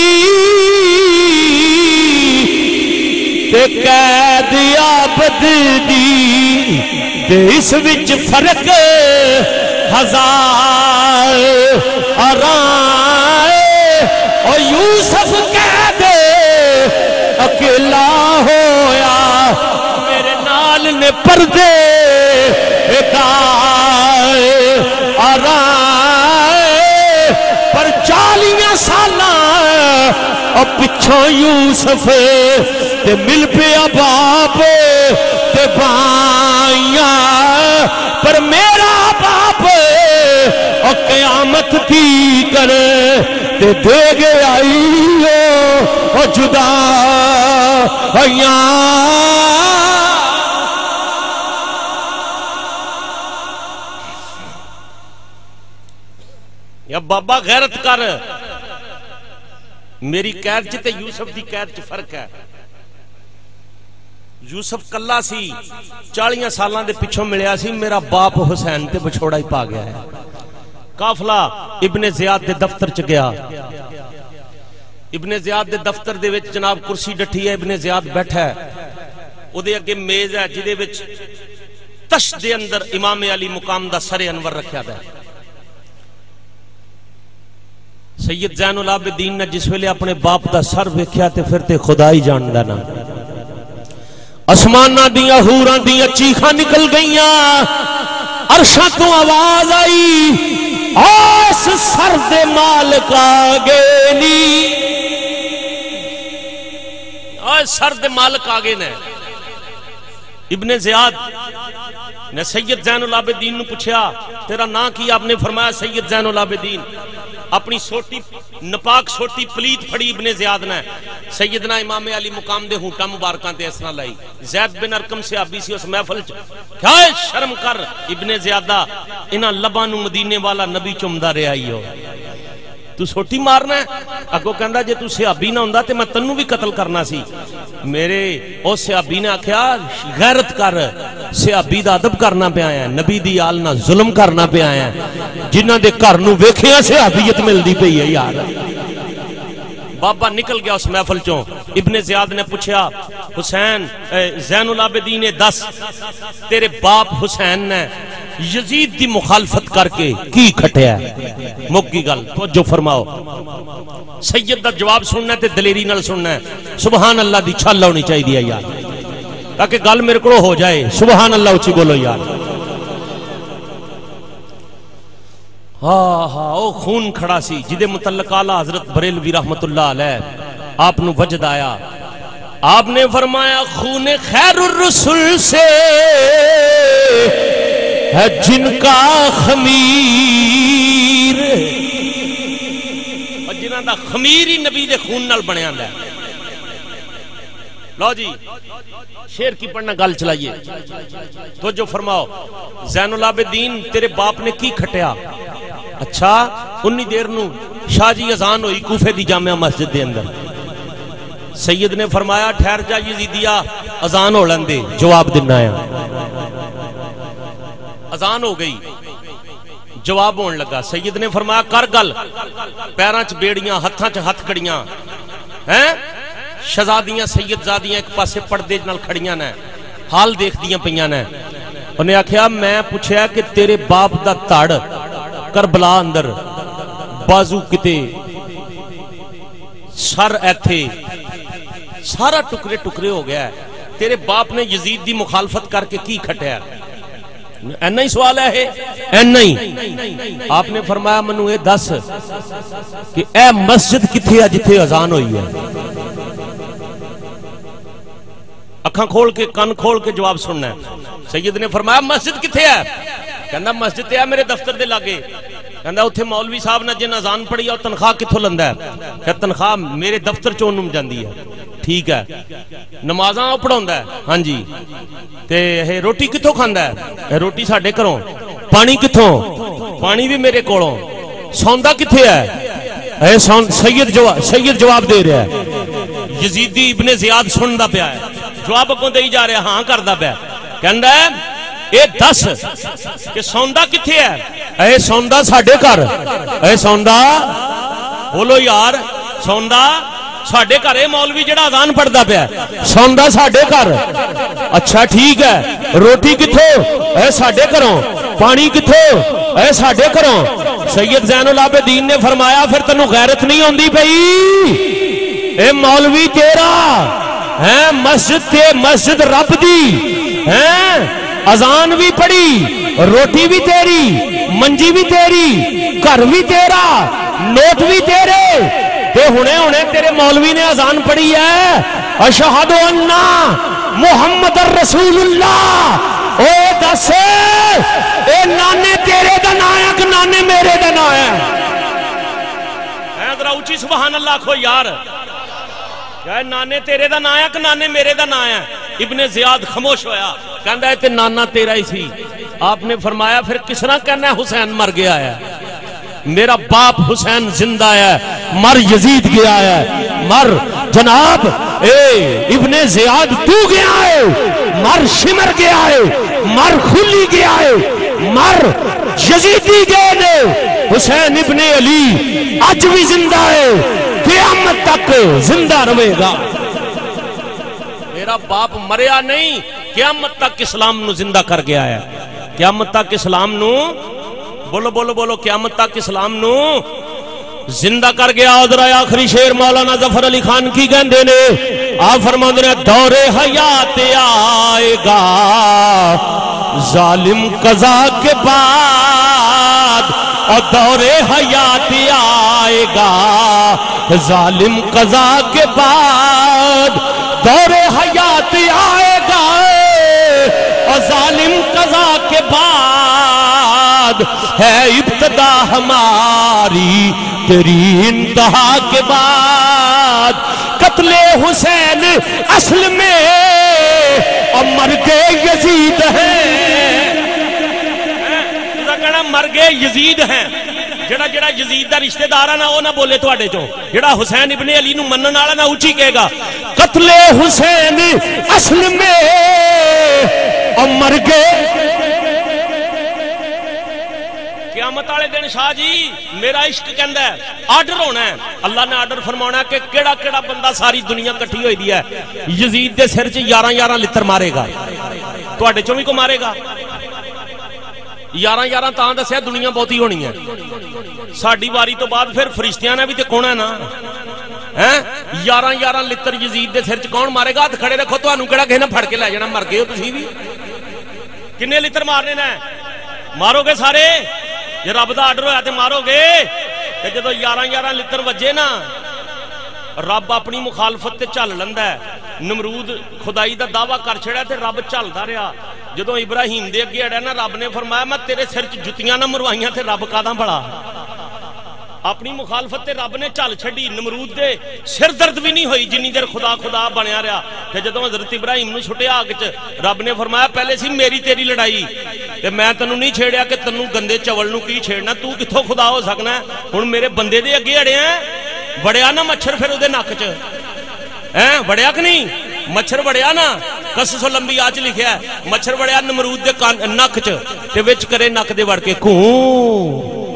تے قید عابد دی تے اس وچ فرق ہزار آرائے. اور یوسف قید اکیلا ہویا میرے نال نے پردے آرائے. پر چالیاں سالاں اور پچھوں یوسف تے مل پیا باپ تے بائیاں، پر میرا باپ اور قیامت کی کرے تے دے گیا اور جدا آئیاں. یا بابا غیرت کر، میری قید چ تے یوسف دی قید چ فرق ہے. یوسف کلا سی، چالیاں سالاں دے پچھوں ملیا سی، میرا باپ حسین تے بچھوڑا ہی پا گیا ہے. قافلہ ابن زیاد دے دفتر چ گیا. ابن زیاد دے دفتر دے وچ جناب کرسی ڈٹھی ہے، ابن زیاد بیٹھا ہے، او دے اگے میز ہے جدے وچ تش دے اندر امام علی مقام دا سر انور رکھیا ہے. سید زین العابدین نے جس ویلے اپنے باپ دا سر ویکھیا تے پھر تے خدا ہی جاندا نا. اسماناں دیاں حوراں دیاں چیخاں نکل گئیاں، عرشاں تو آواز آئی، اس سر دے مالک آگے نی، اس سر دے مالک آگے نے. ابن زیاد نے سید زین العابدین نے پوچھا تیرا نام کی؟ آپ نے فرمایا سید زین العابدین. اپنی سوٹی نپاک سوٹی پلیت پھڑی ابن زیاد نے سیدنا امام علی مقام دے ہونٹا مبارکاں تے اسنا لائی. زید بن ارکم سے آبی سی اس محفل چ، کیا شرم کر ابن زیادہ، انہاں لباں نو مدینے والا نبی چمدا رہیا ہی ہو، تو سوٹی مارنا ہے؟ اگو کہندا جے تو صحابی نہ ہوندا تے میں تنو بھی قتل کرنا سی. میرے او صحابی نے آکھیا غیرت کر، صحابی دا ادب کرنا پہ آیا ہے، نبی دی آل نہ ظلم کرنا پہ آیا ہے، جنہاں دے گھر نو ویکھیا صحابیت ملدی پئی ہے یار. بابا نکل گیا اس محفل چوں. ابن زیاد نے پوچھا حسین زین العابدین دس تیرے باپ حسین نے یزید دی مخالفت کر کے کی کھٹیا ہے؟ مکی گل توجہ فرماؤ. سید دا جواب سننا ہے تے دلیری نال سننا ہے. سبحان اللہ دی چھل ہونی چاہیے یار تاکہ گل میرے کو ہو جائے. سبحان اللہ اچھی بولو یار. ہاں ہاں او خون کھڑا سی جدے متعلق اعلی حضرت بریلوی رحمت اللہ علیہ آپ نو وجد آیا. آپ نے فرمایا خون خیر الرسول سے ہے جن کا خمیر، اور جنہاں دا خمیر ہی نبی دے خون نال بنیا ہے. لو جی شیر کی پڑھنا گل چلائیے تو جو فرماؤ. زین العابدین تیرے باپ نے کی کھٹیا؟ اچھا انی دیر نو شاہ جی اذان ہوئی کوفے دی جامعہ مسجد دے اندر. سید نے فرمایا ٹھہر جا یزیدیہ اذان ہو لندے. جواب دینا ہے. اذان ہو گئی جواب ہون لگا. سید نے فرمایا کر گل. پیراں چ بیڑیاں ہتھاں چ ہتھ کڑیاں ہیں، شہزادیاں سید زادیاں ایک پاسے پردے نال کھڑیاں نے، حال دیکھ دیاں پیاں نے. انہیں آکھیا میں پوچھیا کہ تیرے باپ دا تڑ کربلا اندر بازو کتے سر ایتھے سارا ٹکرے ٹکرے ہو گیا ہے، تیرے باپ نے یزید دی مخالفت کر کے کی کھٹیا؟ اینا ہی سوال ہے اینا ہی. آپ نے فرمایا منو یہ دس کہ اے مسجد کتھے ہے جتھے اذان ہوئی ہے؟ اکھاں کھول کے کان کھول کے جواب سننا ہے. سید نے فرمایا مسجد کتھے ہے؟ کہندا مسجد تے ہے میرے دفتر دے لاگے. کہندا اوتھے مولوی صاحب نے جن اذان پڑھی اور تنخواہ کتھوں لندا ہے؟ کہ تنخواہ میرے دفتر چوں نم جاندی ہے. ٹھیک ہے. نمازاں او پڑھاوندا ہے. ہاں جی. تے اے روٹی کتھوں کھاندا ہے؟ اے روٹی ساڈے گھروں. پانی کتھوں؟ پانی بھی میرے کولوں. سوندا کتھے ہے؟ اے سید جواب سید جواب دے رہا ہے. یزیدی ابن زیاد سندا پیا ہے. جواب اگوں دئی جا رہا ہاں کردا پیا. کہندا ہے اے دس کہ سوندا کتھے ہے؟ اے سوندا ساڈے گھر. اے سوندا بولو یار سوندا ساڈے گھر. اے مولوی جڑا اذان پڑھدا پیا سوندا ساڈے گھر. اچھا ٹھیک ہے. روٹی کتھوں؟ اے ساڈے گھروں. پانی کتھوں؟ اے ساڈے گھروں. سید زین العابدین نے فرمایا پھر تینوں غیرت نہیں ہوندی پئی؟ اے مولوی تیرا ہے مسجد تے مسجد رب دی ہے. اذان بھی پڑھی, روٹی بھی تیری, منجی بھی تیری, گھر بھی تیرا, نوٹ بھی تیرے. تے ہونے ہونے تیرے مولوی نے اذان پڑھی ہے اشہد ان محمد رسول اللہ. او دس اے نانے تیرے دا نا ہے کہ نانے میرے دا نا ہے؟ اے ذرا اونچی سبحان اللہ کھو یار. کہ نانے تیرے دا نا ہے کہ نانے میرے دا نا ہے؟ ابن زیاد خاموش ہویا. کہندا ہے تے نانا تیرا ہی سی. آپ نے فرمایا پھر کس طرح کہنا ہے حسین مر گیا ہے؟ میرا باپ حسین زندہ ہے, مر یزید گیا ہے. مر جناب اے ابن زیاد تو گیا ہے, مر شمر گیا ہے, مر خلی گیا ہے, مر یزیدی گئے نے. حسین ابن علی آج بھی زندہ ہے, قیامت تک زندہ رہے گا. میرا باپ مریا نہیں, قیامت تک اسلام نو زندہ کر گیا ہے. قیامت تک اسلام نو بولو بولو بولو قیامت تک اسلام نو زندہ کر گیا. ادھر آخری شیر مولانا ظفر علی خان کی گندے نے آپ فرماندے نے دور حیات آئے گا ظالم قضا کے بعد, اور دور حیات آئے گا ظالم قضا کے بعد. دور حیات آئے گا اور ظالم قضا کے بعد, ہے ابتدا ہماری تیری انتہا کے بعد. قتل حسین اصل میں اور مرگ یزید ہے. مرگ یزید ہیں. جڑا جڑا یزید دا رشتہ دار ہے نا وہ نہ بولے تواڈے چوں. جڑا حسین ابن علی نو منن والا نہ اونچی کہے گا قتل حسین اصل میں اور مرگ. قیامت والے دن شاہ جی میرا عشق کہندا ہے آرڈر ہونا ہے. اللہ نے آرڈر فرمانا کہ کیڑا کیڑا بندہ ساری دنیا کٹھی ہوئی دی ہے یزید دے سر چ یارہ یارہ لتر مارے گا. تواڈے چوں بھی کو مارے گا. یارہ یارہ تاں دسیا دنیا بہتی ہونی ہے. ساڈی واری تو بعد پھر فرشتیاں نے بھی تے کونا ہے نا. ہیں یارہ یارہ لتر یزید دے سر چ کون مارے گا؟ ہاتھ کھڑے رکھو. تانوں کیڑا کہے نہ پھڑ کے لے جانا. مر گئے ہو تسی بھی. کنے لتر مارنے نے؟ مارو گے سارے. جے رب دا آرڈر ہویا تے مارو گے. تے جدوں یارہ یارہ لتر وجے نا رب اپنی مخالفت تے چل لندا ہے. نمرود خدائی دا دعویٰ کر چھڑا تے رب چلدا رہیا. جدوں ابراہیم دے اگے اڑیا نا رب نے فرمایا میں تیرے سر چ جتیاں نہ مروائیاں تے رب کاداں بڑا. اپنی مخالفت تے رب نے چل چھڈی. نمرود دے سر درد بھی نہیں ہوئی جنی دیر خدا خدا بنیا رہیا. تے جدوں حضرت ابراہیم نو چھٹیا اگ چ رب نے فرمایا پہلے سی میری تیری لڑائی تے میں تینوں نہیں چھیڑیا کہ تینوں گندے چول نو کی چھیڑنا. تو کتھوں خدا ہو سکنا ہے؟ ہن میرے بندے دے اگے اڑیا وڑیا نا مچھر پھر اودے نک چ ہیں وڑیا کہ نہیں؟ مچھر وڑیا نا قصص الانبیاء چ لکھیا ہے مچھر وڑیا نمرود دے نک چ تے وچ کرے نک دے وڑ کے کوں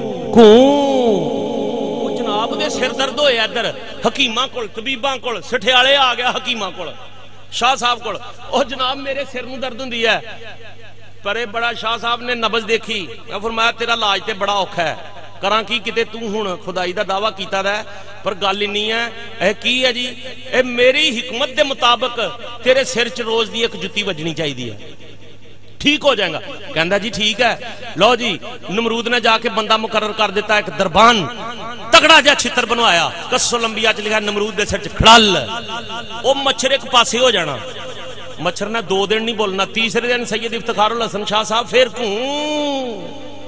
کوں. جناب دے سر درد ہوئے ادھر حکیماں کول طبیباں کول سٹھیالے آ گیا حکیماں کول شاہ صاحب کول. او جناب میرے سر نو درد ہوندی ہے. پرے بڑا شاہ صاحب نے نبض دیکھی. میں فرمایا تیرا علاج تے بڑا اوکھا ہے کراں کی کتے تو ہن خدائی دا دعویٰ کیتا دا ہے پر گل نہیں ہے. اے کی ہے جی؟ اے میری حکمت دے مطابق تیرے سر چ روز دی ایک جتی وجنی چاہیے. ٹھیک ہو جائے گا. کہندا جی ٹھیک ہے. لو جی نمرود نے جا کے بندہ مقرر کر دیتا ایک دربان تگڑا جا چھتر بنوایا. قصص الانبیاء چ لکھا نمرود دے سر چ کھڑل او مچھر ایک پاسے ہو جانا. مچھر نے دو دن نہیں بولنا. تیسرے دن سید افتخار الحسن شاہ صاحب پھر کوں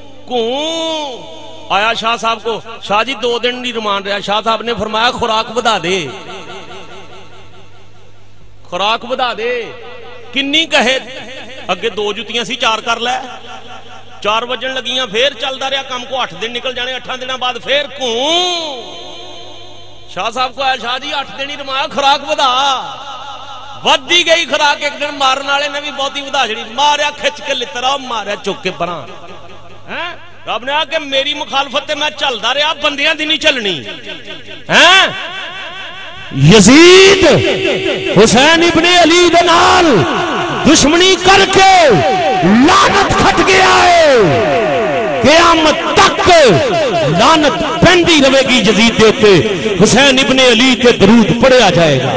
کوں آیا شاہ صاحب کو. شاہ جی دو دن نہیں رمان رہا. شاہ صاحب نے فرمایا خوراک بدا دے خوراک بدا دے. کنی کہے اگے دو جتیاں سی چار کر لے. چار وجن لگیاں پھر چلتا رہا کام کو. اٹھ دن نکل جانے. اٹھاں دنوں بعد پھر کوں. شاہ صاحب کو آیا شاہ جی اٹھ دن ہی رمایا خوراک بدا. ودی گئی خوراک. ایک دن مارن والے نے بھی بہتی بدا چڑی. ماریا کھچ کے لترا ماریا چک کے پراں. رب نے آ کہ میری مخالفت تے میں چلدا رہا بندیاں دی نہیں چلنی. ہیں یزید حسین ابن علی دے نال دشمنی کر کے لعنت کھٹ گیا ہے. قیامت تک لعنت پہندی رہے گی یزید دے تے. حسین ابن علی تے درود پڑھیا جائے گا.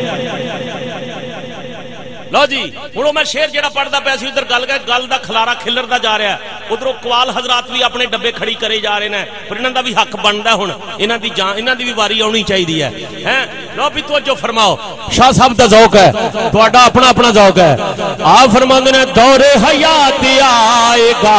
لو جی ہوں میں شیر جہاں پڑھتا پیا سی ادھر گل گئے گل کا کھلارا کھلرتا جا رہا ہے. ادھر قوال حضرات بھی اپنے ڈبے کھڑی کرے جا رہے ہیں. پر انہوں کا بھی حق بنتا ہے. ہوں انہوں کی جان انہوں کی بھی واری آنی چاہیے ہے. لو بھی توجہ فرماؤ. شاہ صاحب کا ذوق ہے تہاڈا اپنا اپنا ذوق ہے. آپ فرماندے نے دور حیات آئے گا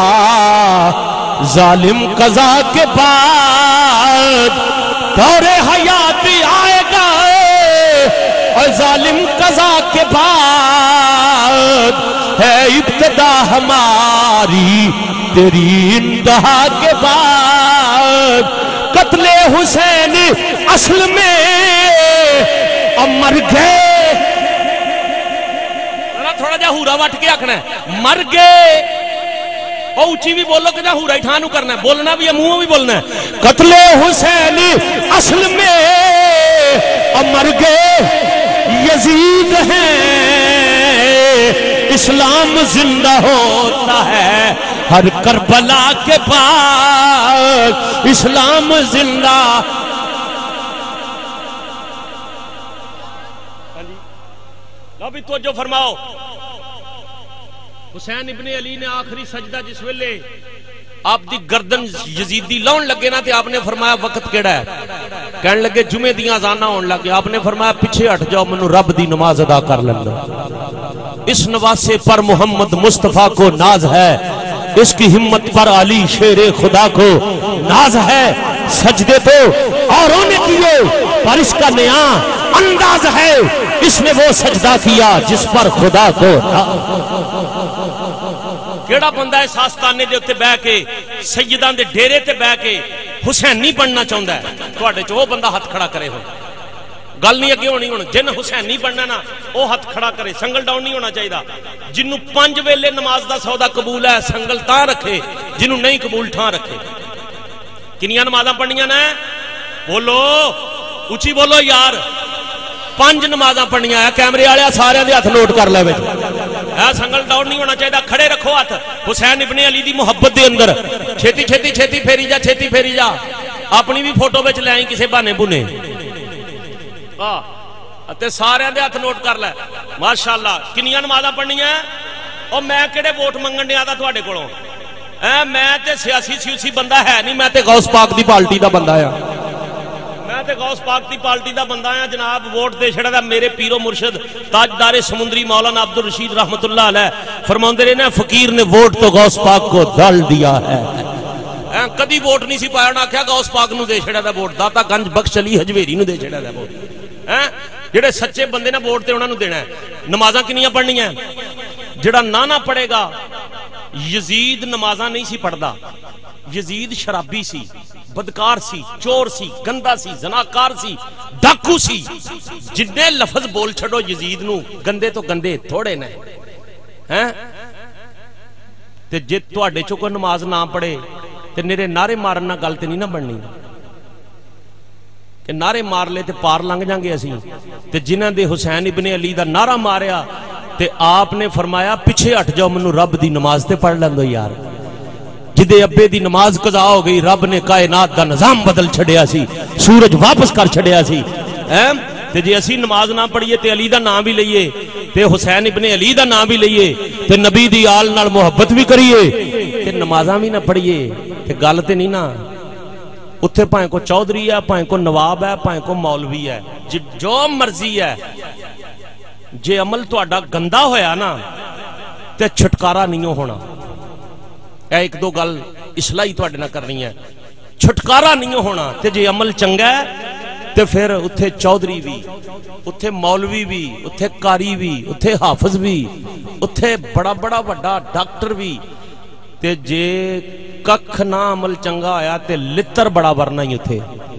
ظالم قضا کے بعد. دور حیات آئے گا اور ظالم قضا کے بعد ہے ابتدا ہماری تیری انتہا کے بعد. قتل حسین اصل میں مر گئے. تھوڑا جا ہورا وٹ کے آکھنا ہے مر گئے. او اونچی بھی بولو کہ جا ہورا ہی ٹھانو کرنا ہے. بولنا بھی ہے منہ بھی بولنا ہے. قتل حسین اصل میں مر گئے یزید ہیں. اسلام زندہ ہوتا ہے ہر کربلا کے بعد. اسلام زندہ. ابھی توجہ فرماؤ. حسین ابن علی نے آخری سجدہ جس ویلے آپ دی گردن یزیدی لاؤن لگے نا تے آپ نے فرمایا وقت کیڑا ہے. کہنے لگے جمعے دیاں اذاناں ہون لگے. آپ نے فرمایا پیچھے ہٹ جاؤ مینوں رب دی نماز ادا کر لین دو. اس نواسے پر محمد مصطفیٰ کو ناز ہے. اس کی ہمت پر علی شیر خدا کو ناز ہے. سجدے تو اوروں نے کیے پر اس کا نیا انداز ہے. اس نے وہ سجدہ کیا جس پر خدا کو. کیڑا بندہ ہے ساستانے دے اتے بہ کے سیداں دے ڈیرے تے بہ کے حسین نہیں بننا چاہتا ہے. تواڈے چ وہ بندہ ہاتھ کھڑا کرے. ہو گل نہیں اگے ہونی. ہوں جن حسین نہیں بننا نا وہ ہاتھ کھڑا کرے. سنگل ڈاؤن نہیں ہونا چاہیے. جنوں پنج ویلے نماز دا سودا قبول ہے سنگل تاں رکھے. جنوں نہیں قبول ٹھاں رکھے. کنیاں نمازاں پڑھنیاں نے بولو اچھی بولو یار. پانچ نمازاں پڑھنیاں ہے. کیمرے والے سارے دے ہاتھ نوٹ کر لے. سنگل ڈاؤن نہیں ہونا چاہیے. کھڑے رکھو ہاتھ. حسین ابن علی دی محبت دے اندر چھتی چھتی چھتی پھیری جا چھتی پھیری جا. اپنی بھی فوٹو وچ لے آئی کسے بہانے بنے. تے سارے دے ہاتھ نوٹ کر لے. ماشاءاللہ کنیاں نمازاں پڑھنیاں. اور میں کہڑے ووٹ منگن دیا تھا تواڈے کولوں. میں تے سیاسی سیاسی بندہ ہے نہیں. میں تے غوث پاک دی پارٹی دا بندہ ہاں. میں تے غوث پاک دی پارٹی دا بندہ ہاں جناب. ووٹ دے چھڑا دا میرے پیرو مرشد تاجدار سمندری مولانا عبد الرشید رحمت اللہ علیہ فرماندے رہے نا فقیر نے ووٹ تو غوث پاک کو ڈال دیا ہے. کدی ووٹ نہیں سی پایا. نہ کیا غوث پاک نو دے چھڑا دا ووٹ. داتا گنج بخش علی حجویری نو دے چھڑا دا ووٹ. جڑے سچے بندے نے ووٹ تے انہاں نو دینا ہے. نمازاں کنیاں پڑھنیاں. جڑا نہ نہ پڑھے گا. یزید نمازاں نہیں سی پڑھدا. یزید شرابی سی بدکار سی چور سی گندا سی زناکار سی ڈاکو سی. جتنے لفظ بول چھڑو یزید نو گندے تو گندے تھوڑے نے ہیں. تے جے تواڈے چوں کوئی نماز نہ پڑھے تے میرے نعرے مارن نال گل تے نہیں نہ بننی. کہ نعرے مار لے تے پار لنگ جاں گے اسی. تے جنہاں دے حسین ابن علی دا نعرہ ماریا تے آپ نے فرمایا پیچھے ہٹ جاؤ مینوں رب دی نماز تے پڑھ لیندو یار. جدے ابے دی نماز قضا ہو گئی رب نے کائنات دا نظام بدل چھڑیا سی. سورج واپس کر چھڑیا سی. تے جے اسی نماز نہ پڑھیے تے علی دا نام بھی لئیے تے حسین ابن علی دا نام بھی لئیے تے نبی دی آل نال محبت بھی کریے تے نمازاں بھی نہ پڑھیے تے گل تے نہیں نا اتھے پائیں کو چودھری ہے پائیں کو نواب ہے پائیں کو مولوی ہے جو مرضی ہے جے عمل تو اڈا گندہ ہویا نا تے چھٹکارا نہیں ہونا اے ایک دو گل اصلاحی تو اڈنا کرنی ہے چھٹکارا نہیں ہونا تے جے عمل چنگا ہے تے پھر اتھے چودھری بھی اتھے مولوی بھی اتھے قاری بھی اتھے حافظ بھی اتھے بڑا بڑا بڑا ڈاکٹر بھی تے جے ککھ نہ عمل چنگا آیا تے لتر بڑا ورنہ ہی اتھے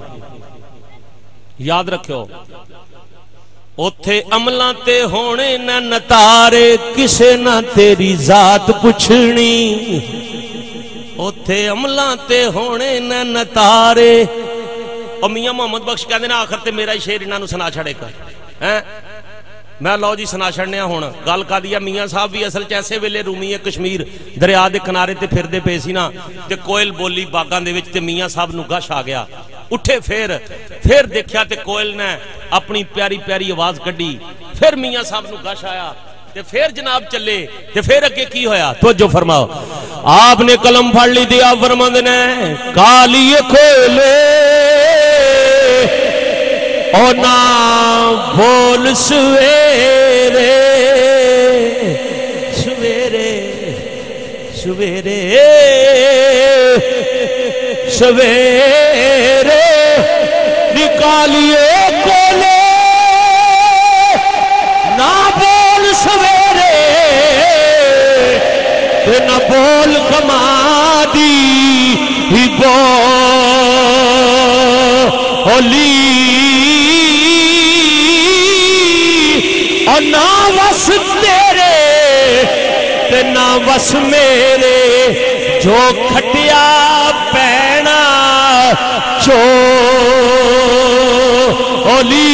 یاد رکھو اتھے عملہ تے ہونے نہ نتارے کسے نہ تیری ذات پچھنی اتھے عملہ تے ہونے نہ نتارے اور میاں محمد بخش کہتے ہیں آخر تے میرا شیر انہاں نو سنا چھڑے کر میں لو جی سنا چھڑنے ہونا گل کا دیا میاں صاحب بھی اصل چیسے ویلے رومی ہے کشمیر دریا دے کنارے تے پھر دے پیسی نا تے کوئل بولی باغان دے وچ تے میاں صاحب نو گش آ گیا اٹھے پھر پھر دیکھیا تے کوئل نے اپنی پیاری پیاری آواز کڈی پھر میاں صاحب نو گش آیا تے پھر جناب چلے تے پھر اگے کی ہویا توجہ فرماؤ آپ نے قلم پھڑ لی دیا فرماندے نے کالی کوئلے او نا بول سویرے سویرے سویرے سویرے نکالیے کولے نہ بول سویرے نہ بول کمادی ہی بولی اور نہ وس تیرے تے نہ وس میرے جو کھٹیا پینا چولی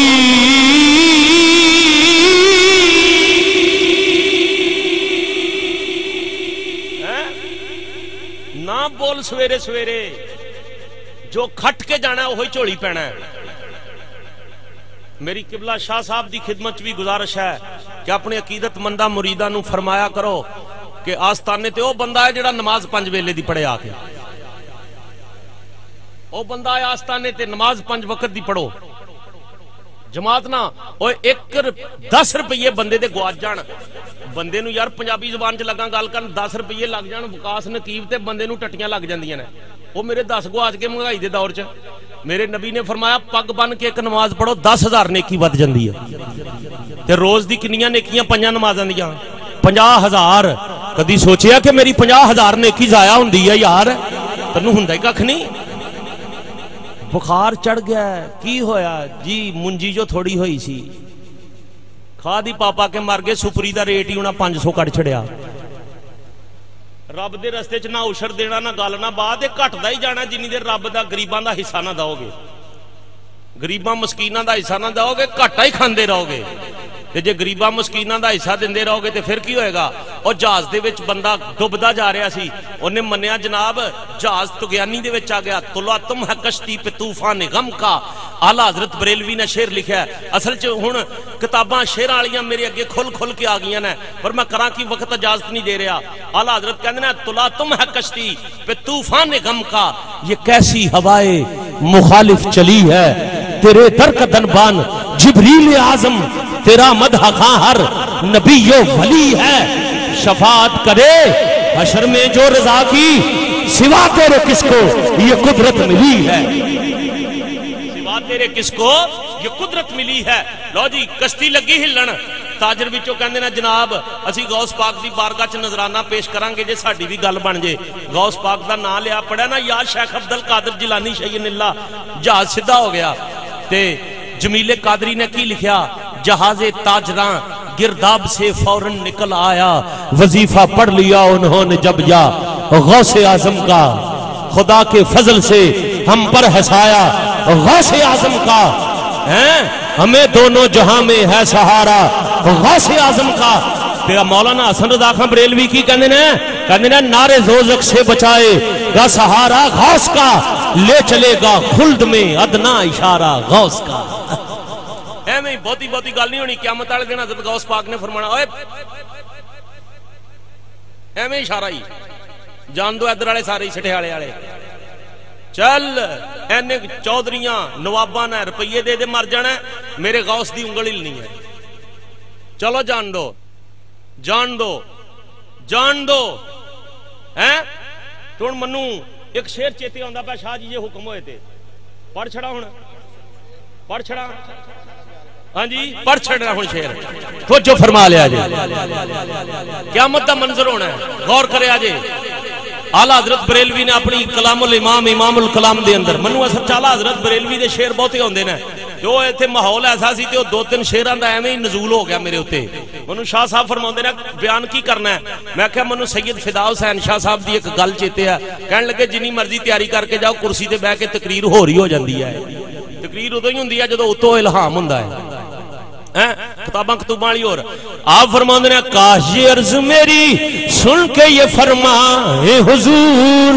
نہ بول سویرے سویرے جو کھٹ کے جانا ہے وہی چولی پینا ہے میری قبلہ شاہ صاحب دی خدمت بھی گزارش ہے کہ اپنے عقیدت مندہ مریدہ نو فرمایا کرو کہ آستانے تے او بندہ ہے جڑا نماز پنج ویلے دی پڑھے آکے او بندہ ہے آستانے تے نماز پنج وقت دی پڑھو جماعت نا ایک دس روپیے بندے دے گواچ جان بندے نو یار پنجابی زبان چ لگا گل کرن دس روپیے لگ جان وکاس نقیب تے بندے نو ٹٹیاں لگ جاندیاں نے وہ میرے دس گواچ کے مہنگائی دے دور چ میرے نبی نے فرمایا پگ بن کے ایک نماز پڑھو دس ہزار نیکی ود جاندی ہے تے روز دی کنیاں نیکیاں پنجاں نمازاں دیاں پنجاہ ہزار کدی سوچیا کہ میری پنجاہ ہزار نیکی ضائع ہوندی ہے یار تینوں ہوندا ہی ککھ نہیں بخار چڑھ گیا کی ہویا جی منجی جو تھوڑی ہوئی سی کھا دی پاپا کے مر گئے سپری دا ریٹ ہی انہاں پانچ سو کٹ چھڑیا رب دے رستے چ نہ اشر دینا نہ گل نہ بات گھٹ دا ہی جانا جنی دیر رب دا غریباں دا حصہ نہ دو گے غریباں مسکیناں دا حصہ نہ دو گے گھٹا ہی کھاندے رہو گے تے جے غریباں مسکیناں دا حصہ دیندے رہو گے تے پھر کی ہوئے گا اور جہاز دے وچ بندہ ڈوبدا جا رہا سی اونے منیا جناب جہاز تغیانی دے وچ آ گیا طلع تم ہے کشتی پہ طوفان غم کا اعلی حضرت بریلوی نے شعر لکھا ہے اصل چ ہن کتاباں شعراں والیاں میرے اگے کھل کھل کے آ گئیاں نے پر میں کراں کی وقت اجازت نہیں دے رہا اعلی حضرت کہندے نے طلع تم ہے کشتی پہ طوفان غم کا یہ کیسی ہوائے مخالف چلی ہے تیرے در کا دنبان جبریل اعظم تیرا مدح خواں ہر نبی و ولی ہے شفاعت کرے حشر میں جو رضا کی سوا تیرے کس کو یہ قدرت ملی ہے سوا تیرے کس کو یہ قدرت ملی ہے لو جی کشتی لگی ہلن تاجر وچوں کہندے نے جناب اسی غوث پاک دی بارگاہ چ نذرانہ پیش کران گے جے ساڈی بھی گل بن جے غوث پاک دا نام لیا پڑھیا نا یا شیخ عبد القادر جیلانی شیخ اللہ جہاز سیدھا ہو گیا تے جمیل قادری نے کی لکھیا جہاز تاجراں گرداب سے فوراً نکل آیا وظیفہ پڑھ لیا انہوں نے جب یا غوث اعظم کا خدا کے فضل سے ہم پر ہسایا غوث اعظم کا ہمیں دونوں جہاں میں ہے سہارا غوث اعظم کا تیرا مولانا حسن رضا خان بریلوی کی کہنے نے کہنے نے نعرے دوزخ سے بچائے گا سہارا غوث کا لے چلے گا خلد میں ادنا اشارہ غوث کا اے میں ایویں بہتی بہتی گل نہیں ہونی قیامت والے دن حضرت غوث پاک نے فرمانا اوے ایویں اشارہ ہی جان دو ادھر والے سارے سٹھیالے والے چل اینے چودھریاں نواباں نے روپیے دے دے مر جانا میرے غوث دی انگل ہلنی ہے چلو جان دو جان دو جان دو ہیں تو ہن منو ایک شیر چیتے آندا پیا شاہ جی یہ حکم ہوئے تھے پڑھ چھڑا ہن پڑھ چھڑا ہاں جی پڑھ چھڑا ہن شیر توجہ فرما لیا جی قیامت دا منظر ہونا ہے غور کرے آجے آلہ حضرت بریلوی نے اپنی کلام الامام امام الکلام دے اندر منو اثر چالا حضرت بریلوی دے شیر بہتے ہوندے نے جو ایتھے ماحول ایسا سی تے او دو تین شیراں دا ایویں ہی نزول ہو گیا میرے اوتے منو شاہ صاحب فرماندے نے بیان کی کرنا ہے میں کہا منو سید فدا حسین شاہ صاحب دی ایک گل چیتے ہے کہن لگے جنی مرضی تیاری کر کے جاؤ کرسی تے بیٹھ کے تقریر ہو رہی ہو جاندی ہے تقریر ادوں ہی ہوندی ہے جدوں اتوں الہام ہوندا ہے کتاباں کتاباں والی اور آپ فرماندے نے کاش یہ عرض میری سن کے یہ فرمائے حضور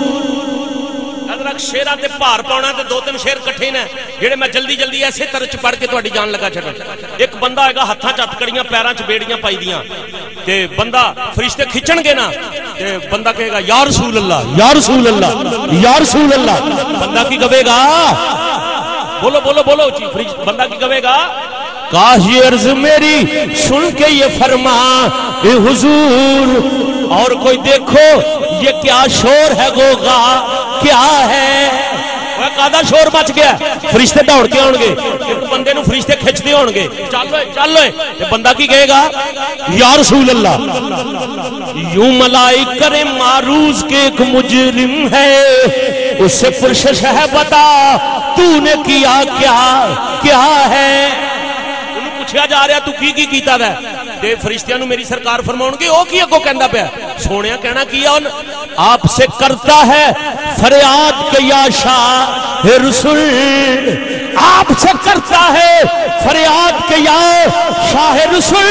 اگر شیراں تے پار پاؤنا تے دو تین شیر کٹھے نے جڑے میں جلدی جلدی ایسے طرح چ پڑھ کے تہاڈی جان لگا چھڈاں ایک بندہ آئے گا ہتھاں چ ہتھکڑیاں پیراں چ بیڑیاں پائی دیاں تے بندہ فرشتے کھچن گے نا تے بندہ کہے گا یا رسول اللہ یا رسول اللہ یا رسول اللہ بندہ کی کہے گا بولو بولو بولو فرشتہ بندہ کی کہے گا کاش یہ عرض میری سن کے یہ فرما اے حضور اور کوئی دیکھو یہ کیا شور ہے گوگا کیا ہے وہ کادا شور مچ گیا فرشتے دوڑ کے آن گے ایک بندے نو فرشتے کھچتے ہون گے چل لو چل لو تے بندہ کی کہے گا یا رسول اللہ یوں ملائک کرے معروض کے ایک مجرم ہے اس سے پرشش ہے بتا تو نے کیا کیا کیا ہے پوچھا جا رہا تو کی کی کیتا ہے تے فرشتیاں نو میری سرکار فرماؤں گے او کی اگوں کہندا پیا سونیا کہنا کیا ان آپ سے کرتا ہے فریاد کہ یا شاہ رسول آپ سے کرتا ہے فریاد کہ یا شاہ رسول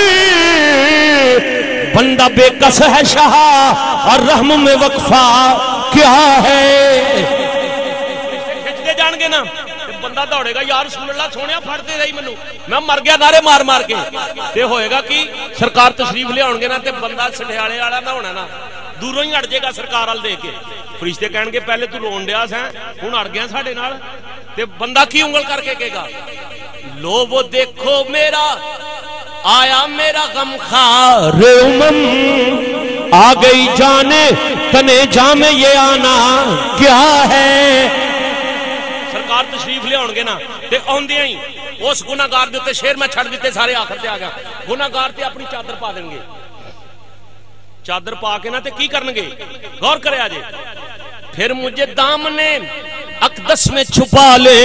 بندہ بے کس ہے شاہ اور رحم میں وقفہ کیا ہے کھچتے جان گے نا بندہ دوڑے گا یا رسول اللہ سونیا پھڑتے رہی منو میں مر گیا نعرے مار مار کے تے ہوئے گا کہ سرکار تشریف لے آن گے نا تے بندہ سٹھیالے والا نہ ہونا نا دوروں ہی اڑ جائے گا سرکار وال دے کے فرشتے کہن گے پہلے تو رون ڈیا سیں ہن اڑ گیا ساڈے نال تے بندہ کی انگل کر کے کہے گا لو وہ دیکھو میرا آیا میرا غم خار امم آ گئی جانے تنے جام یہ آنا کیا ہے سرکار تشریف لے آن گے نا تے آندیاں ہی اس گناہگار دے تے شیر میں چھڑ دیتے سارے آخر تے آ گیا گناہگار تے اپنی چادر پا دیں گے چادر پا کے نا تے کی کرن گے غور کرے آجے پھر مجھے دامنے اقدس میں چھپا لے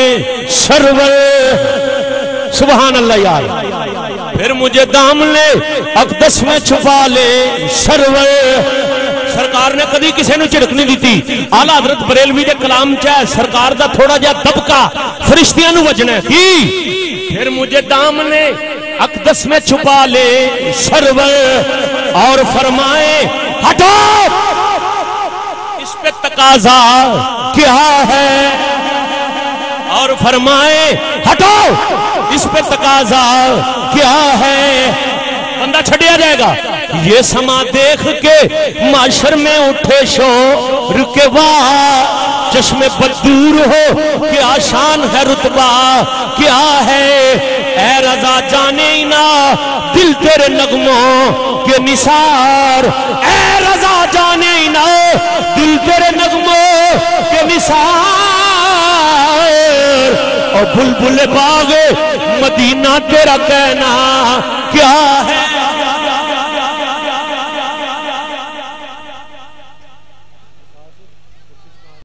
سرور سبحان اللہ یار پھر مجھے دامنے اقدس میں چھپا لے سرور سرکار نے کدی کسی نو چڑک نہیں دیتی آلہ حضرت بریلوی دے کلام چاہے سرکار دا تھوڑا جا دبکا فرشتیاں نو وجنا ہے کی پھر مجھے دامنے اقدس میں چھپا لے سرور اور فرمائے ہٹو اس پہ تقاضا کیا ہے اور فرمائے ہٹو اس پہ تقاضا کیا ہے بندہ چھڑیا جائے گا یہ سما دیکھ کے معاشر میں اٹھے شور کے واہ چشم بدور ہو کیا شان ہے رتبہ کیا ہے اے رضا جانے نا دل تیرے نغموں کے نثار اے رضا جانے نا دل تیرے نغموں کے نثار اور بلبل باغ مدینہ تیرا کہنا کیا ہے